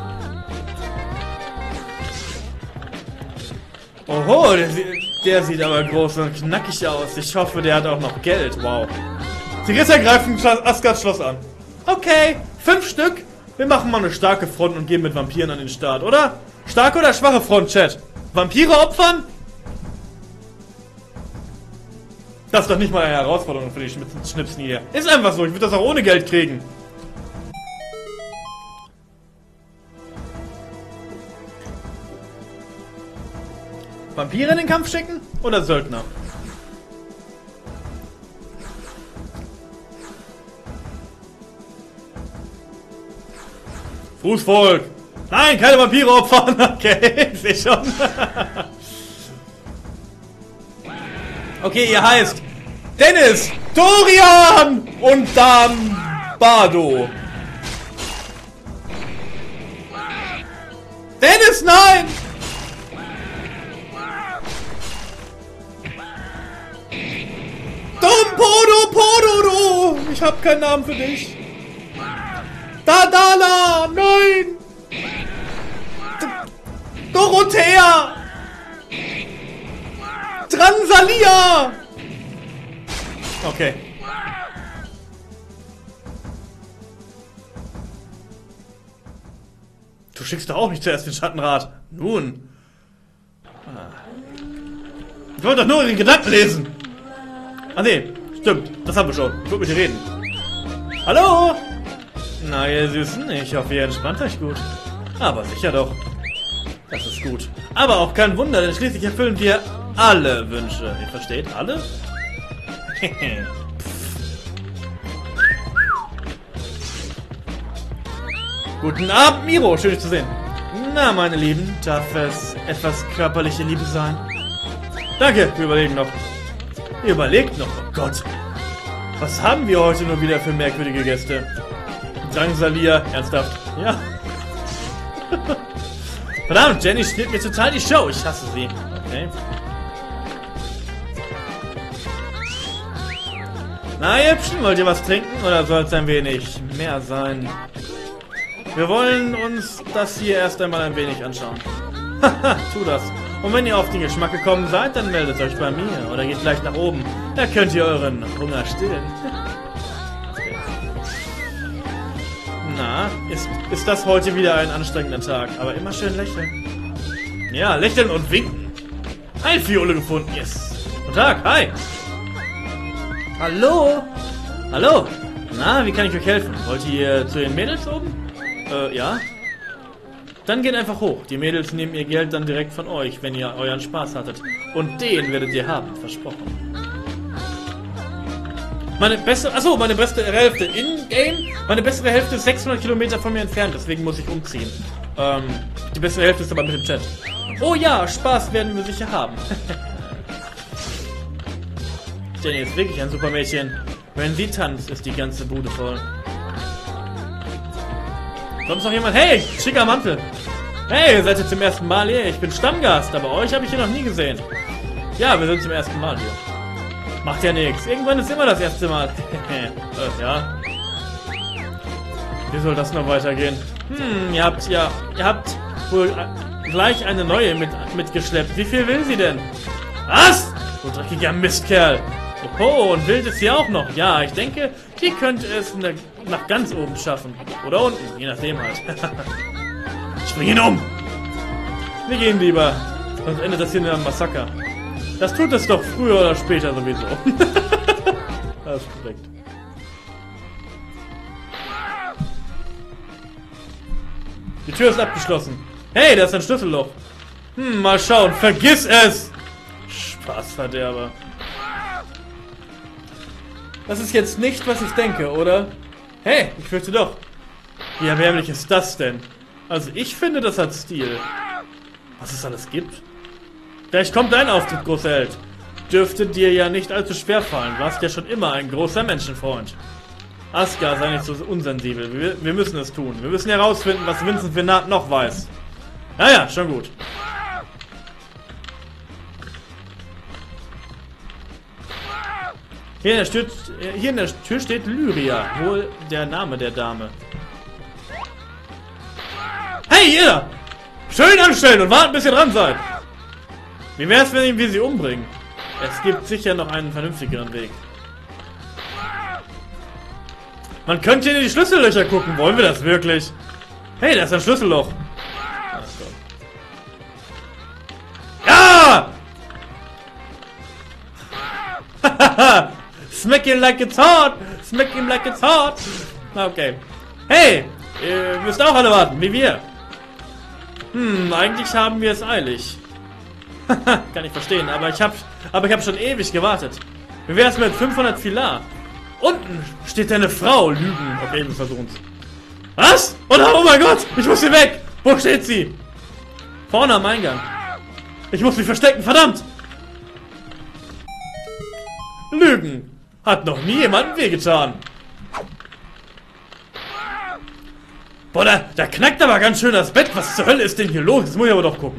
Oho, der, der sieht aber groß und knackig aus. Ich hoffe, der hat auch noch Geld. Wow. Die Ritter greifen Askars Schloss an. Okay, fünf Stück. Wir machen mal eine starke Front und gehen mit Vampiren an den Start, oder? Starke oder schwache Front, Chat? Vampire opfern? Das ist doch nicht mal eine Herausforderung für die Schnipsen hier. Ist einfach so, ich würde das auch ohne Geld kriegen. Vampire in den Kampf schicken? Oder Söldner? Fußvolk! Nein, keine Vampire opfern! Okay, ich sehe schon. Okay, ihr heißt Dennis, Dorian und dann Bardo. Dennis, nein! Dom Podo Podoro! Ich hab keinen Namen für dich. Dadala! Nein! D Dorothea! Transalia! Okay. Du schickst doch auch nicht zuerst den Schattenrat. Nun. Ich wollte doch nur den Gedanken lesen. Ah ne, stimmt. Das haben wir schon. Ich wollte mit dir reden. Hallo? Na ihr Süßen, ich hoffe ihr entspannt euch gut. Aber sicher doch. Das ist gut. Aber auch kein Wunder, denn schließlich erfüllen wir alle Wünsche. Ihr versteht? Alle? Guten Abend, Miro. Schön, dich zu sehen. Na, meine Lieben, darf es etwas körperliche Liebe sein? Danke, wir überlegen noch. Ihr überlegt noch? Oh Gott. Was haben wir heute nur wieder für merkwürdige Gäste? Drangsalia, ernsthaft? Ja. Verdammt, Jenny spielt mir total die Show. Ich hasse sie. Okay. Na, ihr Hübschen, wollt ihr was trinken? Oder soll es ein wenig mehr sein? Wir wollen uns das hier erst einmal ein wenig anschauen. Haha, tu das. Und wenn ihr auf den Geschmack gekommen seid, dann meldet euch bei mir. Oder geht gleich nach oben. Da könnt ihr euren Hunger stillen. Na, ist, ist das heute wieder ein anstrengender Tag. Aber immer schön lächeln. Ja, lächeln und winken. Ein Fiole gefunden, yes. Guten Tag, hi. Hallo. Hallo. Na, wie kann ich euch helfen? Wollt ihr zu den Mädels oben? Äh, ja. Dann geht einfach hoch. Die Mädels nehmen ihr Geld dann direkt von euch, wenn ihr euren Spaß hattet. Und den werdet ihr haben, versprochen. Meine bessere, achso, meine bessere Hälfte in-game. Meine bessere Hälfte ist sechshundert Kilometer von mir entfernt, deswegen muss ich umziehen. Ähm, die bessere Hälfte ist aber mit dem Chat. Oh ja, Spaß werden wir sicher haben. Jenny ist wirklich ein super Mädchen. Wenn sie tanzt, ist die ganze Bude voll. Sonst noch jemand? Hey, schicker Mantel. Hey, ihr seid jetzt zum ersten Mal hier. Ich bin Stammgast, aber euch habe ich hier noch nie gesehen. Ja, wir sind zum ersten Mal hier. Macht ja nichts. Irgendwann ist immer das erste Mal. äh, ja. Wie soll das noch weitergehen? Hm, ihr habt ja, ihr habt wohl gleich eine neue mit, mitgeschleppt. Wie viel will sie denn? Was? So dreckiger Mistkerl. Oh, und wild ist sie auch noch. Ja, ich denke, die könnte es ne, nach ganz oben schaffen. Oder unten, je nachdem halt. Spring ihn um! Wir gehen lieber. Sonst endet das hier in einem Massaker. Das tut es doch früher oder später sowieso. Das ist korrekt. Die Tür ist abgeschlossen. Hey, da ist ein Schlüsselloch. Hm, mal schauen. Vergiss es! Spaßverderber. Das ist jetzt nicht, was ich denke, oder? Hey, ich fürchte doch. Wie erbärmlich ist das denn? Also ich finde, das hat Stil. Was es alles gibt? Vielleicht kommt dein Auftritt, großer Held. Dürfte dir ja nicht allzu schwer fallen. Du warst ja schon immer ein großer Menschenfreund. Aska, sei nicht so unsensibel. Wir, wir müssen es tun. Wir müssen herausfinden, was Vincent Venat noch weiß. Naja, schon gut. Hier in, der Tür, hier in der Tür steht Lyria. Wohl der Name der Dame. Hey, ihr! Schön anstellen und warten, bis ihr dran seid. Wie wär's, wenn wir sie umbringen? Es gibt sicher noch einen vernünftigeren Weg. Man könnte in die Schlüssellöcher gucken. Wollen wir das wirklich? Hey, da ist ein Schlüsselloch. Ja! Hahaha! Smack him like it's hot! Smack him like it's hot! Okay. Hey! Ihr müsst auch alle warten, wie wir. Hm, eigentlich haben wir es eilig. Kann ich verstehen, aber ich hab, aber ich hab schon ewig gewartet. Wie wär's mit fünfhundert Filar? Unten steht eine Frau. Lügen. Okay, wir versuchen's. Was? Oder, oh mein Gott! Ich muss hier weg! Wo steht sie? Vorne am Eingang. Ich muss mich verstecken, verdammt! Lügen. Hat noch nie jemandem wehgetan. Boah, da, da knackt aber ganz schön das Bett. Was zur Hölle ist denn hier los? Das muss ich aber doch gucken.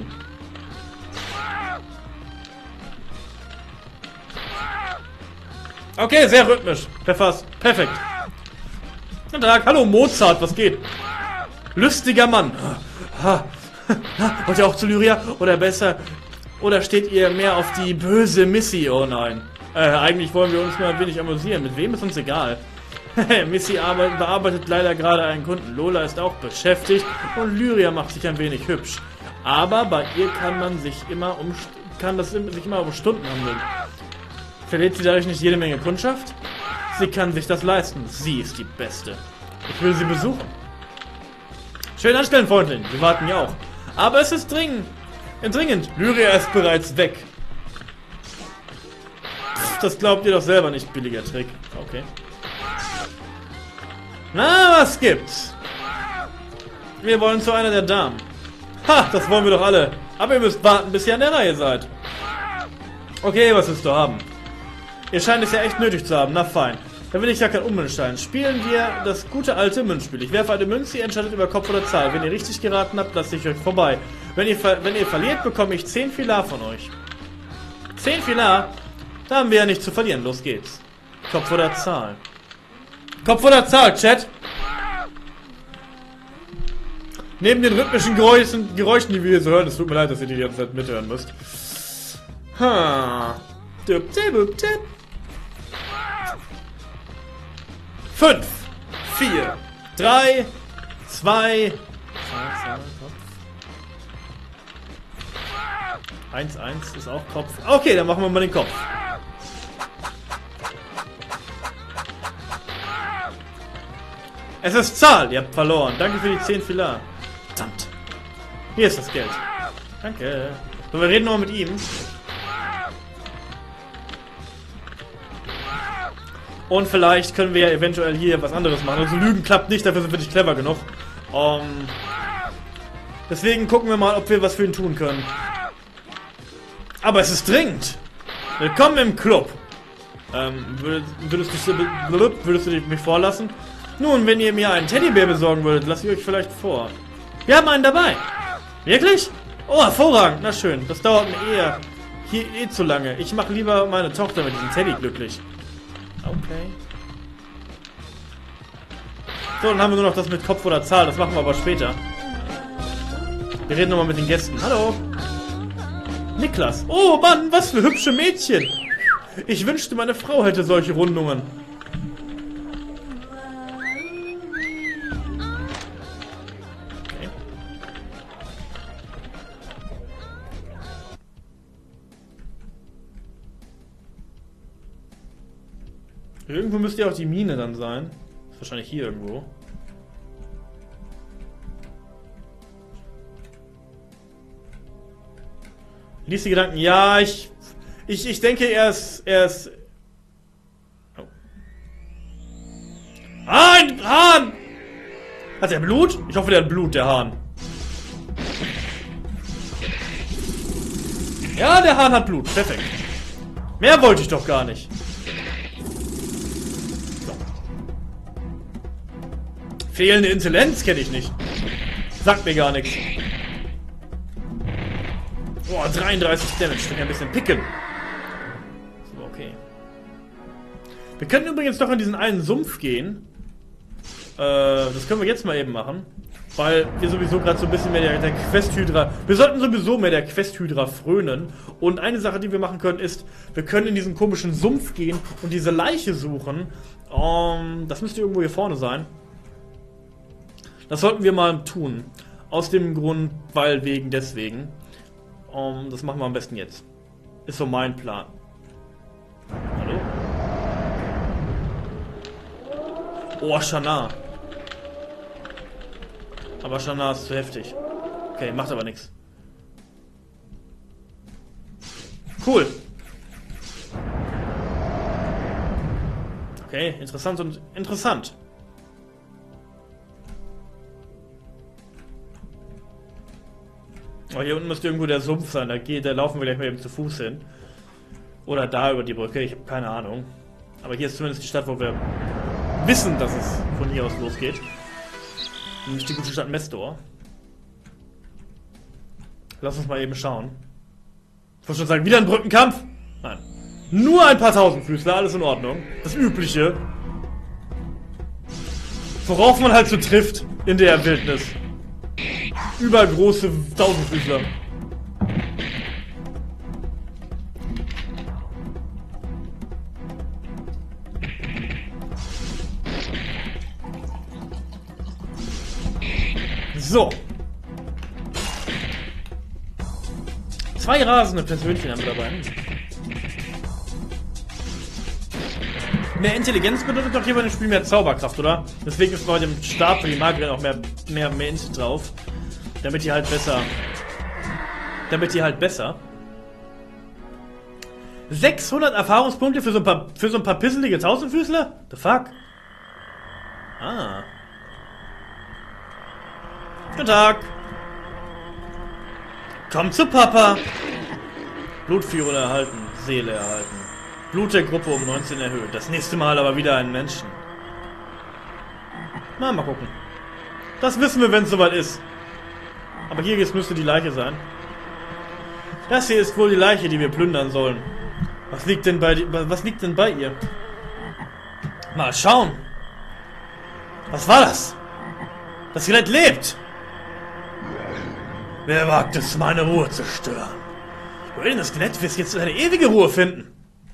Okay, sehr rhythmisch. Verfasst. Perfekt. Guten Tag. Hallo Mozart, was geht? Lustiger Mann. Wollt ihr auch zu Lyria? Oder besser... Oder steht ihr mehr auf die böse Missy? Oh nein. Äh, eigentlich wollen wir uns nur ein wenig amüsieren. Mit wem ist uns egal. Missy arbeitet, bearbeitet leider gerade einen Kunden. Lola ist auch beschäftigt und Lyria macht sich ein wenig hübsch. Aber bei ihr kann man sich immer um kann das sich immer um Stunden handeln. Verliert sie dadurch nicht jede Menge Kundschaft? Sie kann sich das leisten. Sie ist die Beste. Ich will sie besuchen. Schön anstellen, Freundin. Wir warten ja auch. Aber es ist dringend. Dringend. Lyria ist bereits weg. Pff, das glaubt ihr doch selber nicht, billiger Trick. Okay. Na, was gibt's? Wir wollen zu einer der Damen. Ha, das wollen wir doch alle. Aber ihr müsst warten, bis ihr an der Reihe seid. Okay, was willst du haben? Ihr scheint es ja echt nötig zu haben. Na fein. Dann will ich ja kein Unmünzstein. Spielen wir das gute alte Münzspiel. Ich werfe eine Münze, ihr entscheidet über Kopf oder Zahl. Wenn ihr richtig geraten habt, lasse ich euch vorbei. Wenn ihr, wenn ihr verliert, bekomme ich zehn Filar von euch. zehn Filar? Da haben wir ja nichts zu verlieren. Los geht's. Kopf oder Zahl? Kopf oder Zahl, Chat? Neben den rhythmischen Geräuschen, Geräuschen, die wir hier so hören, es tut mir leid, dass ihr die die ganze Zeit mithören müsst. Ha. Düpp, düpp, düpp, düpp. Fünf, vier, drei, zwei, eins, eins ist auch Kopf. Okay, dann machen wir mal den Kopf. Es ist Zahl, ihr habt verloren. Danke für die zehn Filar. Verdammt. Hier ist das Geld. Danke. So, wir reden noch mit ihm. Und vielleicht können wir ja eventuell hier was anderes machen. Also Lügen klappt nicht, dafür sind wir nicht clever genug. Um, deswegen gucken wir mal, ob wir was für ihn tun können. Aber es ist dringend. Willkommen im Club. Ähm, würdest, würdest, du, würdest du mich vorlassen? Nun, wenn ihr mir einen Teddybär besorgen würdet, lasse ich euch vielleicht vor. Wir haben einen dabei. Wirklich? Oh, hervorragend. Na schön. Das dauert mir eher hier eh zu lange. Ich mache lieber meine Tochter mit diesem Teddy glücklich. Okay. So, dann haben wir nur noch das mit Kopf oder Zahl. Das machen wir aber später. Wir reden nochmal mit den Gästen. Hallo. Niklas. Oh Mann, was für hübsche Mädchen. Ich wünschte, meine Frau hätte solche Rundungen. Okay. Irgendwo müsste ja auch die Mine dann sein. Ist wahrscheinlich hier irgendwo. Lies die Gedanken. Ja, ich... Ich, ich denke, er ist... Er ist... Oh. Ah, ein Hahn! Hat er Blut? Ich hoffe, der hat Blut, der Hahn. Ja, der Hahn hat Blut. Perfekt. Mehr wollte ich doch gar nicht. So. Fehlende Intelligenz kenne ich nicht. Sagt mir gar nichts. Boah, dreiunddreißig Damage. Ich bin ja ein bisschen picken. So, okay. Wir könnten übrigens doch in diesen einen Sumpf gehen. Äh, das können wir jetzt mal eben machen. Weil wir sowieso gerade so ein bisschen mehr der, der Questhydra... Wir sollten sowieso mehr der Questhydra frönen. Und eine Sache, die wir machen können, ist, wir können in diesen komischen Sumpf gehen und diese Leiche suchen. Um, das müsste irgendwo hier vorne sein. Das sollten wir mal tun. Aus dem Grund, weil wegen deswegen. Um, das machen wir am besten jetzt. Ist so mein Plan. Hallo? Oh, Shana. Aber Shana ist zu heftig. Okay, macht aber nichts. Cool. Okay, interessant und interessant. Oh, hier unten müsste irgendwo der Sumpf sein. Da, geht, da laufen wir gleich mal eben zu Fuß hin. Oder da über die Brücke. Ich habe keine Ahnung. Aber hier ist zumindest die Stadt, wo wir wissen, dass es von hier aus losgeht. Nämlich die gute Stadt Mestor. Lass uns mal eben schauen. Ich wollte schon sagen, wieder ein Brückenkampf? Nein. Nur ein paar Tausendfüßler, alles in Ordnung. Das Übliche. Worauf man halt so trifft in der Wildnis. Übergroße Tausendfüßler. So. Zwei rasende Persönchen haben wir dabei. Mehr Intelligenz bedeutet doch hier bei dem Spiel mehr Zauberkraft, oder? Deswegen ist bei dem Stab für die Magierin auch mehr, mehr, mehr Int drauf. Damit die halt besser... Damit die halt besser... sechshundert Erfahrungspunkte für so ein paar, für so ein paar pisselige Tausendfüßler? The fuck? Ah. Guten Tag. Komm zu Papa. Blutführer erhalten. Seele erhalten. Blut der Gruppe um neunzehn erhöht. Das nächste Mal aber wieder einen Menschen. Na, mal gucken. Das wissen wir, wenn es soweit ist. Aber hier jetzt müsste die Leiche sein. Das hier ist wohl die Leiche, die wir plündern sollen. Was liegt denn bei, was liegt denn bei ihr? Mal schauen. Was war das? Das Skelett lebt. Wer wagt es, meine Ruhe zu stören? Du willst das Skelett wirst jetzt eine ewige Ruhe finden.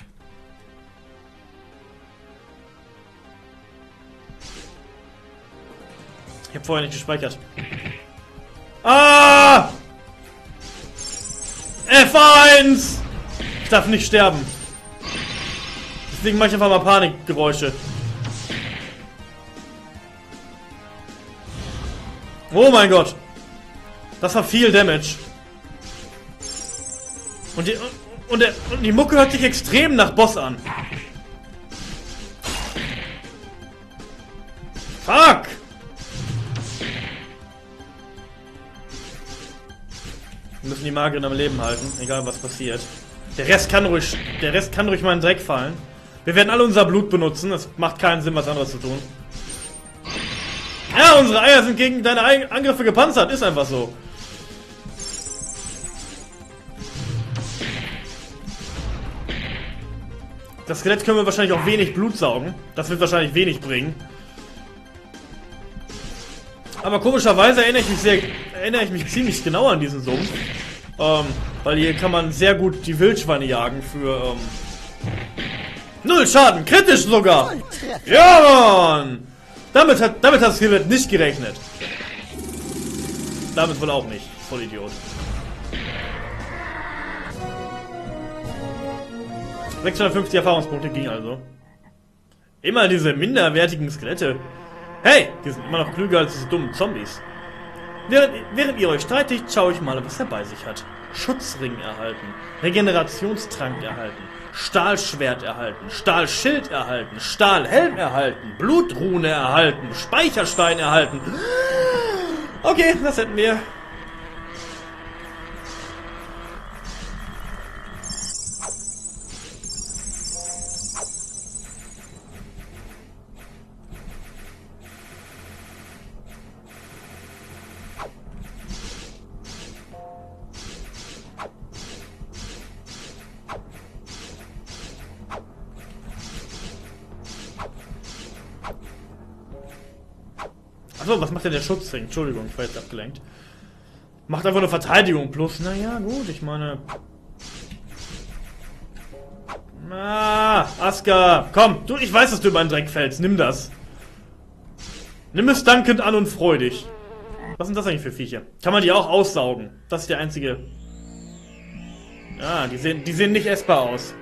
Ich habe vorher nicht gespeichert. Ah! F eins! Ich darf nicht sterben. Deswegen mache ich einfach mal Panikgeräusche. Oh mein Gott. Das war viel Damage. Und die, und, der, und die Mucke hört sich extrem nach Boss an. Fuck! Wir müssen die Magierin am Leben halten, egal was passiert. Der Rest kann ruhig, der Rest kann ruhig mal in den Dreck fallen. Wir werden alle unser Blut benutzen, das macht keinen Sinn, was anderes zu tun. Ja, unsere Eier sind gegen deine Angriffe gepanzert, ist einfach so. Das Skelett können wir wahrscheinlich auch wenig Blut saugen. Das wird wahrscheinlich wenig bringen. Aber komischerweise erinnere ich mich sehr, erinnere ich mich ziemlich genau an diesen Sumpf. Ähm, weil hier kann man sehr gut die Wildschweine jagen für, ähm, null Schaden, kritisch sogar! Ja, Mann! Damit hat, damit hat das Skillwert nicht gerechnet. Damit wohl auch nicht, Vollidiot. sechshundertfünfzig Erfahrungspunkte ging also. Immer diese minderwertigen Skelette. Hey, die sind immer noch klüger als diese dummen Zombies. Während, während ihr euch streitet, schaue ich mal, was er bei sich hat. Schutzring erhalten, Regenerationstrank erhalten, Stahlschwert erhalten, Stahlschild erhalten, Stahlhelm erhalten, Blutrune erhalten, Speicherstein erhalten. Okay, das hätten wir. Achso, was macht denn der Schutzring? Entschuldigung, ich war jetzt abgelenkt. Macht einfach eine Verteidigung plus. Naja, gut, ich meine... Ah, Aska, komm, du, ich weiß, dass du über einen Dreck fällst. Nimm das. Nimm es dankend an und freu dich. Was sind das eigentlich für Viecher? Kann man die auch aussaugen? Das ist der einzige... Ah, die sehen, die sehen nicht essbar aus.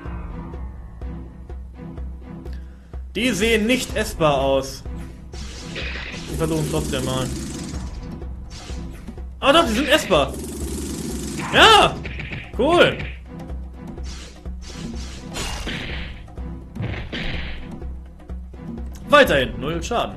Die sehen nicht essbar aus. Wir versuchen es trotzdem mal. Ah doch, die sind essbar. Ja! Cool! Weiterhin, null Schaden.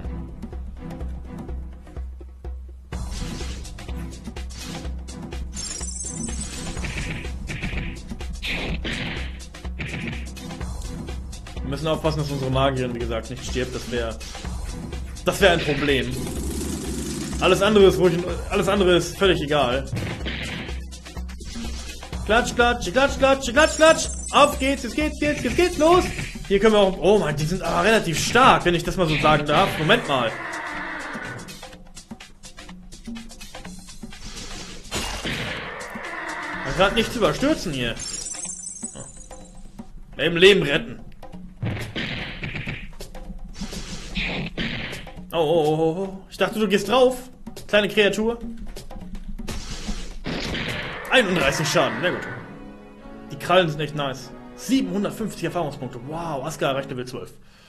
Wir müssen aufpassen, dass unsere Magierin, wie gesagt, nicht stirbt. Das wäre... Das wäre ein Problem. Alles andere ist ruhig, alles andere ist völlig egal. Klatsch, klatsch, klatsch, klatsch, klatsch, klatsch. Auf geht's, jetzt geht's, jetzt geht's, jetzt geht's, los. Hier können wir auch... Oh Mann, die sind aber relativ stark, wenn ich das mal so sagen darf. Moment mal. Man kann gerade nichts überstürzen hier. Oh. Im Leben retten. Oh, oh, oh, oh, ich dachte, du gehst drauf. Kleine Kreatur. einunddreißig Schaden, sehr gut. Die Krallen sind echt nice. siebenhundertfünfzig Erfahrungspunkte. Wow, Aska erreicht Level zwölf.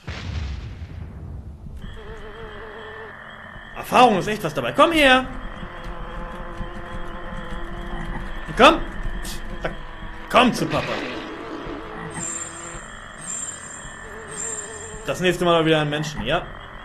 Erfahrung ist echt was dabei. Komm her! Komm! Da, komm zu Papa. Das nächste Mal wieder ein Menschen, ja.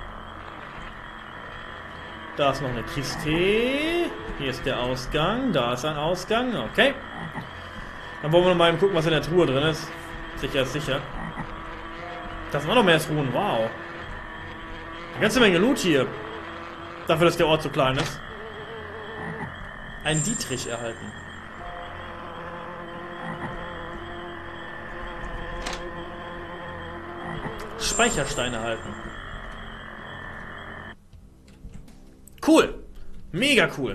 Da ist noch eine Kiste. Hier ist der Ausgang. Da ist ein Ausgang. Okay. Dann wollen wir noch mal eben gucken, was in der Truhe drin ist. Sicher ist sicher. Da sind auch noch mehr Truhen. Wow. Eine ganze Menge Loot hier. Dafür, dass der Ort so klein ist. Ein Dietrich erhalten. Speicherstein erhalten. Cool. Mega cool.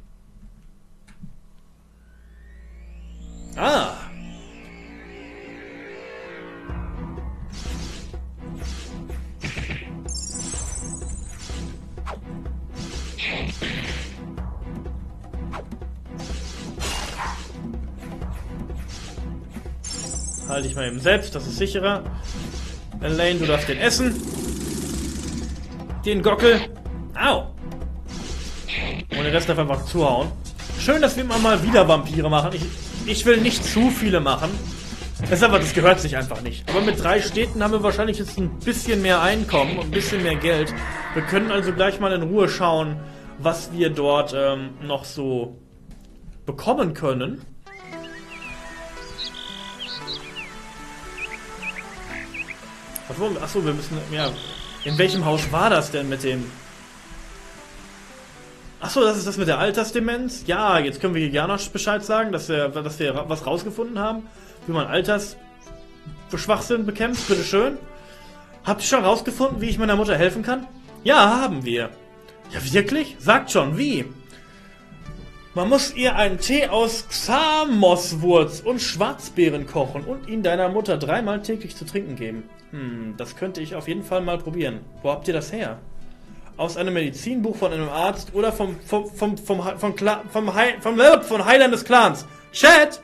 Ah. Halte ich mal eben selbst, das ist sicherer. Elaine, du darfst den essen. Den Gockel. Au. Und den Rest darf einfach zuhauen. Schön, dass wir immer mal wieder Vampire machen. Ich, ich will nicht zu viele machen. Das ist aber, das gehört sich einfach nicht. Aber mit drei Städten haben wir wahrscheinlich jetzt ein bisschen mehr Einkommen und ein bisschen mehr Geld. Wir können also gleich mal in Ruhe schauen, was wir dort ähm, noch so bekommen können. Achso, wir müssen... Ja, in welchem Haus war das denn mit dem... Achso, das ist das mit der Altersdemenz. Ja, jetzt können wir hier gerne noch Bescheid sagen, dass wir, dass wir was rausgefunden haben, wie man Altersschwachsinn bekämpft. Bitteschön. Habt ihr schon rausgefunden, wie ich meiner Mutter helfen kann? Ja, haben wir. Ja, wirklich? Sagt schon, wie? Man muss ihr einen Tee aus Xamoswurz und Schwarzbeeren kochen und ihn deiner Mutter dreimal täglich zu trinken geben. Hm, das könnte ich auf jeden Fall mal probieren. Wo habt ihr das her? Aus einem Medizinbuch von einem Arzt oder vom vom vom vom vom, vom, Kla vom, Heil, vom äh, von Heilern des Clans. Chat!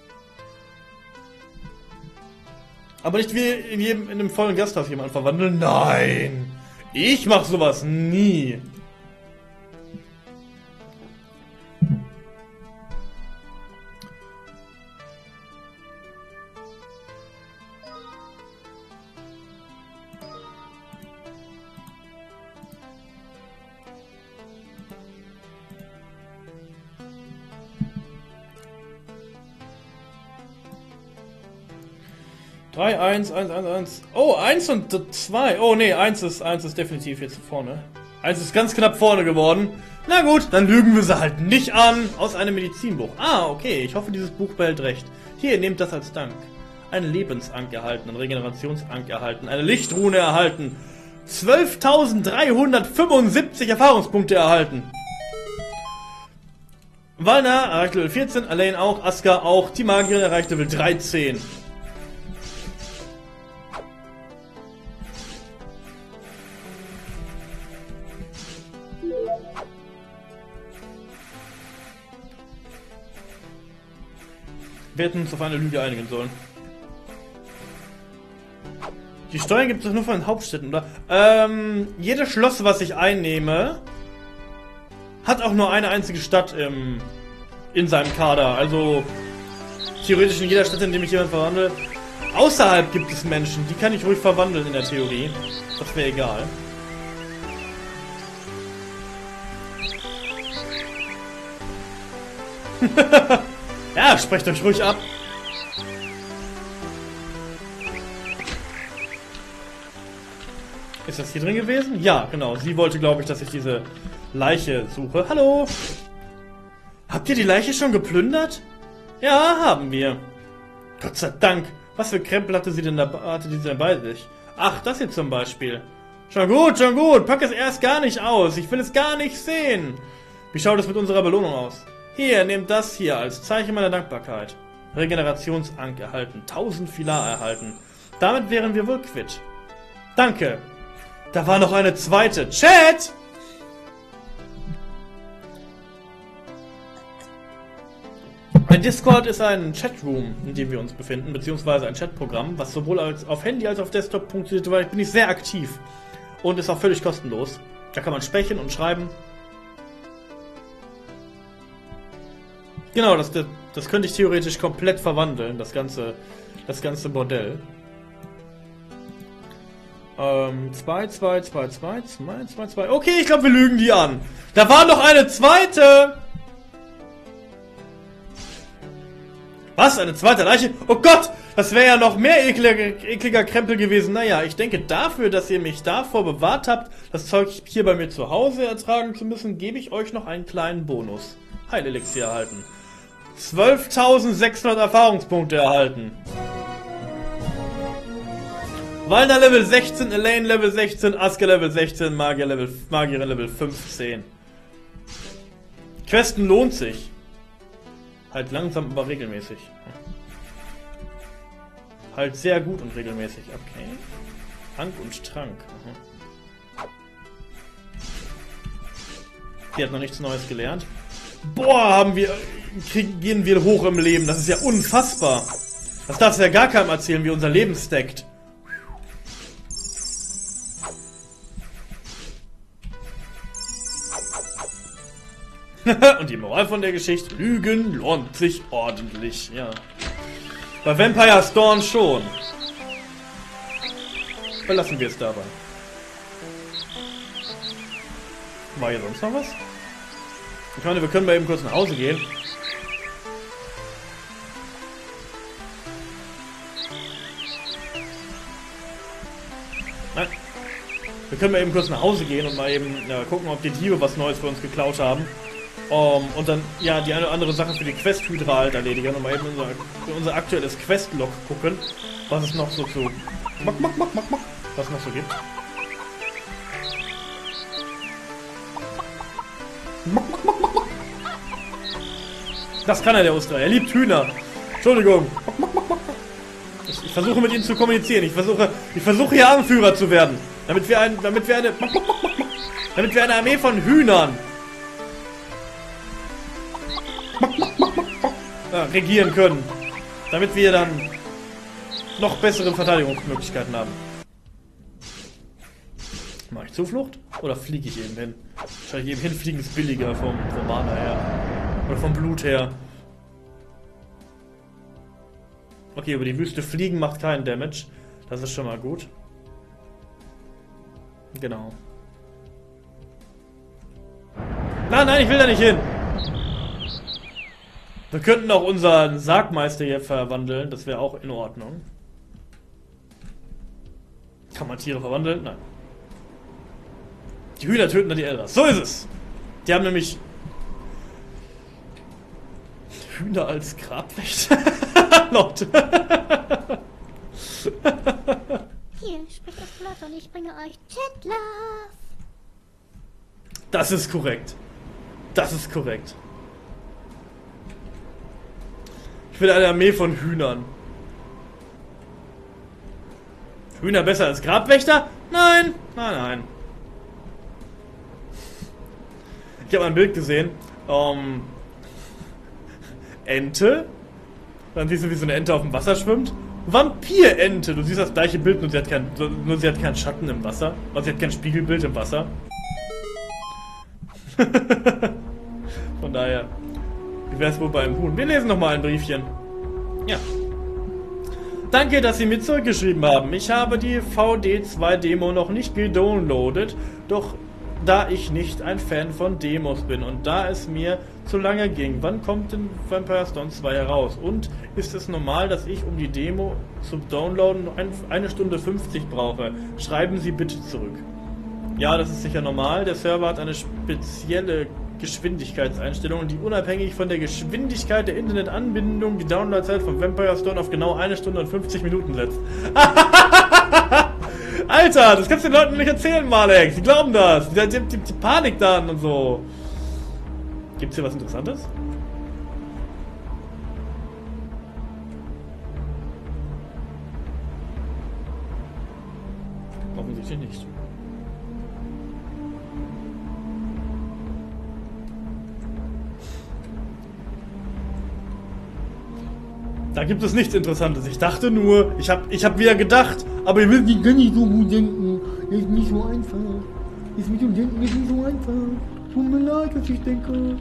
Aber nicht wie in jedem in einem vollen Gasthaus jemand verwandeln. Nein! Ich mach sowas nie! drei, eins, eins, eins, eins. Oh, eins und zwei. Oh, nee, eins ist, eins ist definitiv jetzt vorne. eins ist ganz knapp vorne geworden. Na gut, dann lügen wir sie halt nicht an. Aus einem Medizinbuch. Ah, okay. Ich hoffe, dieses Buch behält recht. Hier, nehmt das als Dank. Ein Lebensank erhalten, ein Regenerationsank erhalten, eine Lichtrune erhalten. zwölftausenddreihundertfünfundsiebzig Erfahrungspunkte erhalten. Valna erreicht Level vierzehn, Elaine auch, Asuka auch. Die Magierin erreicht Level dreizehn. Wir hätten uns auf eine Lüge einigen sollen. Die Steuern gibt es doch nur von den Hauptstädten, oder? Ähm, jedes Schloss, was ich einnehme, hat auch nur eine einzige Stadt im, in seinem Kader. Also, theoretisch in jeder Stadt, in der ich jemanden verwandle. Außerhalb gibt es Menschen, die kann ich ruhig verwandeln in der Theorie. Das wäre egal. Ja, sprecht euch ruhig ab. Ist das hier drin gewesen? Ja, genau. Sie wollte, glaube ich, dass ich diese Leiche suche. Hallo? Habt ihr die Leiche schon geplündert? Ja, haben wir. Gott sei Dank. Was für Krempel hatte sie denn da, hatte die denn bei sich? Ach, das hier zum Beispiel. Schon gut, schon gut. Pack es erst gar nicht aus. Ich will es gar nicht sehen. Wie schaut es mit unserer Belohnung aus? Hier, nehmt das hier als Zeichen meiner Dankbarkeit. Regenerationsank erhalten. tausend Filar erhalten. Damit wären wir wohl quitt. Danke. Da war noch eine zweite. Chat! Ein Discord ist ein Chatroom, in dem wir uns befinden, beziehungsweise ein Chatprogramm, was sowohl als auf Handy als auch auf Desktop funktioniert, weil ich bin ich sehr aktiv. Und ist auch völlig kostenlos. Da kann man sprechen und schreiben. Genau, das, das könnte ich theoretisch komplett verwandeln, das ganze, das ganze Bordell. Ähm, zwei, zwei, zwei, zwei, zwei, zwei, zwei. Okay, ich glaube, wir lügen die an. Da war noch eine zweite! Was? Eine zweite Leiche? Oh Gott! Das wäre ja noch mehr ekliger, ekliger Krempel gewesen. Naja, ich denke, dafür, dass ihr mich davor bewahrt habt, das Zeug hier bei mir zu Hause ertragen zu müssen, gebe ich euch noch einen kleinen Bonus. Heilelixier erhalten. zwölftausendsechshundert Erfahrungspunkte erhalten. Valna Level sechzehn, Elaine Level sechzehn, Asuka Level sechzehn, Magier Level, Magierin Level fünfzehn. Questen lohnt sich. Halt langsam, aber regelmäßig. Halt sehr gut und regelmäßig. Okay. Trank und Trank. Aha. Die hat noch nichts Neues gelernt. Boah, haben wir, kriegen, gehen wir hoch im Leben. Das ist ja unfassbar. Das darfst du ja gar keinem erzählen, wie unser Leben stackt. Und die Moral von der Geschichte: Lügen lohnt sich ordentlich, ja. Bei Vampire's Dawn schon. Verlassen wir es dabei. War hier sonst noch was? Ich meine, wir können mal eben kurz nach Hause gehen. Nein. Wir können mal eben kurz nach Hause gehen und mal eben ja, gucken, ob die Diebe was Neues für uns geklaut haben. Um, und dann, ja, die eine oder andere Sache für die Quest-Hydra halt erledigen und mal eben unser, unser aktuelles Quest-Log gucken, was es noch so zu... Mack, mack, mack, mack, mack, was es noch so gibt. Mack, mack, mack, mack, mack. Das kann er, der Oster. Er liebt Hühner. Entschuldigung. Ich, ich versuche mit ihnen zu kommunizieren. Ich versuche, ich versuche hier Anführer zu werden. Damit wir ein, damit wir eine, damit wir eine Armee von Hühnern ja, regieren können. Damit wir dann noch bessere Verteidigungsmöglichkeiten haben. Mache ich Zuflucht? Oder fliege ich eben hin? Wahrscheinlich eben hinfliegen ist billiger vom, vom Mana her. Oder vom Blut her. Okay, über die Wüste fliegen macht keinen Damage. Das ist schon mal gut. Genau. Nein, nein, ich will da nicht hin. Wir könnten auch unseren Sargmeister hier verwandeln. Das wäre auch in Ordnung. Kann man Tiere verwandeln? Nein. Die Hühner töten dann die Elders. So ist es. Die haben nämlich Hühner als Grabwächter. Leute. Hier spricht das Blatt und ich bringe euch Chetlove. Das ist korrekt. Das ist korrekt. Ich will eine Armee von Hühnern. Hühner besser als Grabwächter? Nein, nein, nein. Ich habe ein Bild gesehen. Ähm, Ente. Dann siehst du, wie so eine Ente auf dem Wasser schwimmt. Vampirente. Du siehst das gleiche Bild, nur sie hat kein, nur sie hat keinen Schatten im Wasser. Also sie hat kein Spiegelbild im Wasser. Von daher. Wie wäre es wohl beim Huhn? Wir lesen nochmal ein Briefchen. Ja. Danke, dass Sie mir zurückgeschrieben haben. Ich habe die V D zwei Demo noch nicht gedownloadet, doch da ich nicht ein Fan von Demos bin und da es mir zu lange ging. Wann kommt denn Vampire Stone zwei heraus? Und ist es normal, dass ich, um die Demo zu downloaden, eine Stunde fünfzig brauche? Schreiben Sie bitte zurück. Ja, das ist sicher normal. Der Server hat eine spezielle Geschwindigkeitseinstellung, die unabhängig von der Geschwindigkeit der Internetanbindung die Downloadzeit von Vampire Stone auf genau eine Stunde und fünfzig Minuten setzt. Alter, das kannst du den Leuten nicht erzählen, Malek. Die glauben das. Die, die, die, die Panik dann und so. Gibt's hier was Interessantes? Offensichtlich nicht. Da gibt es nichts Interessantes. Ich dachte nur, ich habe ich hab wieder gedacht, aber ihr wisst, ich kann nicht so gut denken. Ist nicht so einfach. Ist mit dem Denken nicht so einfach. Tut mir leid, dass ich denke.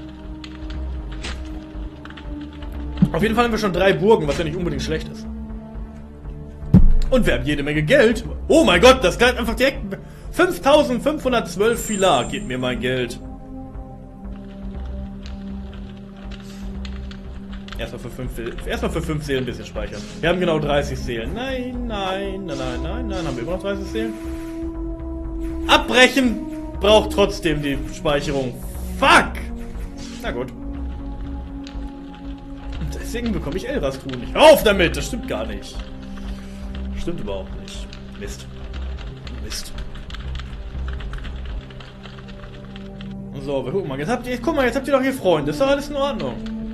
Auf jeden Fall haben wir schon drei Burgen, was ja nicht unbedingt schlecht ist. Und wir haben jede Menge Geld. Oh mein Gott, das galt einfach direkt. fünftausendfünfhundertzwölf Filar, gib mir mein Geld. Erstmal für fünf Erstmal für fünf Seelen ein bisschen speichern. Wir haben genau dreißig Seelen. Nein, nein, nein, nein, nein, nein. Haben wir immer noch dreißig Seelen? Abbrechen braucht trotzdem die Speicherung. Fuck! Na gut. Und deswegen bekomme ich Elras-Truhen nicht. Hör auf damit! Das stimmt gar nicht. Stimmt überhaupt nicht. Mist. Mist. So, wir gucken mal. Jetzt habt ihr, guck mal, jetzt habt ihr doch hier Freunde. Ist doch alles in Ordnung.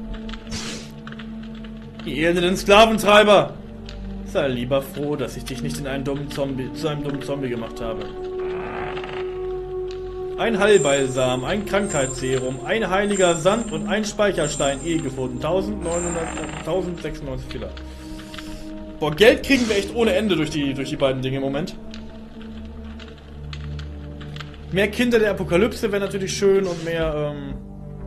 Die elenden Sklaventreiber! Sei lieber froh, dass ich dich nicht in einen dummen Zombie, zu einem dummen Zombie gemacht habe. Ein Heilbalsam, ein Krankheitsserum, ein heiliger Sand und ein Speicherstein eh gefunden. tausendsechsundneunzig Fehler. Boah, Geld kriegen wir echt ohne Ende durch die, durch die beiden Dinge im Moment. Mehr Kinder der Apokalypse wäre natürlich schön und mehr, ähm...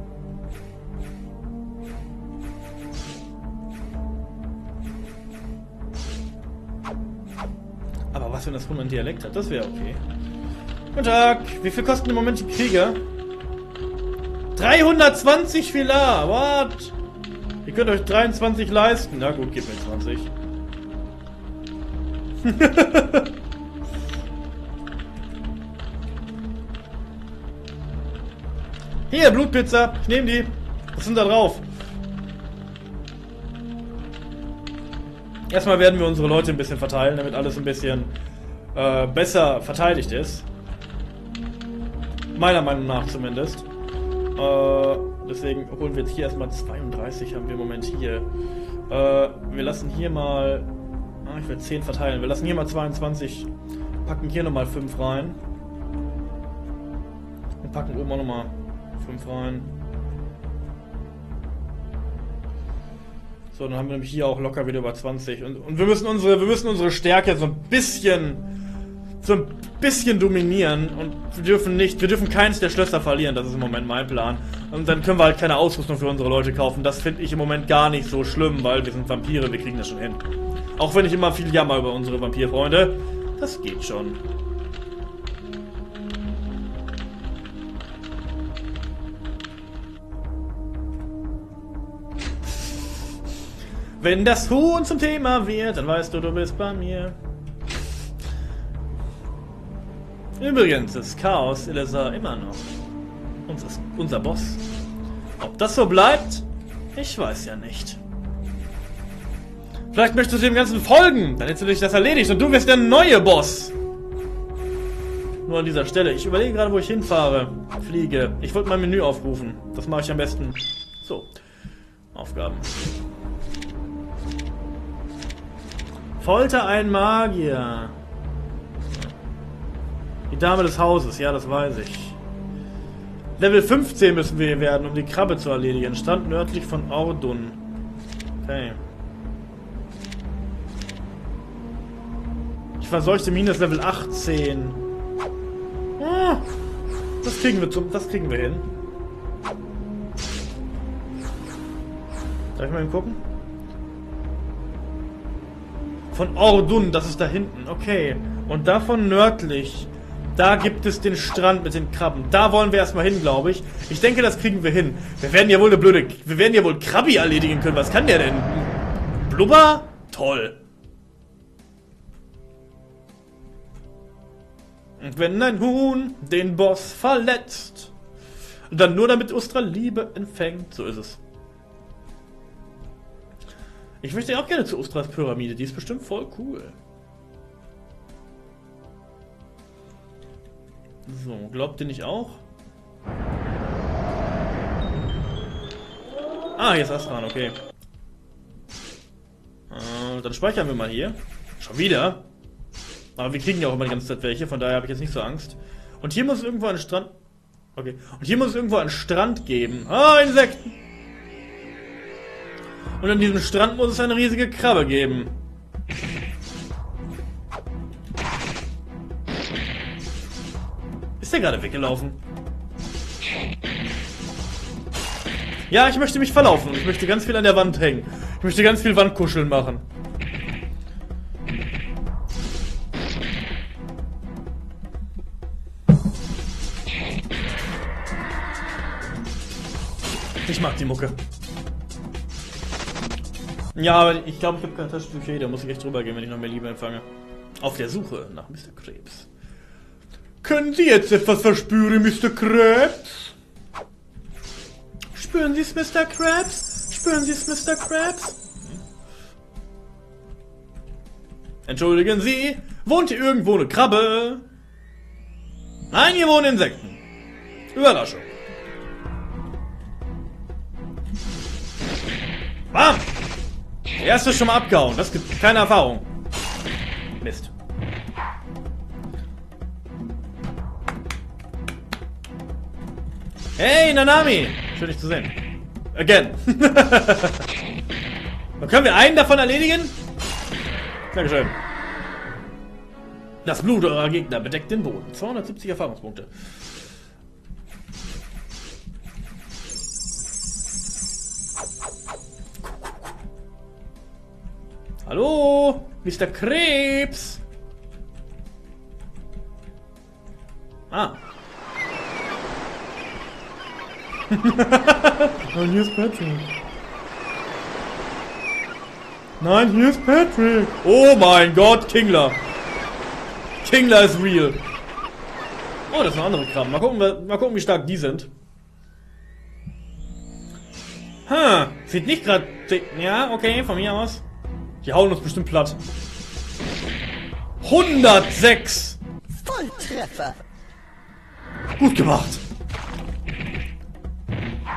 Aber was, wenn das Huhn einen Dialekt hat? Das wäre okay. Guten Tag. Wie viel kosten im Moment die Krieger? dreihundertzwanzig Filar. What? Ihr könnt euch dreiundzwanzig leisten. Na gut, gebt mir zwanzig. Hier, Blutpizza. Ich nehme die. Was sind da drauf? Erstmal werden wir unsere Leute ein bisschen verteilen, damit alles ein bisschen äh, besser verteidigt ist. Meiner Meinung nach zumindest. Äh, Deswegen holen wir jetzt hier erstmal zweiunddreißig, haben wir im Moment hier. Äh, wir lassen hier mal... Ah, ich will zehn verteilen. Wir lassen hier mal zweiundzwanzig, packen hier nochmal fünf rein. Und packen oben auch nochmal fünf rein. So, dann haben wir nämlich hier auch locker wieder über zwanzig. Und, und wir müssen unsere, wir müssen unsere Stärke so ein bisschen... so ein bisschen dominieren und wir dürfen nicht, wir dürfen keins der Schlösser verlieren, das ist im Moment mein Plan. Und dann können wir halt keine Ausrüstung für unsere Leute kaufen. Das finde ich im Moment gar nicht so schlimm, weil wir sind Vampire, wir kriegen das schon hin. Auch wenn ich immer viel jammer über unsere Vampirfreunde, das geht schon. Wenn das Huhn zum Thema wird, dann weißt du, du bist bei mir. Übrigens ist Chaos Elazar immer noch unser, unser Boss. Ob das so bleibt, ich weiß ja nicht. Vielleicht möchtest du dem Ganzen folgen, dann hättest du dich das erledigt und du wirst der neue Boss. Nur an dieser Stelle, ich überlege gerade, wo ich hinfahre. Fliege. Ich wollte mein Menü aufrufen. Das mache ich am besten. So. Aufgaben. Folter ein Magier. Die Dame des Hauses, ja, das weiß ich. Level fünfzehn müssen wir hier werden, um die Krabbe zu erledigen. Stand nördlich von Ordun. Okay. Ich verseuchte Mine ist Level achtzehn. Ah, das kriegen wir zum, das kriegen wir hin. Darf ich mal hingucken? Von Ordun, das ist da hinten. Okay. Und davon nördlich. Da gibt es den Strand mit den Krabben. Da wollen wir erstmal hin, glaube ich. Ich denke, das kriegen wir hin. Wir werden ja wohl eine blöde... Wir werden ja wohl Krabbi erledigen können. Was kann der denn? Blubber? Toll. Und wenn ein Huhn den Boss verletzt, dann nur damit Ustra Liebe empfängt. So ist es. Ich möchte auch gerne zu Ustras Pyramide. Die ist bestimmt voll cool. So, glaubt ihr nicht auch? Ah, hier ist Astran, okay. Äh, dann speichern wir mal hier. Schon wieder? Aber wir kriegen ja auch immer die ganze Zeit welche, von daher habe ich jetzt nicht so Angst. Und hier muss es irgendwo einen Strand... Okay. Und hier muss es irgendwo einen Strand geben. Ah, Insekten! Und an diesem Strand muss es eine riesige Krabbe geben. Ist der gerade weggelaufen? Ja, ich möchte mich verlaufen und ich möchte ganz viel an der Wand hängen. Ich möchte ganz viel Wandkuscheln machen. Ich mag die Mucke. Ja, aber ich glaube, ich habe keine Taschentücher. Da muss ich echt drüber gehen, wenn ich noch mehr Liebe empfange. Auf der Suche nach Mister Krebs. Können Sie jetzt etwas verspüren, Mister Krebs? Spüren Sie es, Mister Krebs? Spüren Sie es, Mister Krebs? Entschuldigen Sie, wohnt hier irgendwo eine Krabbe? Nein, hier wohnen Insekten. Überraschung. Bam! Der erste ist schon mal abgehauen. Das gibt keine Erfahrung. Mist. Hey, Nanami! Schön, dich zu sehen. Again. Dann können wir einen davon erledigen? Dankeschön. Das Blut eurer Gegner bedeckt den Boden. zweihundertsiebzig Erfahrungspunkte. Hallo, Mister Krebs. Ah. Nein, hier ist Patrick. Nein, hier ist Patrick. Oh mein Gott, Kingler. Kingler ist real. Oh, das sind andere Krabben. Mal gucken, mal gucken, wie stark die sind. Hm, sieht nicht gerade... Ja, okay, von mir aus. Die hauen uns bestimmt platt. hundertsechs! Volltreffer! Gut gemacht.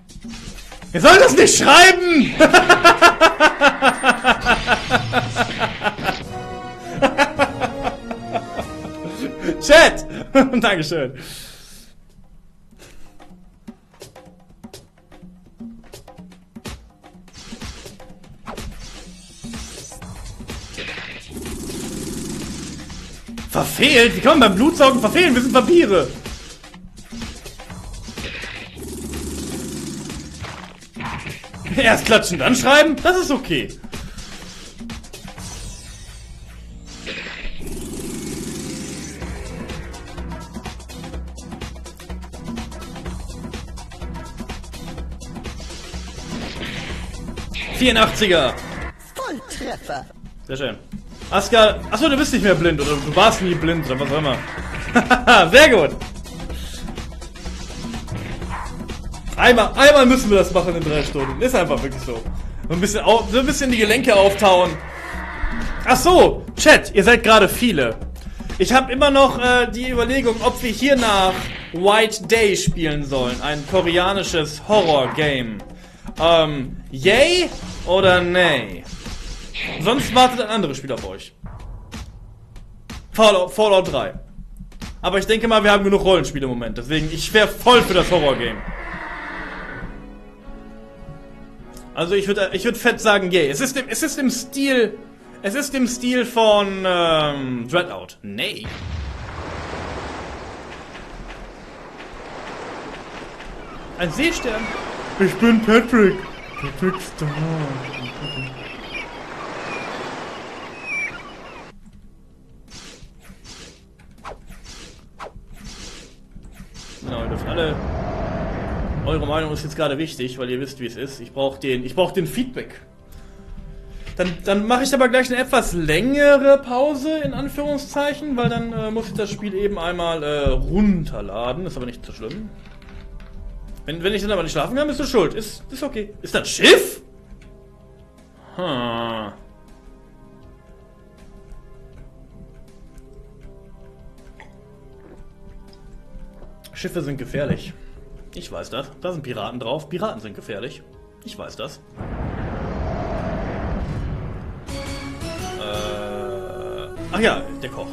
Ihr sollt das nicht schreiben! Chat! Dankeschön. Verfehlt? Wie kann man beim Blutsaugen verfehlen? Wir sind Vampire! Erst klatschen, dann schreiben? Das ist okay. vierundachtziger! Volltreffer! Sehr schön. Askar, achso, du bist nicht mehr blind, oder du warst nie blind, oder was auch immer. Sehr gut! Einmal, einmal müssen wir das machen in drei Stunden. Ist einfach wirklich so. So ein bisschen, auf, so ein bisschen die Gelenke auftauen. Ach so, Chat, ihr seid gerade viele. Ich habe immer noch äh, die Überlegung, ob wir hier nach White Day spielen sollen. Ein koreanisches Horror-Game. Ähm, yay oder nay? Sonst wartet ein anderes Spiel auf euch. Fallout, Fallout drei. Aber ich denke mal, wir haben genug Rollenspiele im Moment. Deswegen, ich wäre voll für das Horror-Game. Also ich würde ich würd fett sagen, yay. Es ist, im, es ist im Stil... Es ist im Stil von ähm, Dreadout. Nee. Ein Seestern. Ich bin Patrick. Patrick Star. Genau, ihr dürft alle... Eure Meinung ist jetzt gerade wichtig, weil ihr wisst, wie es ist. Ich brauche den, ich brauche den Feedback. Dann, dann mache ich aber gleich eine etwas längere Pause, in Anführungszeichen, weil dann äh, muss ich das Spiel eben einmal äh, runterladen. Ist aber nicht so schlimm. Wenn, wenn ich dann aber nicht schlafen kann, bist du schuld. Ist, ist okay. Ist das Schiff? Hm. Schiffe sind gefährlich. Ich weiß das. Da sind Piraten drauf. Piraten sind gefährlich. Ich weiß das. Äh, ach ja, der Koch.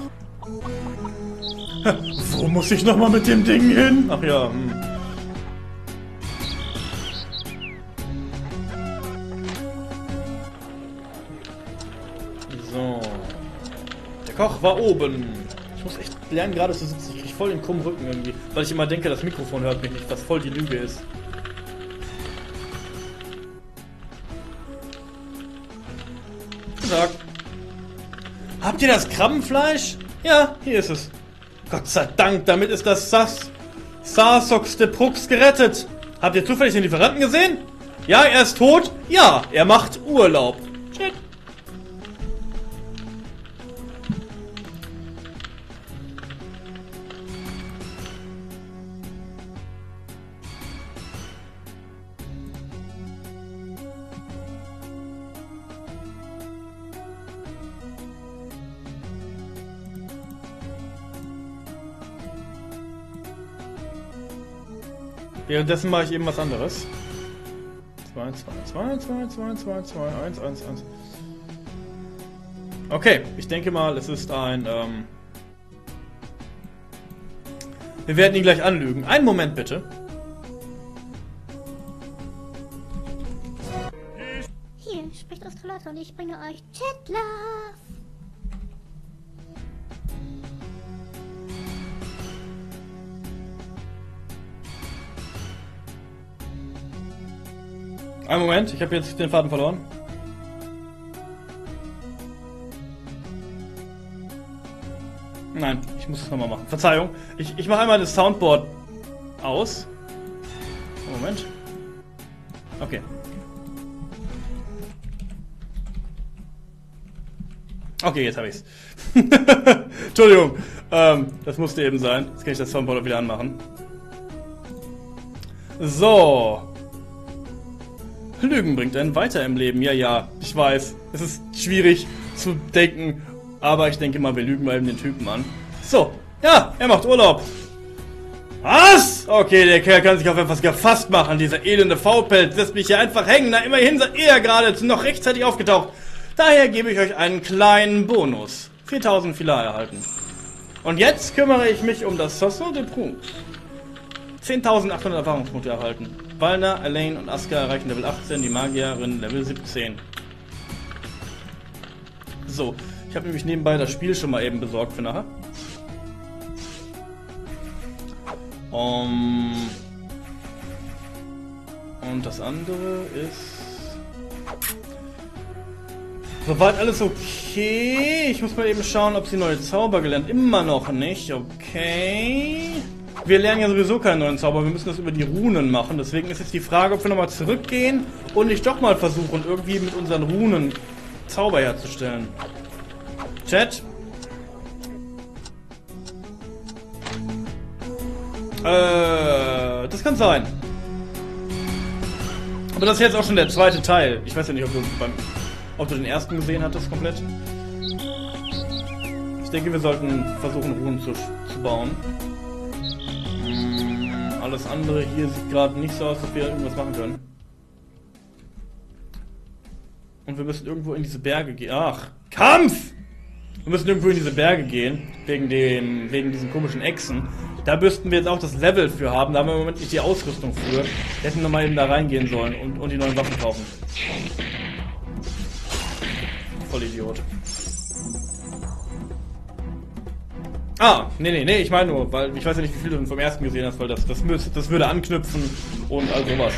Wo muss ich nochmal mit dem Ding hin? Ach ja. Hm. So. Der Koch war oben. Ich muss echt lernen, gerade zu sitzen. Ich krieg voll den krummen Rücken irgendwie. Weil ich immer denke, das Mikrofon hört mich nicht, was voll die Lüge ist. Guten Tag. Habt ihr das Krabbenfleisch? Ja, hier ist es. Gott sei Dank, damit ist das Sas... Sarsox de Prux gerettet. Habt ihr zufällig den Lieferanten gesehen? Ja, er ist tot. Ja, er macht Urlaub. Check. Währenddessen mache ich eben was anderes. zwei, zwei, zwei, zwei, zwei, zwei, zwei, eins, eins, eins. Okay, ich denke mal, es ist ein, ähm... wir werden ihn gleich anlügen. Einen Moment bitte. Hier spricht Astrolator und ich bringe euch Chatlove. Einen Moment, ich habe jetzt den Faden verloren. Nein, ich muss es nochmal machen. Verzeihung. Ich, ich mache einmal das Soundboard aus. Moment. Okay. Okay, jetzt habe ich's. Entschuldigung. Ähm, das musste eben sein. Jetzt kann ich das Soundboard auch wieder anmachen. So. Lügen bringt einen weiter im Leben. Ja, ja, ich weiß. Es ist schwierig zu denken, aber ich denke mal, wir lügen mal eben den Typen an. So, ja, er macht Urlaub. Was? Okay, der Kerl kann sich auf etwas gefasst machen. Dieser elende Faulpelz lässt mich hier einfach hängen. Na, immerhin seid ihr gerade noch rechtzeitig aufgetaucht. Daher gebe ich euch einen kleinen Bonus. viertausend Filar erhalten. Und jetzt kümmere ich mich um das Sasso de Prou. zehntausendachthundert Erfahrungspunkte erhalten. Balna, Elaine und Aska erreichen Level achtzehn, die Magierin Level siebzehn. So, ich habe nämlich nebenbei das Spiel schon mal eben besorgt für nachher. Um, und das andere ist... Soweit alles okay. Ich muss mal eben schauen, ob sie neue Zauber gelernt. Immer noch nicht. Okay. Wir lernen ja sowieso keinen neuen Zauber. Wir müssen das über die Runen machen. Deswegen ist jetzt die Frage, ob wir nochmal zurückgehen und nicht doch mal versuchen, irgendwie mit unseren Runen Zauber herzustellen. Chat? Äh, das kann sein. Aber das ist jetzt auch schon der zweite Teil. Ich weiß ja nicht, ob du, beim, ob du den ersten gesehen hattest komplett. Ich denke, wir sollten versuchen, Runen zu, zu bauen. Hm, alles andere hier sieht gerade nicht so aus, als ob wir irgendwas machen können. Und wir müssen irgendwo in diese Berge gehen. Ach, Kampf! Wir müssen irgendwo in diese Berge gehen, wegen dem, wegen diesen komischen Echsen. Da müssten wir jetzt auch das Level für haben, da haben wir im Moment nicht die Ausrüstung für. Wir hätten nochmal eben da reingehen sollen und, und die neuen Waffen kaufen. Voll Idiot. Ah, nee, nee, nee, ich meine nur, weil ich weiß ja nicht, wie viel du vom ersten gesehen hast, weil das, das, müsste, das würde anknüpfen und all sowas.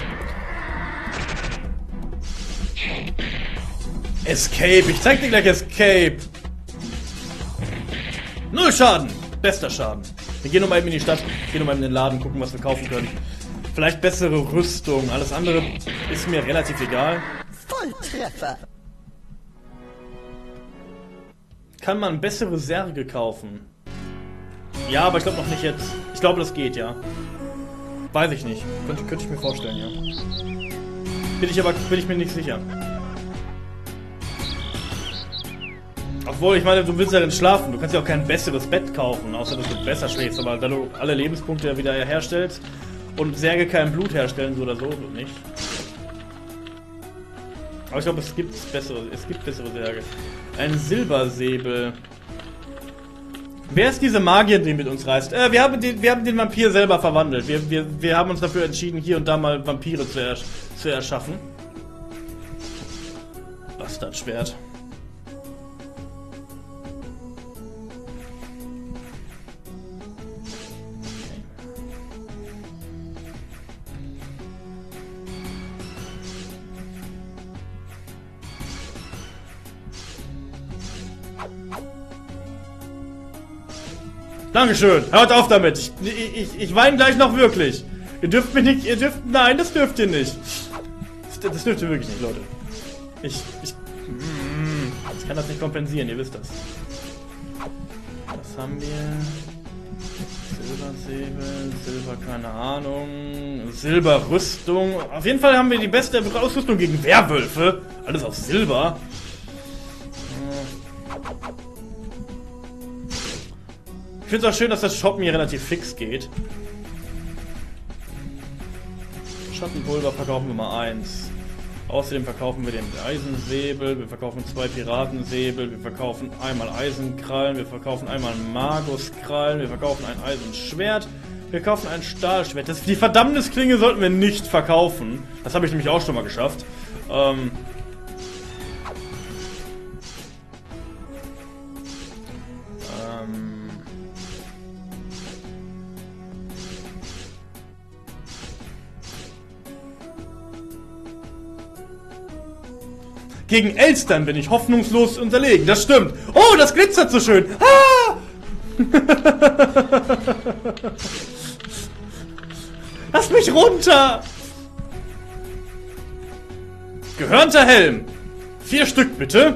Escape, ich zeig dir gleich Escape. Null Schaden, bester Schaden. Wir gehen nochmal eben in die Stadt, gehen nochmal in den Laden, gucken, was wir kaufen können. Vielleicht bessere Rüstung, alles andere ist mir relativ egal. Volltreffer. Kann man bessere Särge kaufen? Ja, aber ich glaube noch nicht jetzt. Ich glaube, das geht, ja. Weiß ich nicht. Könnte, könnte ich mir vorstellen, ja. Bin ich aber bin ich mir nicht sicher. Obwohl, ich meine, du willst ja dann schlafen. Du kannst ja auch kein besseres Bett kaufen, außer dass du besser schläfst. Aber da du alle Lebenspunkte wieder herstellst und Särge kein Blut herstellen, so oder so, nicht. Aber ich glaube, es gibt bessere, es gibt bessere Särge. Ein Silbersäbel. Wer ist diese Magier, die mit uns reist? Äh, wir haben den, wir haben den Vampir selber verwandelt. Wir, wir, wir haben uns dafür entschieden, hier und da mal Vampire zu, ersch zu erschaffen. Bastardschwert. Dankeschön. Hört auf damit. Ich, ich, ich, ich weine gleich noch wirklich. Ihr dürft mir nicht... Ihr dürft... Nein, das dürft ihr nicht. Das, das dürft ihr wirklich nicht, Leute. Ich... Ich... Ich kann das nicht kompensieren, ihr wisst das. Was haben wir? Silbersäbel, Silber, keine Ahnung. Silberrüstung. Auf jeden Fall haben wir die beste Ausrüstung gegen Werwölfe. Alles auf Silber. Ich finde es auch schön, dass das Shoppen hier relativ fix geht. Schattenpulver verkaufen wir mal eins. Außerdem verkaufen wir den Eisensäbel, wir verkaufen zwei Piratensäbel, wir verkaufen einmal Eisenkrallen, wir verkaufen einmal Maguskrallen, wir verkaufen ein Eisenschwert, wir kaufen ein Stahlschwert. Das, die Verdammnisklinge sollten wir nicht verkaufen. Das habe ich nämlich auch schon mal geschafft. Ähm... Gegen Elstern bin ich hoffnungslos unterlegen. Das stimmt. Oh, das glitzert so schön. Ah! Lass mich runter. Gehörnter Helm. Vier Stück, bitte.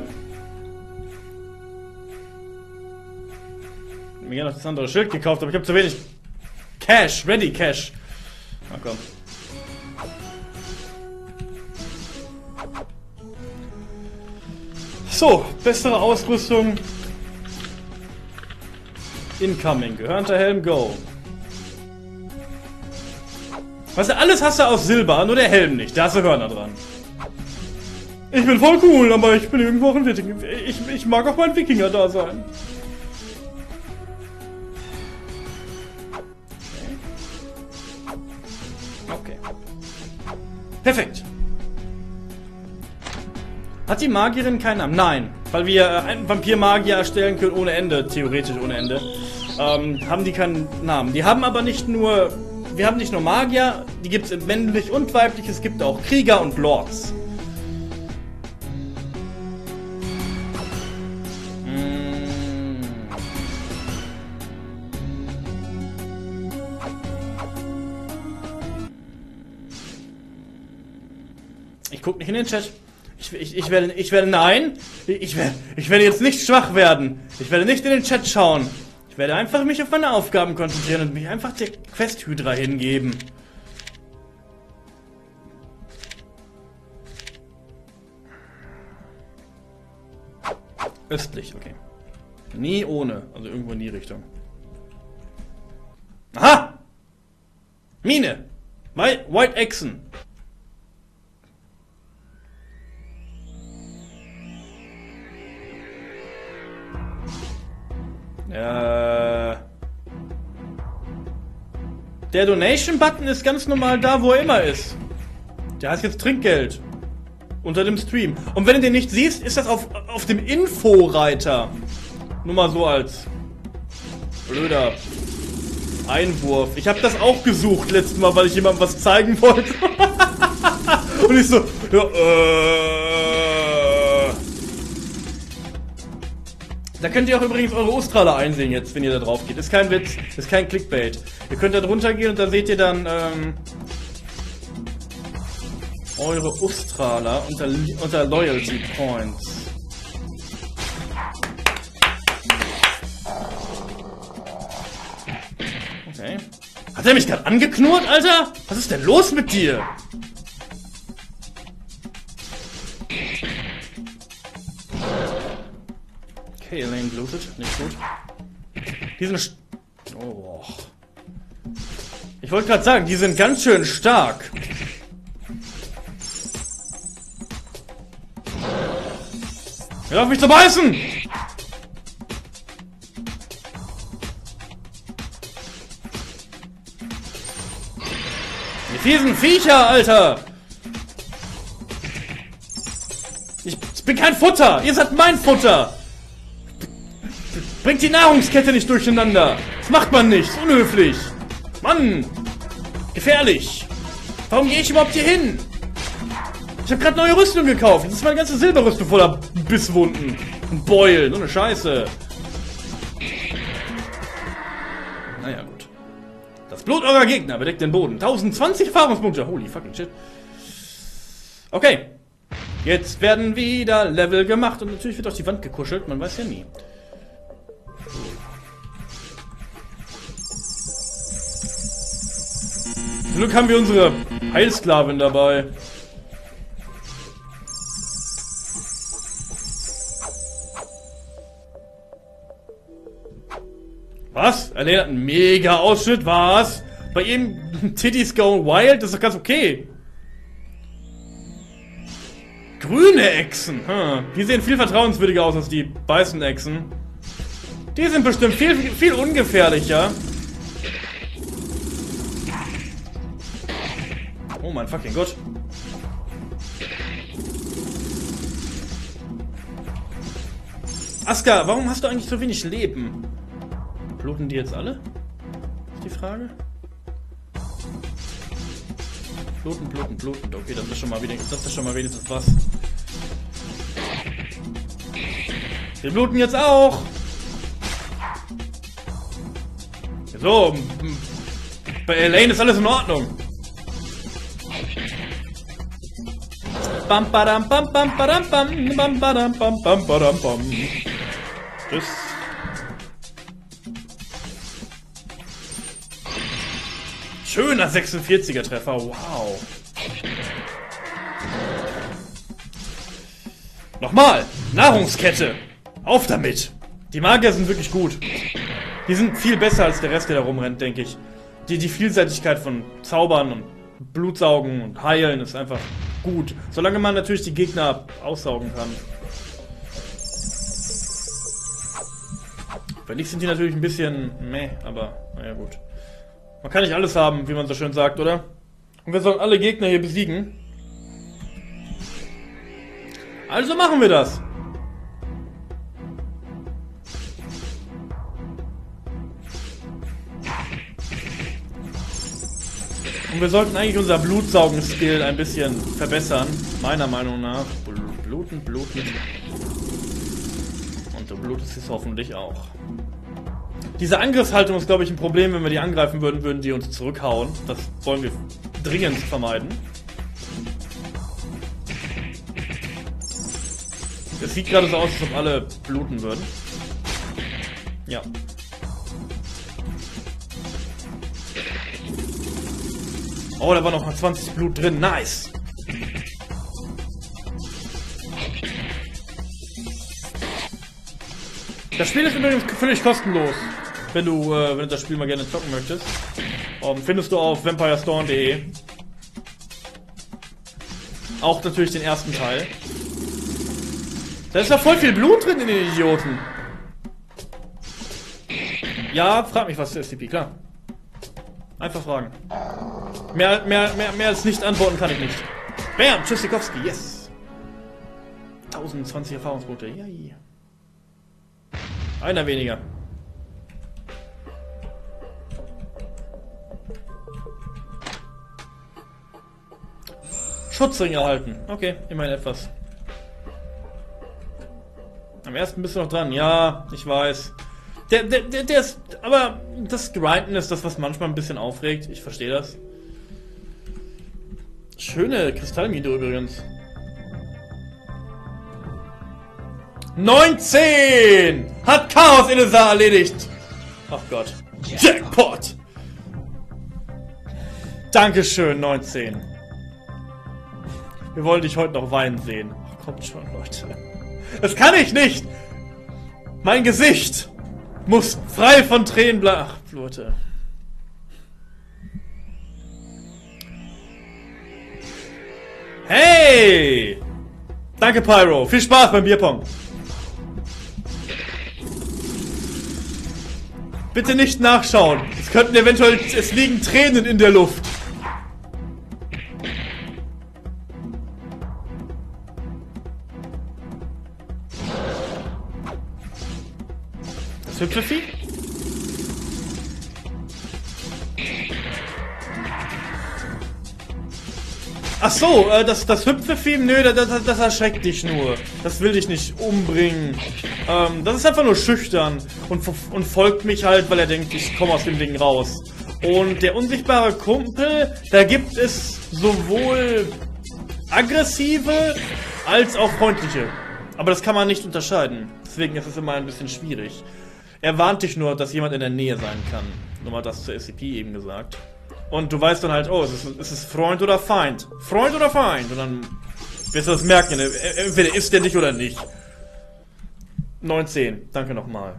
Ich hab mir gerne noch das andere Schild gekauft, aber ich habe zu wenig Cash. Ready Cash. Na komm. So, bessere Ausrüstung. Incoming. Gehörnter Helm, go. Weißt du, alles hast du aus Silber, nur der Helm nicht. Da hast du Hörner dran. Ich bin voll cool, aber ich bin irgendwo auch ein Wikinger. Ich, ich mag auch mein Wikinger da sein. Okay. Perfekt. Hat die Magierin keinen Namen? Nein. Weil wir einen Vampir-Magier erstellen können ohne Ende. Theoretisch ohne Ende. Ähm, haben die keinen Namen. Die haben aber nicht nur... Wir haben nicht nur Magier. Die gibt es männlich und weiblich. Es gibt auch Krieger und Lords. Ich guck nicht in den Chat. Ich, ich, ich werde, ich werde, nein. Ich werde, ich werde jetzt nicht schwach werden. Ich werde nicht in den Chat schauen. Ich werde einfach mich auf meine Aufgaben konzentrieren und mich einfach der Quest-Hydra hingeben. Östlich, okay. Nie ohne. Also irgendwo in die Richtung. Aha! Mine! White Echsen. Äh, der Donation-Button ist ganz normal da, wo er immer ist. Der heißt jetzt Trinkgeld. Unter dem Stream. Und wenn du den nicht siehst, ist das auf, auf dem Info-Reiter. Nur mal so als blöder Einwurf. Ich habe das auch gesucht letztes Mal, weil ich jemandem was zeigen wollte. Und ich so, ja, äh... Da könnt ihr auch übrigens eure Ostrale einsehen jetzt, wenn ihr da drauf geht. Ist kein Witz, ist kein Clickbait. Ihr könnt da drunter gehen und da seht ihr dann, ähm... eure Ostrala unter, unter Loyalty Points. Okay. Hat er mich gerade angeknurrt, Alter? Was ist denn los mit dir? Okay, Elaine blutet. Nicht gut. Die sind... St oh. Ich wollte gerade sagen, die sind ganz schön stark. Hör auf mich zu beißen! Die fiesen Viecher, Alter! Ich, ich bin kein Futter! Ihr seid mein Futter! Bringt die Nahrungskette nicht durcheinander! Das macht man nicht! Ist unhöflich! Mann! Gefährlich! Warum gehe ich überhaupt hier hin? Ich habe gerade neue Rüstung gekauft. Jetzt ist meine ganze Silberrüstung voller Bisswunden und Beulen. So eine Scheiße. Naja, gut. Das Blut eurer Gegner bedeckt den Boden. tausendzwanzig Erfahrungspunkte. Holy fucking shit. Okay. Jetzt werden wieder Level gemacht. Und natürlich wird auch die Wand gekuschelt. Man weiß ja nie. Zum Glück haben wir unsere Heilsklavin dabei. Was? Elaine hat einen mega Ausschnitt, was? Bei ihm Titties going wild, das ist doch ganz okay. Grüne Echsen, hm. Die sehen viel vertrauenswürdiger aus als die weißen Echsen. Die sind bestimmt viel, viel ungefährlicher. Oh mein fucking Gott. Aska, warum hast du eigentlich so wenig Leben? Bluten die jetzt alle? Ist die Frage? Bluten, bluten, bluten. Okay, das ist schon mal wenigstens, das ist schon mal wenigstens was. Wir bluten jetzt auch! So, bei Elaine ist alles in Ordnung. Bam badam bam bam badam bam bam badam bam bam badam bam. Tschüss. Schöner sechsundvierziger Treffer, wow. Nochmal, Nahrungskette. Auf damit. Die Magier sind wirklich gut. Die sind viel besser als der Rest, der da rumrennt, denke ich. Die, die Vielseitigkeit von Zaubern und Blutsaugen und heilen ist einfach gut. Solange man natürlich die Gegner aussaugen kann. Bei Licht sind die natürlich ein bisschen meh, aber naja gut. Man kann nicht alles haben, wie man so schön sagt, oder? Und wir sollen alle Gegner hier besiegen. Also machen wir das. Und wir sollten eigentlich unser Blutsaugen-Skill ein bisschen verbessern. Meiner Meinung nach. Bluten, bluten. Und du blutest es hoffentlich auch. Diese Angriffshaltung ist, glaube ich, ein Problem. Wenn wir die angreifen würden, würden die uns zurückhauen. Das wollen wir dringend vermeiden. Es sieht gerade so aus, als ob alle bluten würden. Ja. Oh, da war noch mal zwanzig Blut drin. Nice! Das Spiel ist übrigens völlig kostenlos, wenn du, äh, wenn du das Spiel mal gerne zocken möchtest. Um, findest du auf vampire storm punkt de. Auch natürlich den ersten Teil. Da ist ja voll viel Blut drin in den Idioten. Ja, frag mich was zu S C P, klar. Einfach fragen. Mehr, mehr, mehr, mehr als nicht antworten kann ich nicht. Bam, Tschüssikowski, yes. tausendzwanzig Erfahrungspunkte, yay. Einer weniger. Schutzring erhalten. Okay, immerhin etwas. Am ersten bist du noch dran. Ja, ich weiß. Der, der, der, der ist... Aber das Grinden ist das, was manchmal ein bisschen aufregt. Ich verstehe das. Schöne Kristallmine übrigens. neunzehn! Hat Chaos Elisa erledigt! Ach Gott. Jackpot! Dankeschön, neunzehn. Wir wollen dich heute noch weinen sehen. Ach, kommt schon, Leute. Das kann ich nicht! Mein Gesicht muss frei von Tränen bleiben. Ach, Leute. Hey! Danke, Pyro. Viel Spaß beim Bierpong. Bitte nicht nachschauen. Es könnten eventuell... Es liegen Tränen in der Luft. Das hübsche Vieh? Ach so, äh, das, das Hüpfevieh, nö, das, das, das erschreckt dich nur. Das will dich nicht umbringen. Ähm, das ist einfach nur schüchtern und, und folgt mich halt, weil er denkt, ich komme aus dem Ding raus. Und der unsichtbare Kumpel, da gibt es sowohl aggressive als auch freundliche. Aber das kann man nicht unterscheiden. Deswegen ist es immer ein bisschen schwierig. Er warnt dich nur, dass jemand in der Nähe sein kann. Nur mal das zur S C P eben gesagt. Und du weißt dann halt, oh, ist es, ist es Freund oder Feind? Freund oder Feind? Und dann wirst du das merken. Entweder ist der nicht oder nicht. neunzehn. Danke nochmal.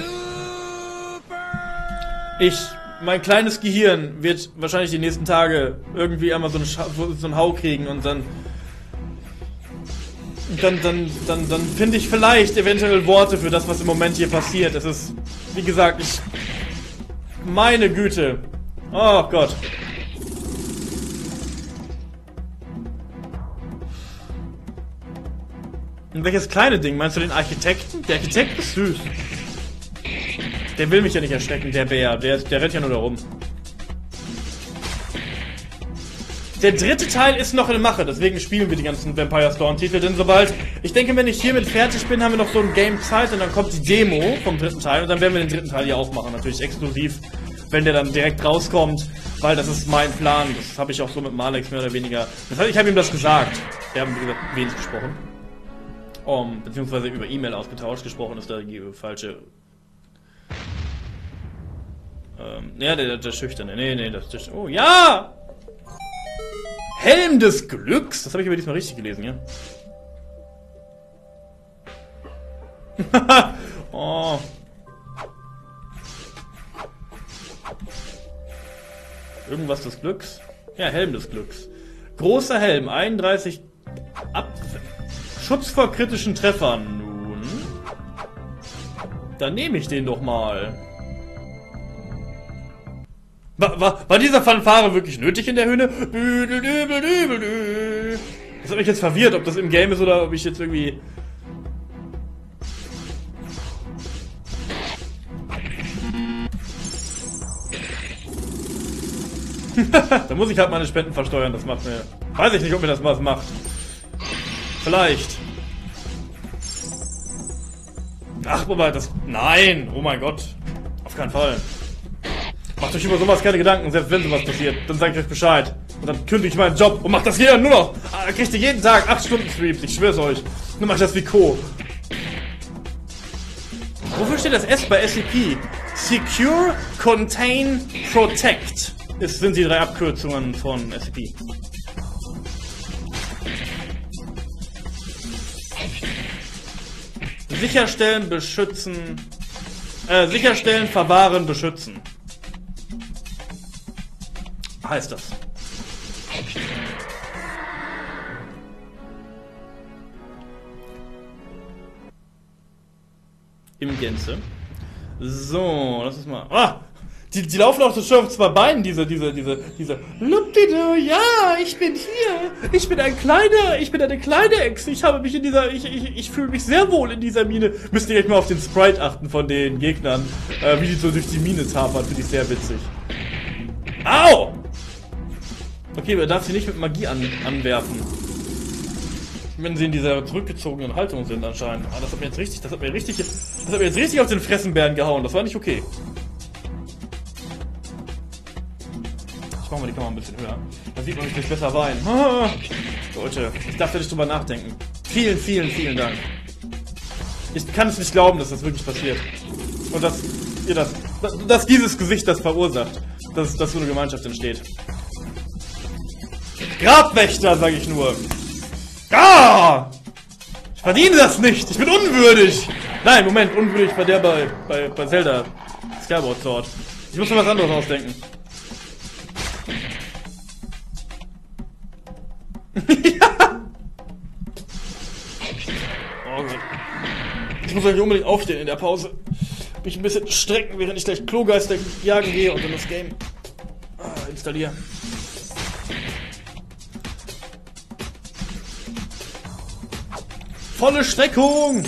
Ich, mein kleines Gehirn wird wahrscheinlich die nächsten Tage irgendwie einmal so einen, so einen Hau kriegen und dann dann, dann, dann, dann finde ich vielleicht eventuell Worte für das, was im Moment hier passiert. Es ist, wie gesagt, ich... Meine Güte. Oh Gott. Und welches kleine Ding? Meinst du den Architekten? Der Architekt ist süß. Der will mich ja nicht erschrecken, der Bär. Der, der rennt ja nur da rum. Der dritte Teil ist noch in Mache, deswegen spielen wir die ganzen Vampire Storm Titel, denn sobald, ich denke, wenn ich hiermit fertig bin, haben wir noch so ein Game Zeit und dann kommt die Demo vom dritten Teil und dann werden wir den dritten Teil hier aufmachen, natürlich exklusiv, wenn der dann direkt rauskommt, weil das ist mein Plan, das habe ich auch so mit Malex mehr oder weniger, das heißt, ich habe ihm das gesagt, wir haben, wie gesagt, wenig gesprochen, um, beziehungsweise über E-Mail ausgetauscht, gesprochen ist da die falsche, ähm, ja, der, der, der Schüchterne, nee, nee, das ist, oh, ja! Helm des Glücks? Das habe ich aber diesmal richtig gelesen, ja? Oh. Irgendwas des Glücks? Ja, Helm des Glücks. Großer Helm, einunddreißig Ab... Schutz vor kritischen Treffern. Nun... Dann nehme ich den doch mal. War, war, war dieser Fanfare wirklich nötig in der Höhle? Das hat mich jetzt verwirrt, ob das im Game ist oder ob ich jetzt irgendwie... Da muss ich halt meine Spenden versteuern, das macht mir... Weiß ich nicht, ob mir das was macht. Vielleicht. Ach, aber das... Nein! Oh mein Gott. Auf keinen Fall. Macht euch über sowas keine Gedanken, selbst wenn sowas passiert. Dann sagt euch Bescheid. Und dann kündige ich meinen Job und macht das jeder nur noch. Ah, dann kriegt ihr jeden Tag acht Stunden Streams, ich schwör's euch. Dann mach ich das wie Co. Wofür steht das S bei S C P? Secure, Contain, Protect. Das sind die drei Abkürzungen von S C P. Sicherstellen, beschützen... Äh, sicherstellen, verwahren, beschützen. Heißt das. Im Gänze. So, lass uns mal... Ah! Die, die laufen auch so schön auf zwei Beinen, diese, diese, diese, diese... Lupido, ja, ich bin hier. Ich bin ein kleiner, ich bin eine kleine Echse. Ich habe mich in dieser, ich, ich, ich fühle mich sehr wohl in dieser Mine. Müsst ihr echt mal auf den Sprite achten von den Gegnern. Äh, wie die so durch die Mine tapern, finde ich sehr witzig. Au! Okay, man darf sie nicht mit Magie an, anwerfen. Wenn sie in dieser zurückgezogenen Haltung sind anscheinend. Ah, das hat mir jetzt richtig, das hat mir richtig, das hat mir jetzt richtig auf den Fressenbären gehauen. Das war nicht okay. Ich mach mal die Kamera ein bisschen höher. Da sieht man mich durch besser Wein. Ah, Leute, ich darf da nicht drüber nachdenken. Vielen, vielen, vielen Dank. Ich kann es nicht glauben, dass das wirklich passiert. Und dass ihr das, dass dieses Gesicht das verursacht. Dass, dass so eine Gemeinschaft entsteht. Grabwächter, sage ich nur. Ah! Ich verdiene das nicht. Ich bin unwürdig. Nein, Moment, unwürdig war der bei, bei, bei Zelda Skyward Sword. Ich muss mir was anderes ausdenken. Ja! Oh Gott. Ich muss eigentlich unbedingt aufstehen in der Pause. Mich ein bisschen strecken, während ich gleich Klogeister jagen gehe und dann das Game ah, installiere. Volle Streckung!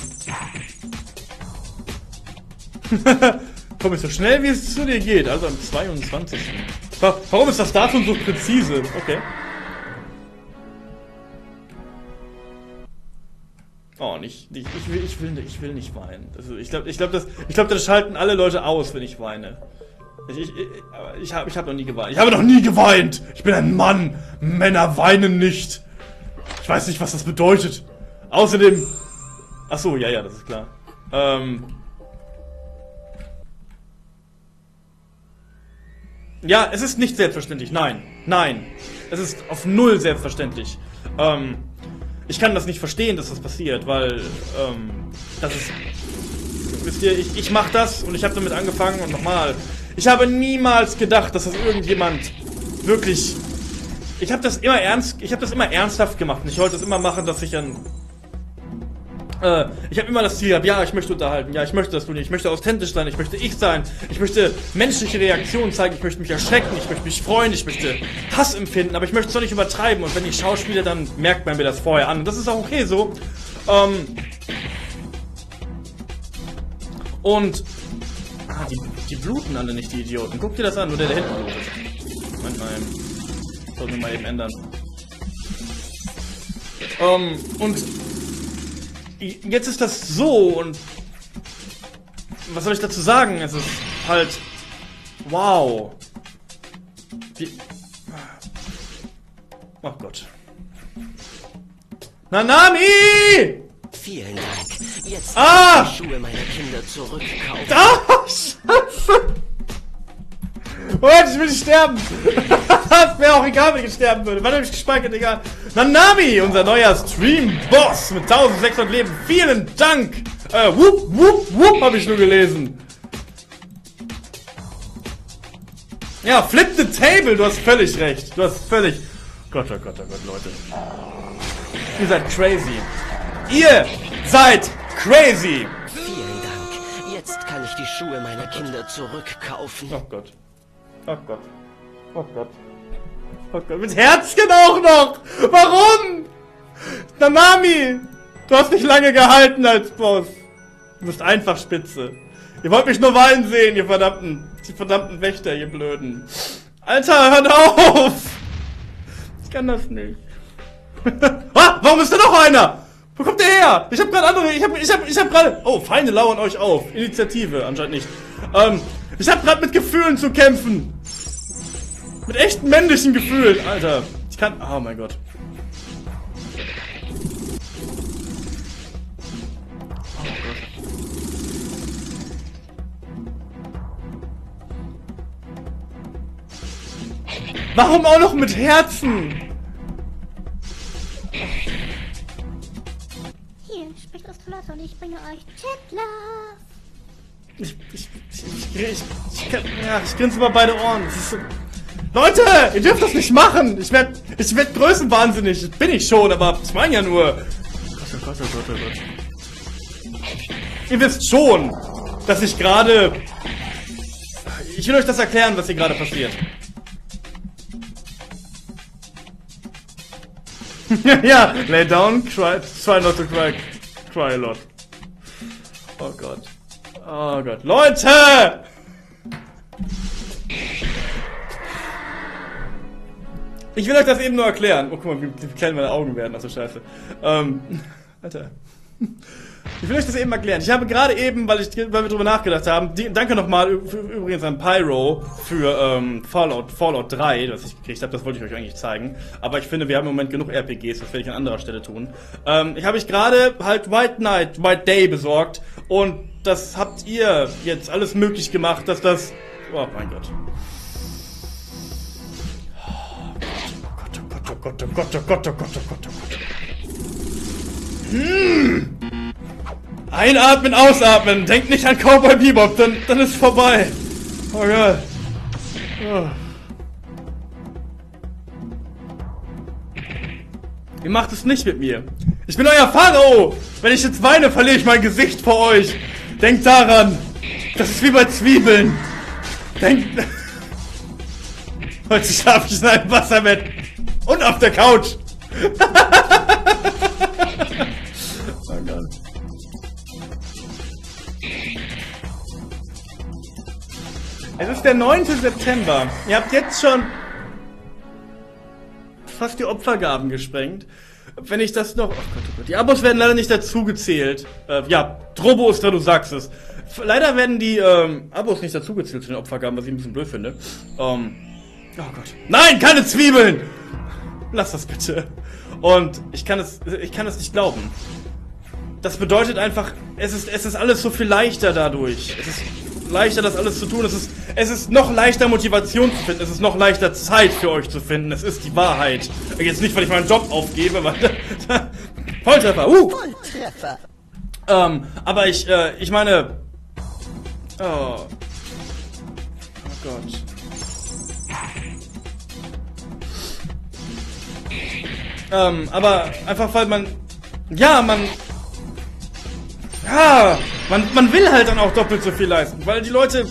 Komm ich so schnell, wie es zu dir geht. Also am zweiundzwanzigsten Warum ist das Datum so präzise? Okay. Oh, nicht, nicht ich, will, ich, will, ich will nicht weinen. Also ich glaube, ich glaub, das, ich glaub, das schalten alle Leute aus, wenn ich weine. Ich, ich, ich, ich habe ich hab noch nie geweint. Ich habe noch nie geweint! Ich bin ein Mann! Männer weinen nicht! Ich weiß nicht, was das bedeutet. Außerdem... Ach so, ja, ja, das ist klar. Ähm... Ja, es ist nicht selbstverständlich. Nein. Nein. Es ist auf null selbstverständlich. Ähm... Ich kann das nicht verstehen, dass das passiert, weil... Ähm... Das ist... Wisst ihr, ich, ich mach das und ich habe damit angefangen und nochmal... Ich habe niemals gedacht, dass das irgendjemand wirklich... Ich habe das immer ernst... Ich habe das immer ernsthaft gemacht und ich wollte das immer machen, dass ich ein... Äh, ich habe immer das Ziel gehabt, ja, ich möchte unterhalten, ja, ich möchte das tun, ich möchte authentisch sein, ich möchte ich sein, ich möchte menschliche Reaktionen zeigen, ich möchte mich erschrecken, ich möchte mich freuen, ich möchte Hass empfinden, aber ich möchte es doch nicht übertreiben und wenn ich schauspiele, dann merkt man mir das vorher an und das ist auch okay so. Ähm... Und... Ah, die, die bluten alle nicht, die Idioten. Guck dir das an, nur der da hinten blutet. Moment mal eben. Sollten wir mal eben ändern. Ähm, und... Jetzt ist das so und... Was soll ich dazu sagen? Es ist halt... Wow. Wie... Oh Gott. Nanami! Vielen Dank. Jetzt ah! kann ich die Schuhe meiner Kinder zurückkaufen. Ah, Scheiße! Moment, ich will nicht sterben! Das wäre auch egal, wenn ich sterben würde. Wann habe ich gespeichert? Egal. Nanami, unser neuer Stream-Boss mit eintausendsechshundert Leben. Vielen Dank! Äh, whoop, whoop, whoop, habe ich nur gelesen. Ja, flip the table, du hast völlig recht. Du hast völlig... Gott, oh Gott, oh Gott, Leute. Ihr seid crazy. Ihr seid crazy. Vielen Dank. Jetzt kann ich die Schuhe meiner Kinder zurückkaufen. Oh Gott. Oh Gott. Oh Gott. Oh Gott. Mit Herzchen auch noch. Warum? Nanami, du hast nicht lange gehalten als Boss. Du bist einfach spitze. Ihr wollt mich nur weinen sehen, ihr verdammten, die verdammten Wächter, ihr Blöden. Alter, hört auf! Ich kann das nicht. Ah, warum ist da noch einer? Wo kommt der her? Ich hab gerade andere, ich hab, ich hab, ich hab gerade... Oh, Feinde lauern euch auf. Initiative, anscheinend nicht. Ähm, ich hab gerade mit Gefühlen zu kämpfen. Mit echten männlichen Gefühlen, Alter. Ich kann... Oh mein Gott. Warum auch noch mit Herzen? Hier spricht Oskulator und ich bringe euch Chatlove. Ich, ich, ich, ich, ich, ich, kann, ja, ich grinse über beide Ohren. Das ist so. Leute, ihr dürft das nicht machen. Ich werd, ich werd größenwahnsinnig. Bin ich schon, aber ich meine ja nur. Gott, oh Gott, oh Gott, oh Gott. Ihr wisst schon, dass ich gerade... Ich will euch das erklären, was hier gerade passiert. Ja, lay down, cry, try not to cry, cry a lot. Oh Gott. Oh Gott. Leute! Ich will euch das eben nur erklären. Oh, guck mal, wie, wie klein meine Augen werden. Achso, scheiße. Ähm, Alter. Ich will euch das eben erklären. Ich habe gerade eben, weil, ich, weil wir drüber nachgedacht haben, die, danke nochmal übrigens an Pyro für ähm, Fallout, Fallout drei, was ich gekriegt habe. Das wollte ich euch eigentlich zeigen. Aber ich finde, wir haben im Moment genug R P Gs, das werde ich an anderer Stelle tun. Ähm, ich habe ich gerade halt White Night, White Day besorgt. Und das habt ihr jetzt alles möglich gemacht, dass das... Oh mein Gott. Oh Gott, oh Gott, oh Gott, oh Gott, oh Gott, oh Gott. Hm. Einatmen, ausatmen. Denkt nicht an Cowboy Bebop, dann, dann ist vorbei. Oh Gott. Oh. Ihr macht es nicht mit mir. Ich bin euer Pharao. Wenn ich jetzt weine, verliere ich mein Gesicht vor euch. Denkt daran. Das ist wie bei Zwiebeln. Denkt... Heute schlafe ich in einem Wasserbett. Und auf der Couch. Oh Gott. Es ist der neunte September. Ihr habt jetzt schon fast die Opfergaben gesprengt. Wenn ich das noch... Oh Gott, oh Gott. Die Abos werden leider nicht dazu gezählt. Äh, ja, Troboster, du sagst es. Leider werden die ähm, Abos nicht dazu gezählt zu den Opfergaben, was ich ein bisschen blöd finde. Ähm, oh Gott. Nein, keine Zwiebeln! Lass das bitte. Und ich kann es, ich kann es nicht glauben. Das bedeutet einfach, es ist, es ist alles so viel leichter dadurch. Es ist leichter, das alles zu tun. Es ist, es ist noch leichter, Motivation zu finden. Es ist noch leichter, Zeit für euch zu finden. Es ist die Wahrheit. Jetzt nicht, weil ich meinen Job aufgebe, weil... Volltreffer, uh! Volltreffer. Ähm, aber ich, äh, ich meine... Oh. Oh Gott. Ähm, aber einfach weil man... Ja, man... Ja, man, man will halt dann auch doppelt so viel leisten, weil die Leute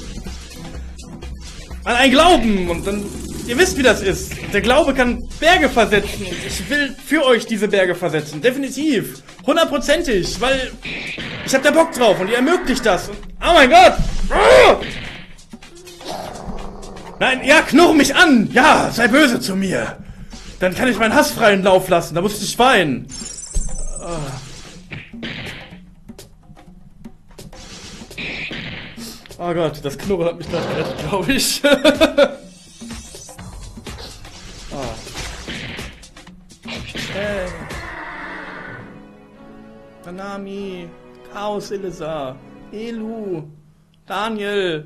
an einen glauben und dann... Ihr wisst, wie das ist. Der Glaube kann Berge versetzen und ich will für euch diese Berge versetzen. Definitiv. Hundertprozentig, weil ich hab da Bock drauf und ihr ermöglicht das. Und, oh mein Gott! Oh! Nein, ja, knurr mich an! Ja, sei böse zu mir! Dann kann ich meinen Hass freien Lauf lassen, da muss ich weinen. Oh, oh Gott, das Knurren hat mich gerade gerettet, glaube ich. Oh. Hey. Nanami, Chaos Elisa, Elu, Daniel.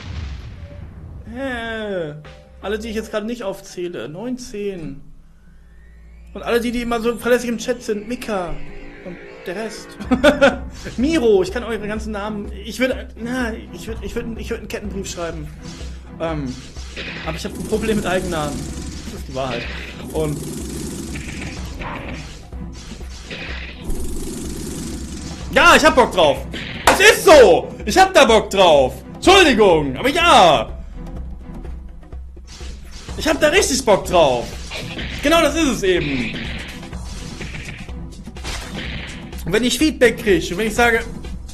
Hey. Alle, die ich jetzt gerade nicht aufzähle. neunzehn. Und alle die, die immer so verlässlich im Chat sind. Mika. Und der Rest. Miro, ich kann eure ganzen Namen... Ich würde... Na, ich würde ich würd, ich würd einen Kettenbrief schreiben. Ähm... Aber ich habe ein Problem mit Eigennamen. Das ist die Wahrheit. Und... Ja, ich hab Bock drauf. Es ist so. Ich hab da Bock drauf. Entschuldigung, aber ja. Ich hab da richtig Bock drauf. Genau das ist es eben. Und wenn ich Feedback kriege und wenn ich sage...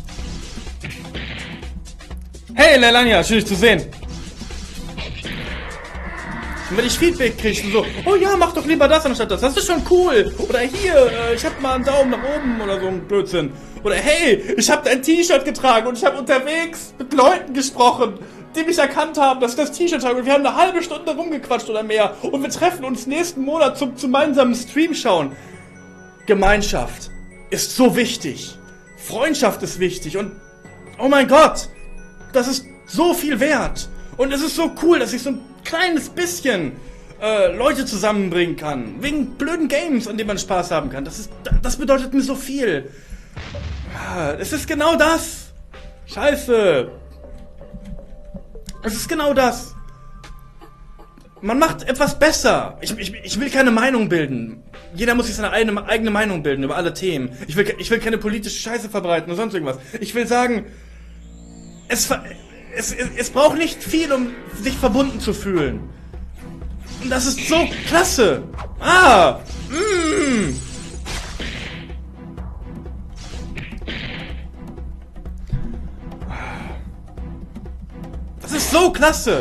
Hey, Leilania, schön dich zu sehen. Und wenn ich Feedback kriege und so, oh ja, mach doch lieber das anstatt das, das ist schon cool. Oder hier, äh, ich hab mal einen Daumen nach oben oder so ein Blödsinn. Oder hey, ich hab dein T-Shirt getragen und ich habe unterwegs mit Leuten gesprochen, die mich erkannt haben, dass ich das T-Shirt trage und wir haben eine halbe Stunde rumgequatscht oder mehr und wir treffen uns nächsten Monat zum gemeinsamen Stream schauen. Gemeinschaft ist so wichtig. Freundschaft ist wichtig und oh mein Gott, das ist so viel wert. Und es ist so cool, dass ich so ein kleines bisschen äh, Leute zusammenbringen kann. Wegen blöden Games, an denen man Spaß haben kann. Das ist, das bedeutet mir so viel. Es ist genau das. Scheiße. Es ist genau das. Man macht etwas besser. Ich, ich, ich will keine Meinung bilden. Jeder muss sich seine eigene, eigene Meinung bilden über alle Themen. Ich will, ich will keine politische Scheiße verbreiten oder sonst irgendwas. Ich will sagen, es, es, es, es braucht nicht viel, um sich verbunden zu fühlen. Und das ist so klasse. Ah. Mm. Das ist so klasse.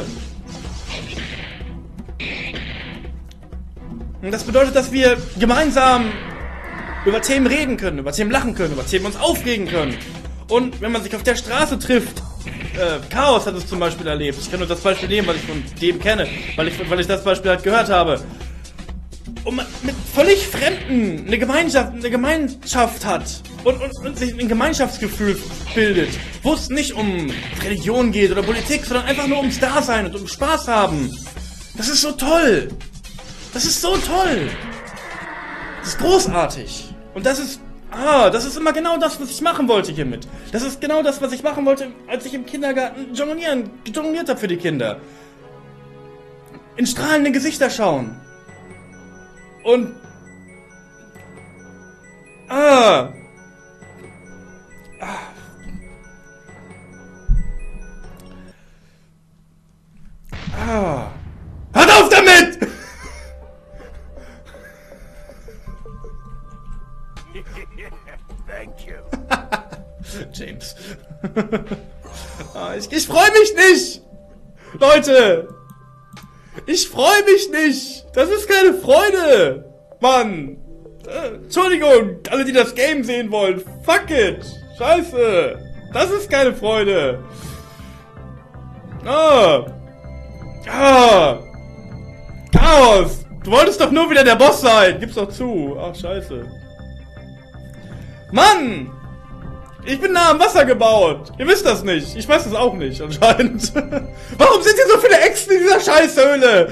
Und das bedeutet, dass wir gemeinsam über Themen reden können, über Themen lachen können, über Themen uns aufregen können. Und wenn man sich auf der Straße trifft, äh, Chaos hat es zum Beispiel erlebt. Ich kann nur das Beispiel nehmen, weil ich von dem kenne, weil ich, weil ich das Beispiel halt gehört habe. Und man mit völlig Fremden eine Gemeinschaft, eine Gemeinschaft hat und, und, und sich ein Gemeinschaftsgefühl bildet, wo es nicht um Religion geht oder Politik, sondern einfach nur ums Dasein und um Spaß haben. Das ist so toll. Das ist so toll. Das ist großartig. Und das ist, ah, das ist immer genau das, was ich machen wollte hiermit. Das ist genau das, was ich machen wollte, als ich im Kindergarten jonglieren, jongliert habe für die Kinder. In strahlende Gesichter schauen. Und, ah, ah, ah, hört auf damit! Thank you. James. ah, ich ich freue mich nicht! Leute! Ich freue mich nicht! Das ist keine Freude! Mann! Äh, Entschuldigung, alle, die das Game sehen wollen. Fuck it! Scheiße! Das ist keine Freude! Ah! Ah! Chaos! Du wolltest doch nur wieder der Boss sein! Gib's doch zu! Ach, scheiße. Mann! Ich bin nah am Wasser gebaut. Ihr wisst das nicht. Ich weiß das auch nicht, anscheinend. Warum sind hier so viele Echsen in dieser Scheißhöhle?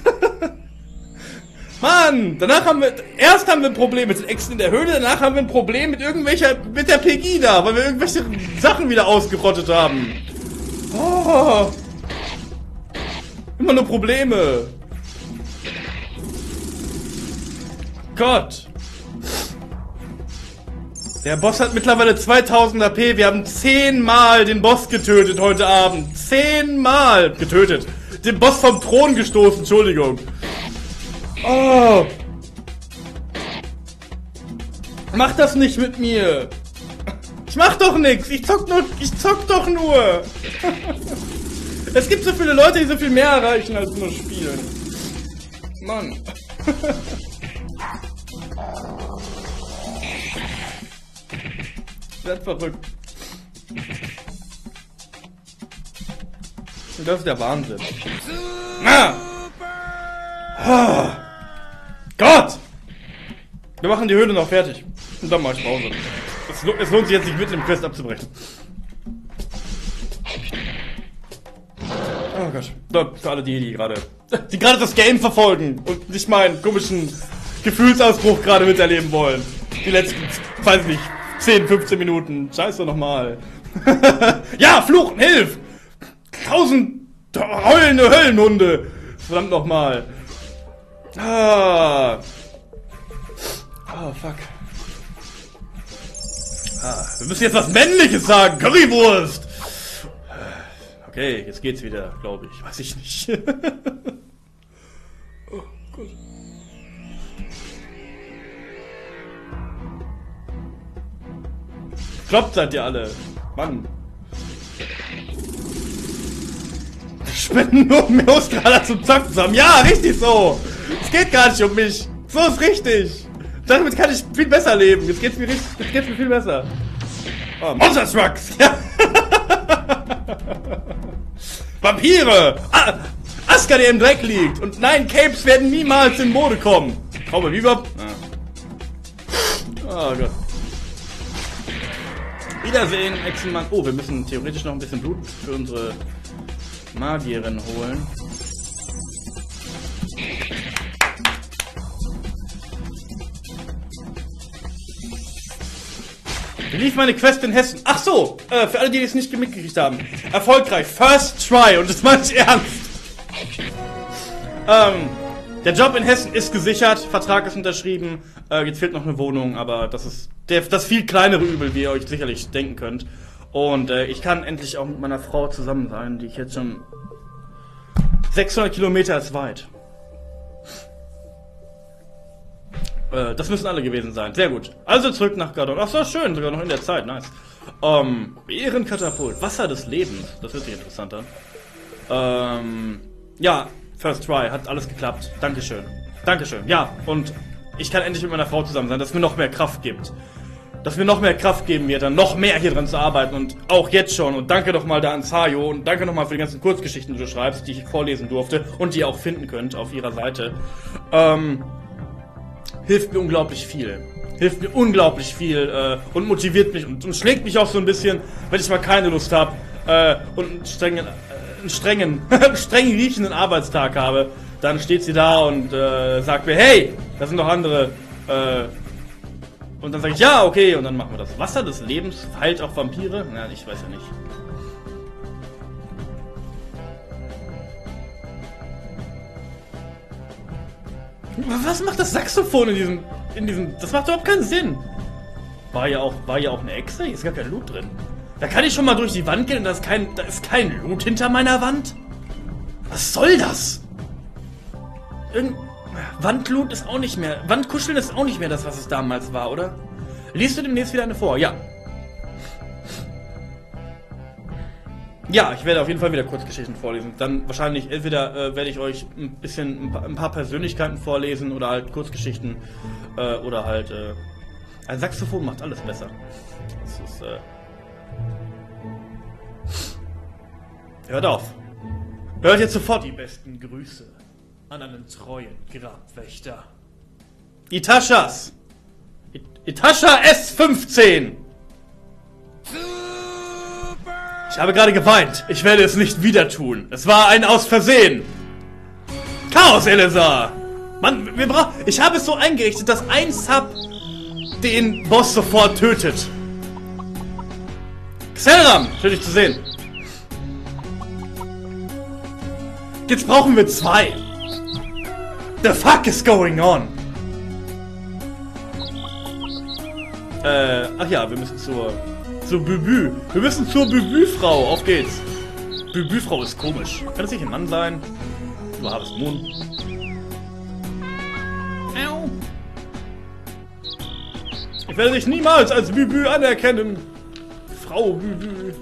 Mann! Danach haben wir... Erst haben wir ein Problem mit den Echsen in der Höhle, danach haben wir ein Problem mit irgendwelcher... mit der Pegida, weil wir irgendwelche Sachen wieder ausgerottet haben. Oh. Immer nur Probleme. Gott. Der Boss hat mittlerweile zweitausend A P. Wir haben zehnmal den Boss getötet heute Abend. Zehnmal getötet. Den Boss vom Thron gestoßen, Entschuldigung. Oh. Mach das nicht mit mir. Ich mach doch nichts. Ich zock nur. Ich zock doch nur. Es gibt so viele Leute, die so viel mehr erreichen als nur spielen. Mann. Ich werd verrückt. Das ist der Wahnsinn. Ah! Oh. Gott! Wir machen die Höhle noch fertig. Und dann mach ich Pause. Es, es lohnt sich jetzt nicht, mitten im Quest abzubrechen. Oh Gott. So, für alle die, die gerade die gerade das Game verfolgen und nicht meinen komischen Gefühlsausbruch gerade miterleben wollen. Die letzten, weiß ich nicht, zehn, fünfzehn Minuten. Scheiße nochmal. Ja, fluchen, hilf! Tausend heulende Höllenhunde. Verdammt nochmal. Ah. Oh, fuck. Ah, wir müssen jetzt was Männliches sagen. Currywurst. Okay, jetzt geht's wieder, glaube ich. Weiß ich nicht. Oh Gott. Kloppt seid ihr alle. Mann. Spenden nur um Meostrada zum Zocken zu haben. Ja, richtig so. Es geht gar nicht um mich. So ist richtig. Damit kann ich viel besser leben. Jetzt geht's mir richtig, jetzt geht's mir viel besser. Oh, Monster Trucks. Ja. Vampire. Ah, Aska, der im Dreck liegt. Und nein, Capes werden niemals in Mode kommen. Traube Bebop. Ah. Oh Gott. Wiedersehen, Echsenmann. Oh, wir müssen theoretisch noch ein bisschen Blut für unsere Magierin holen. Wie lief meine Quest in Hessen? Ach so, äh, für alle, die es nicht mitgekriegt haben. Erfolgreich, first try, und das meine ich ernst. Ähm, der Job in Hessen ist gesichert, Vertrag ist unterschrieben, äh, jetzt fehlt noch eine Wohnung, aber das ist der, das viel kleinere Übel, wie ihr euch sicherlich denken könnt. Und äh, ich kann endlich auch mit meiner Frau zusammen sein, die ich jetzt schon sechshundert Kilometer ist weit. Äh, das müssen alle gewesen sein. Sehr gut. Also zurück nach Gardon. Ach so, schön. Sogar noch in der Zeit. Nice. Ähm, Bärenkatapult. Wasser des Lebens. Das hört sich interessant an. Ähm, ja, First Try. Hat alles geklappt. Dankeschön. Dankeschön. Ja, und ich kann endlich mit meiner Frau zusammen sein, dass es mir noch mehr Kraft gibt. Dass mir noch mehr Kraft geben wird, dann noch mehr hier dran zu arbeiten und auch jetzt schon. Und danke doch mal da an Sayo und danke nochmal für die ganzen Kurzgeschichten, die du schreibst, die ich vorlesen durfte und die ihr auch finden könnt auf ihrer Seite. Ähm, hilft mir unglaublich viel. Hilft mir unglaublich viel äh, und motiviert mich und, und schlägt mich auch so ein bisschen, wenn ich mal keine Lust habe äh, und einen strengen, äh, einen strengen, streng riechenden Arbeitstag habe. Dann steht sie da und äh, sagt mir, hey, das sind doch andere... Äh, Und dann sage ich, ja, okay, und dann machen wir das. Wasser des Lebens heilt auch Vampire? Na, ich weiß ja nicht. Was macht das Saxophon in diesem... in diesem... Das macht überhaupt keinen Sinn. War ja auch, war ja auch eine Echse? Hier ist gar kein Loot drin. Da kann ich schon mal durch die Wand gehen und da ist kein, da ist kein Loot hinter meiner Wand? Was soll das? Irgend... Wandloot ist auch nicht mehr... Wandkuscheln ist auch nicht mehr das, was es damals war, oder? Liest du demnächst wieder eine vor? Ja. Ja, ich werde auf jeden Fall wieder Kurzgeschichten vorlesen. Dann wahrscheinlich entweder äh, werde ich euch ein bisschen ein paar, ein paar Persönlichkeiten vorlesen oder halt Kurzgeschichten äh, oder halt... Äh, ein Saxophon macht alles besser. Das ist... Äh... Hört auf. Hört jetzt sofort die besten Grüße an einen treuen Grabwächter. Itashas! It Itasha S fünfzehn! Ich habe gerade geweint. Ich werde es nicht wieder tun. Es war ein Aus Versehen. Chaos, Elazar! Mann, wir brauchen... Ich habe es so eingerichtet, dass ein Sub den Boss sofort tötet. Xelram! Schön, dich zu sehen. Jetzt brauchen wir zwei. The fuck is going on? Äh, ach ja, wir müssen zur... zur Bübü. Wir müssen zur Bübü-Frau. Auf geht's. Bübü-Frau ist komisch. Kann das nicht ein Mann sein? Du hast Mond. Au. Ich werde dich niemals als Bübü anerkennen. Frau Bübü.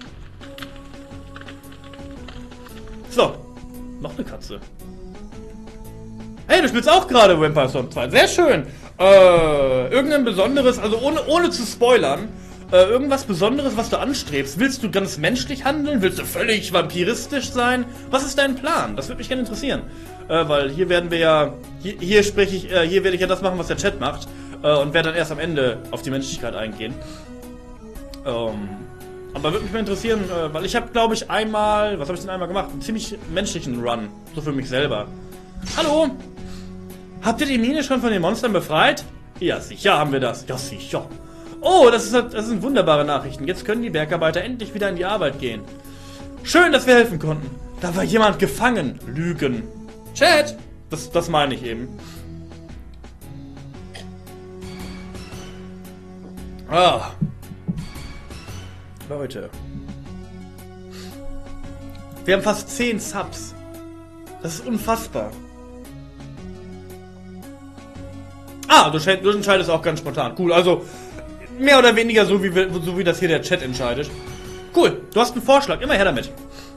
So. Noch eine Katze. Hey, du spielst auch gerade Vampire Storm zwei. Sehr schön. Äh, irgendein besonderes, also ohne, ohne zu spoilern, äh, irgendwas Besonderes, was du anstrebst. Willst du ganz menschlich handeln? Willst du völlig vampiristisch sein? Was ist dein Plan? Das würde mich gerne interessieren. Äh, weil hier werden wir ja, hier, hier spreche ich, äh, hier werde ich ja das machen, was der Chat macht. Äh, und werde dann erst am Ende auf die Menschlichkeit eingehen. Ähm, aber würde mich mal interessieren, äh, weil ich habe, glaube ich, einmal, was habe ich denn einmal gemacht? Einen ziemlich menschlichen Run. So für mich selber. Hallo? Habt ihr die Mine schon von den Monstern befreit? Ja, sicher haben wir das. Ja, sicher. Oh, das, ist, das sind wunderbare Nachrichten. Jetzt können die Bergarbeiter endlich wieder in die Arbeit gehen. Schön, dass wir helfen konnten. Da war jemand gefangen. Lügen. Chat! Das, das meine ich eben. Ah. Leute. Wir haben fast zehn Subs. Das ist unfassbar. Ah, du, du entscheidest auch ganz spontan. Cool, also mehr oder weniger so wie, wir, so wie das hier der Chat entscheidet. Cool, du hast einen Vorschlag. Immer her damit.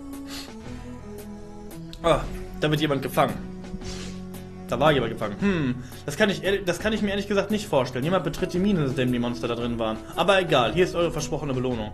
Ah, da wird jemand gefangen. Da war jemand gefangen. Hm, das kann ich, das kann ich mir ehrlich gesagt nicht vorstellen. Jemand betritt die Mine, in dem die Monster da drin waren. Aber egal, hier ist eure versprochene Belohnung.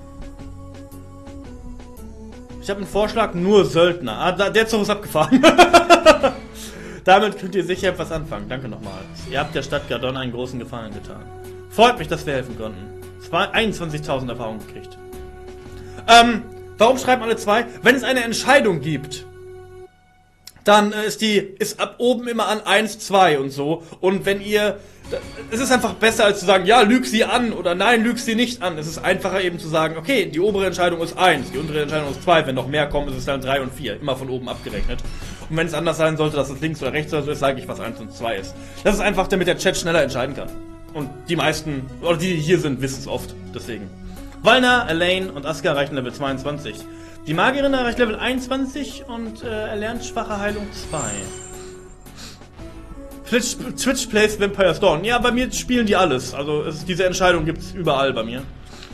Ich habe einen Vorschlag, nur Söldner. Ah, der Zug ist abgefahren. Damit könnt ihr sicher etwas anfangen. Danke nochmal. Ihr habt der Stadt Gardon einen großen Gefallen getan. Freut mich, dass wir helfen konnten. einundzwanzigtausend Erfahrungen gekriegt. Ähm, warum schreiben alle zwei? Wenn es eine Entscheidung gibt, dann äh, ist die, ist ab oben immer an eins, zwei und so. Und wenn ihr, es ist einfach besser als zu sagen, ja, lüg sie an oder nein, lüg sie nicht an. Es ist einfacher eben zu sagen, okay, die obere Entscheidung ist eins, die untere Entscheidung ist zwei. Wenn noch mehr kommen, ist es dann drei und vier. Immer von oben abgerechnet. Und wenn es anders sein sollte, dass es links oder rechts oder so ist, sage ich, was eins und zwei ist. Das ist einfach, damit der Chat schneller entscheiden kann. Und die meisten, oder die, die hier sind, wissen es oft. Deswegen. Valna, Elaine und Asuka erreichen Level zweiundzwanzig. Die Magierin erreicht Level einundzwanzig und äh, erlernt schwache Heilung zwei. Twitch, Twitch plays Vampire's Dawn. Ja, bei mir spielen die alles. Also es, diese Entscheidung gibt es überall bei mir.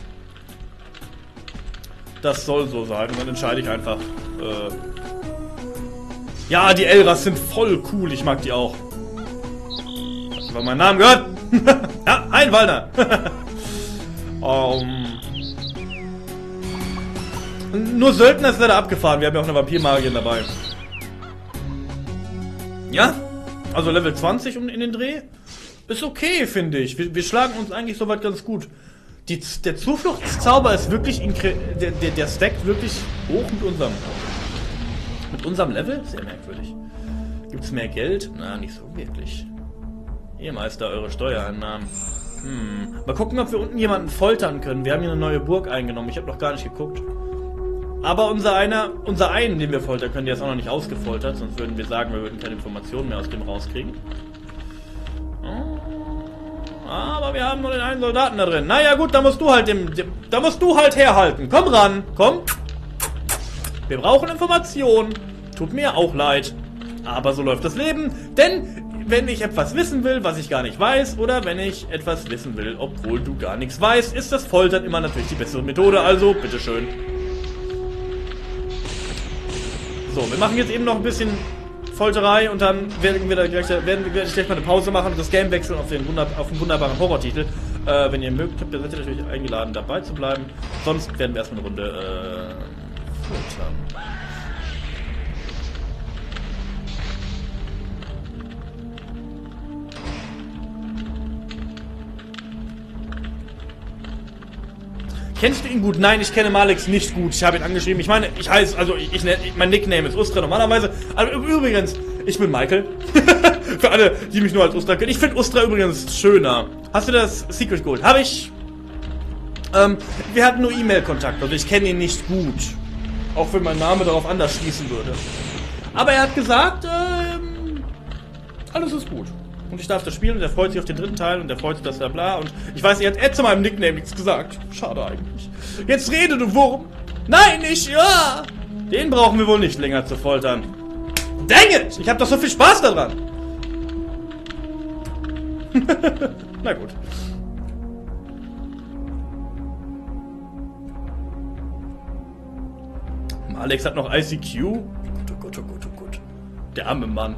Das soll so sein. Und dann entscheide ich einfach. Äh ja, die Elras sind voll cool. Ich mag die auch. Hast du mal meinen Namen gehört? Ja, ein Walner. um, nur Söldner ist leider abgefahren. Wir haben ja auch eine Vampirmagierin dabei. Ja? Also Level zwanzig um in den Dreh. Ist okay, finde ich. Wir, wir schlagen uns eigentlich soweit ganz gut. Die, der Zufluchtszauber ist wirklich... Der, der, der stackt wirklich hoch mit unserem... Mit unserem Level? Sehr merkwürdig. Gibt es mehr Geld? Na, nicht so wirklich. Ihr Meister, eure Steuereinnahmen. Hm. Mal gucken, ob wir unten jemanden foltern können. Wir haben hier eine neue Burg eingenommen. Ich habe noch gar nicht geguckt. Aber unser einer, unser einen, den wir foltern können, der ist auch noch nicht ausgefoltert. Sonst würden wir sagen, wir würden keine Informationen mehr aus dem rauskriegen. Oh. Aber wir haben nur den einen Soldaten da drin. Naja gut, da musst du halt dem, dem, da musst du halt herhalten. Komm ran, komm. Wir brauchen Informationen. Tut mir auch leid. Aber so läuft das Leben. Denn wenn ich etwas wissen will, was ich gar nicht weiß, oder wenn ich etwas wissen will, obwohl du gar nichts weißt, ist das Foltern immer natürlich die bessere Methode. Also, bitteschön. So, wir machen jetzt eben noch ein bisschen Folterei und dann werden wir da gleich, werden wir gleich mal eine Pause machen und das Game wechseln auf den, Wunder, auf den wunderbaren Horrortitel. Äh, wenn ihr mögt, habt ihr seid ihr natürlich eingeladen, dabei zu bleiben. Sonst werden wir erstmal eine Runde äh, foltern. Kennst du ihn gut? Nein, ich kenne Malix nicht gut. Ich habe ihn angeschrieben. Ich meine, ich heiße, also ich, ich, mein Nickname ist Ustra normalerweise. Aber übrigens, ich bin Michael. Für alle, die mich nur als Ustra kennen. Ich finde Ustra übrigens schöner. Hast du das Secret Gold? Habe ich. Ähm, wir hatten nur E-Mail-Kontakt, also ich kenne ihn nicht gut. Auch wenn mein Name darauf anders schließen würde. Aber er hat gesagt, ähm, alles ist gut. Und ich darf das spielen und er freut sich auf den dritten Teil und er freut sich, dass er bla und ich weiß, er hat er zu meinem Nickname nichts gesagt. Schade eigentlich. Jetzt rede, du Wurm! Nein, nicht, ja! Den brauchen wir wohl nicht länger zu foltern. Dang it! Ich hab doch so viel Spaß daran! Na gut. Alex hat noch I C Q? Oh Gott, oh Gott, oh Gott. Der arme Mann.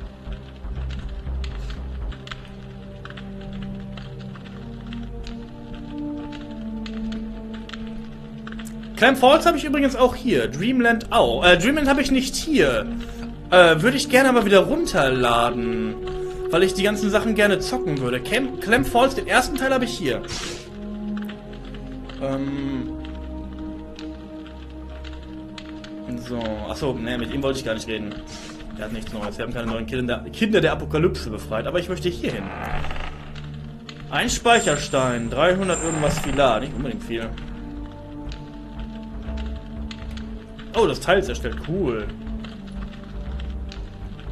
Clam Falls habe ich übrigens auch hier. Dreamland auch. Äh, Dreamland habe ich nicht hier. Äh, würde ich gerne aber wieder runterladen. Weil ich die ganzen Sachen gerne zocken würde. Clam, Clam Falls, den ersten Teil habe ich hier. Ähm. So. Achso, ne, mit ihm wollte ich gar nicht reden. Er hat nichts Neues. Wir haben keine neuen Kinder, Kinder der Apokalypse befreit. Aber ich möchte hier hin. Ein Speicherstein. dreihundert irgendwas Filar. Nicht unbedingt viel. Oh, das Teil zerstört. Cool.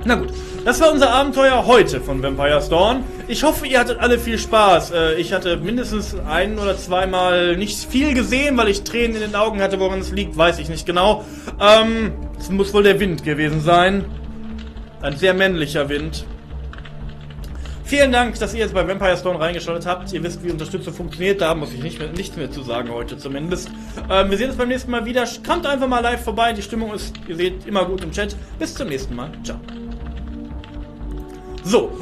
Na gut, das war unser Abenteuer heute von Vampire's Dawn. Ich hoffe, ihr hattet alle viel Spaß. Äh, ich hatte mindestens ein oder zweimal nicht viel gesehen, weil ich Tränen in den Augen hatte. Woran es liegt, weiß ich nicht genau. Ähm, es muss wohl der Wind gewesen sein. Ein sehr männlicher Wind. Vielen Dank, dass ihr jetzt bei Vampire's Dawn reingeschaut habt. Ihr wisst, wie Unterstützung funktioniert. Da muss ich nicht mehr, nichts mehr zu sagen heute zumindest. Ähm, wir sehen uns beim nächsten Mal wieder. Kommt einfach mal live vorbei. Die Stimmung ist, ihr seht, immer gut im Chat. Bis zum nächsten Mal. Ciao. So.